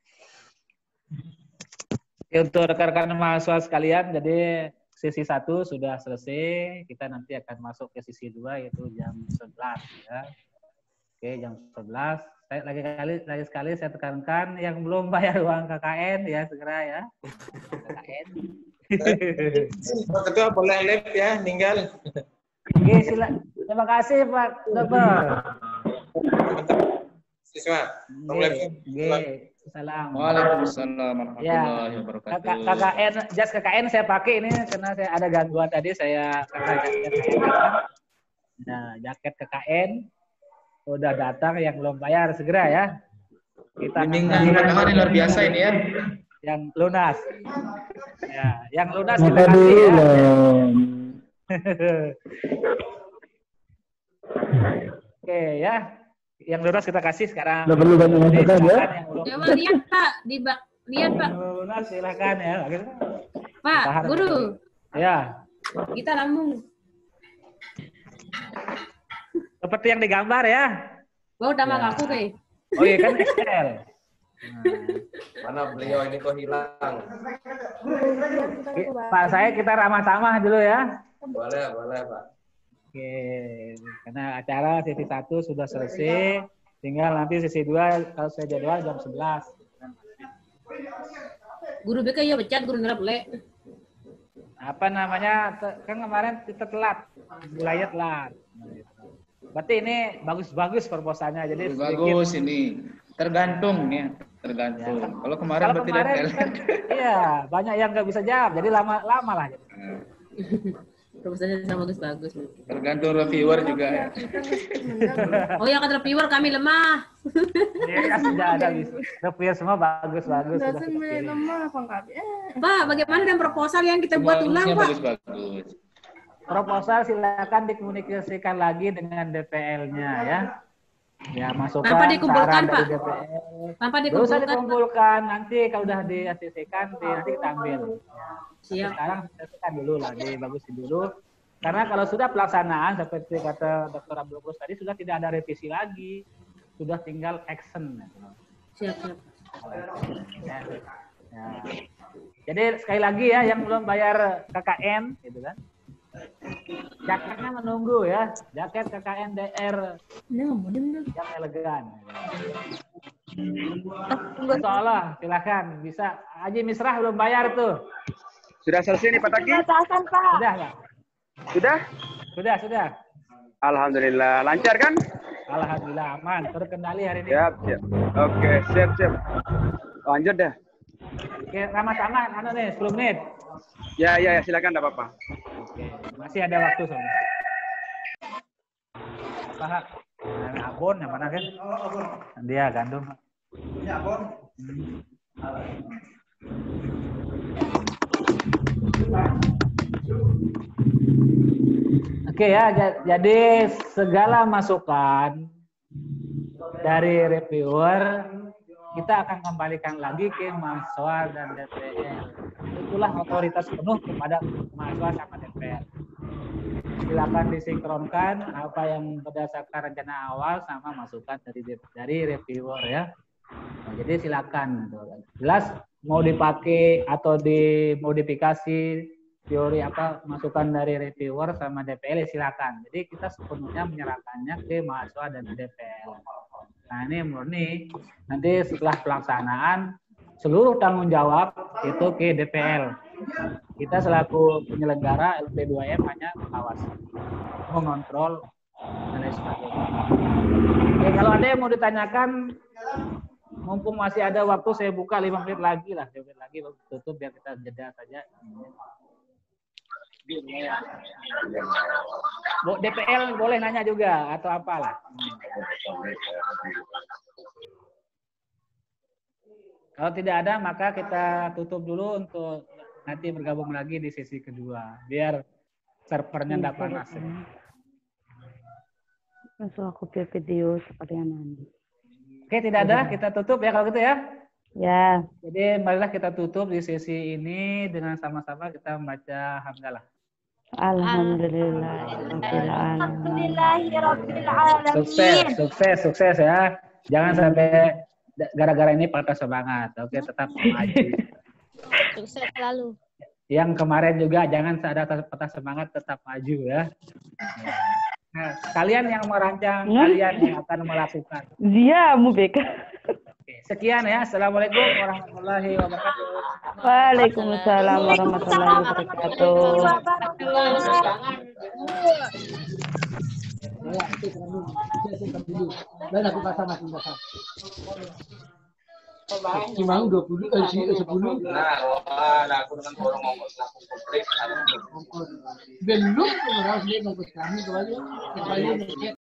Untuk rekan-rekan mahasiswa sekalian, jadi sesi satu sudah selesai. Kita nanti akan masuk ke sesi dua yaitu jam sebelas ya. Oke, jam sebelas. Saya lagi kali lagi sekali saya tekankan yang belum bayar uang K K N ya segera ya. K K N. Pak Ketua boleh live ya, tinggal. Oke, silakan. Terima kasih Pak Dokter. Siswa, Oke. Salam. Waalaikumsalam warahmatullahi wabarakatuh. K K N, jas K K N saya pakai ini karena saya ada gangguan tadi saya karena jaket K K N. Nah, jaket K K N udah datang yang belum bayar segera ya. Kita bimbingan ini luar biasa ini ya. Yang lunas. Ya, yang lunas kita kasih ya. Oke ya. Yang lunas kita kasih sekarang. Udah perlu banyak masukan ya. Coba lihat Pak, di bak lihat Pak. Lunas silakan ya. Pak, Guru. Ya. Kita lambung. Seperti yang digambar ya. Wow, udah ya. Aku kayak. Oh iya kan Excel. Nah. Mana beliau ini kok hilang? Pak saya kita ramah-tamah dulu ya. Boleh, boleh Pak. Oke, karena acara sesi satu sudah selesai, tinggal nanti sesi dua kalau saya jadwal jam sebelas. Guru B K ya pecat, guru ngerap le. apa namanya, kan kemarin kita telat, mulainya telat. Berarti ini bagus-bagus proposalnya. Jadi bagus sedikit. Ini tergantung nih, tergantung. Ya, kalau kemarin kalau berarti kemarin kan, iya banyak yang nggak bisa jawab, jadi lama-lama lah. Proposalnya sama bagus-bagus. Tergantung reviewer juga ya. Oh ya, kata reviewer kami lemah. Ya, sudah ada reviewer semua bagus-bagus. Lemah apa enggak? Pak, bagaimana dengan proposal yang kita buat ulang, Pak? Bagus-bagus. Proposal silakan dikomunikasikan lagi dengan D P L-nya ya. Ya, masukkan tanpa dikumpulkan, Pak. Tanpa dikumpulkan. Nggak usah dikumpulkan, nanti kalau udah di A C C-kan, nanti kita ambil. Siap. Sekarang selesaikan dulu lah, dibagusin dulu. Karena kalau sudah pelaksanaan, seperti kata Doktor Abdul Qudus tadi, sudah tidak ada revisi lagi. Sudah tinggal action. Siap, siap. Ya. Ya. Jadi sekali lagi ya, yang belum bayar K K N, gitu kan. Jaketnya menunggu ya, jaket K K N D R yang elegan. Insyaallah, silakan bisa. Haji Misrah belum bayar tuh. Sudah selesai nih Pak Taki? Sudah, Pak. Sudah? Sudah, sudah. Alhamdulillah, lancar kan? Alhamdulillah aman, terkendali hari ini. Siap, siap. Oke, siap, siap. Lanjut dah. Oke, Rahmat aman, anu nih, sepuluh menit. Ya, ya, ya, silakan, enggak apa-apa. Oke, masih ada waktu soalnya. Apa? Nah, abon yang mana kan? Dia gandum. Ini abon. Hmm. Oke ya, jadi segala masukan dari reviewer kita akan kembalikan lagi ke mahasiswa dan D P R. Itulah otoritas penuh kepada mahasiswa sama D P R. Silakan disinkronkan apa yang berdasarkan rencana awal sama masukan dari dari reviewer ya. Nah, jadi silakan. Jelas mau dipakai atau dimodifikasi teori apa masukan dari reviewer sama D P L silakan. Jadi kita sepenuhnya menyerahkannya ke mahasiswa dan D P L. Nah ini murni nanti setelah pelaksanaan seluruh tanggung jawab itu ke D P L. Kita selaku penyelenggara L P dua M hanya mengawasi, mengontrol dan lain sebagainya. Oke, kalau ada yang mau ditanyakan, mumpung masih ada waktu saya buka lima menit lagi lah, lima menit lagi tutup biar kita jeda saja. Bu, D P L boleh nanya juga atau apalah. Kalau tidak ada maka kita tutup dulu untuk nanti bergabung lagi di sesi kedua biar servernya tidak panas. Langsung aku video seperti yang nanti. Oke, tidak ada, kita tutup ya kalau gitu ya. Ya. Jadi marilah kita tutup di sesi ini dengan sama-sama kita membaca hamdalah. Alhamdulillah. Alhamdulillahirobbilalamin. Sukses, sukses, sukses ya. Jangan sampai gara-gara ini patah semangat. Oke, tetap maju. Sukses selalu. Yang kemarin juga jangan ada patah semangat, tetap maju ya. Nah, kalian yang merancang, kalian yang akan melakukan. Dia mau beka. Sekian ya. Assalamualaikum warahmatullahi wabarakatuh. Waalaikumsalam warahmatullahi wabarakatuh. Cuma dua puluh eh sepuluh. Nah, nah aku dengan borong ongkos aku komplit. Belum harus dia ongkos kami kembali. Kembali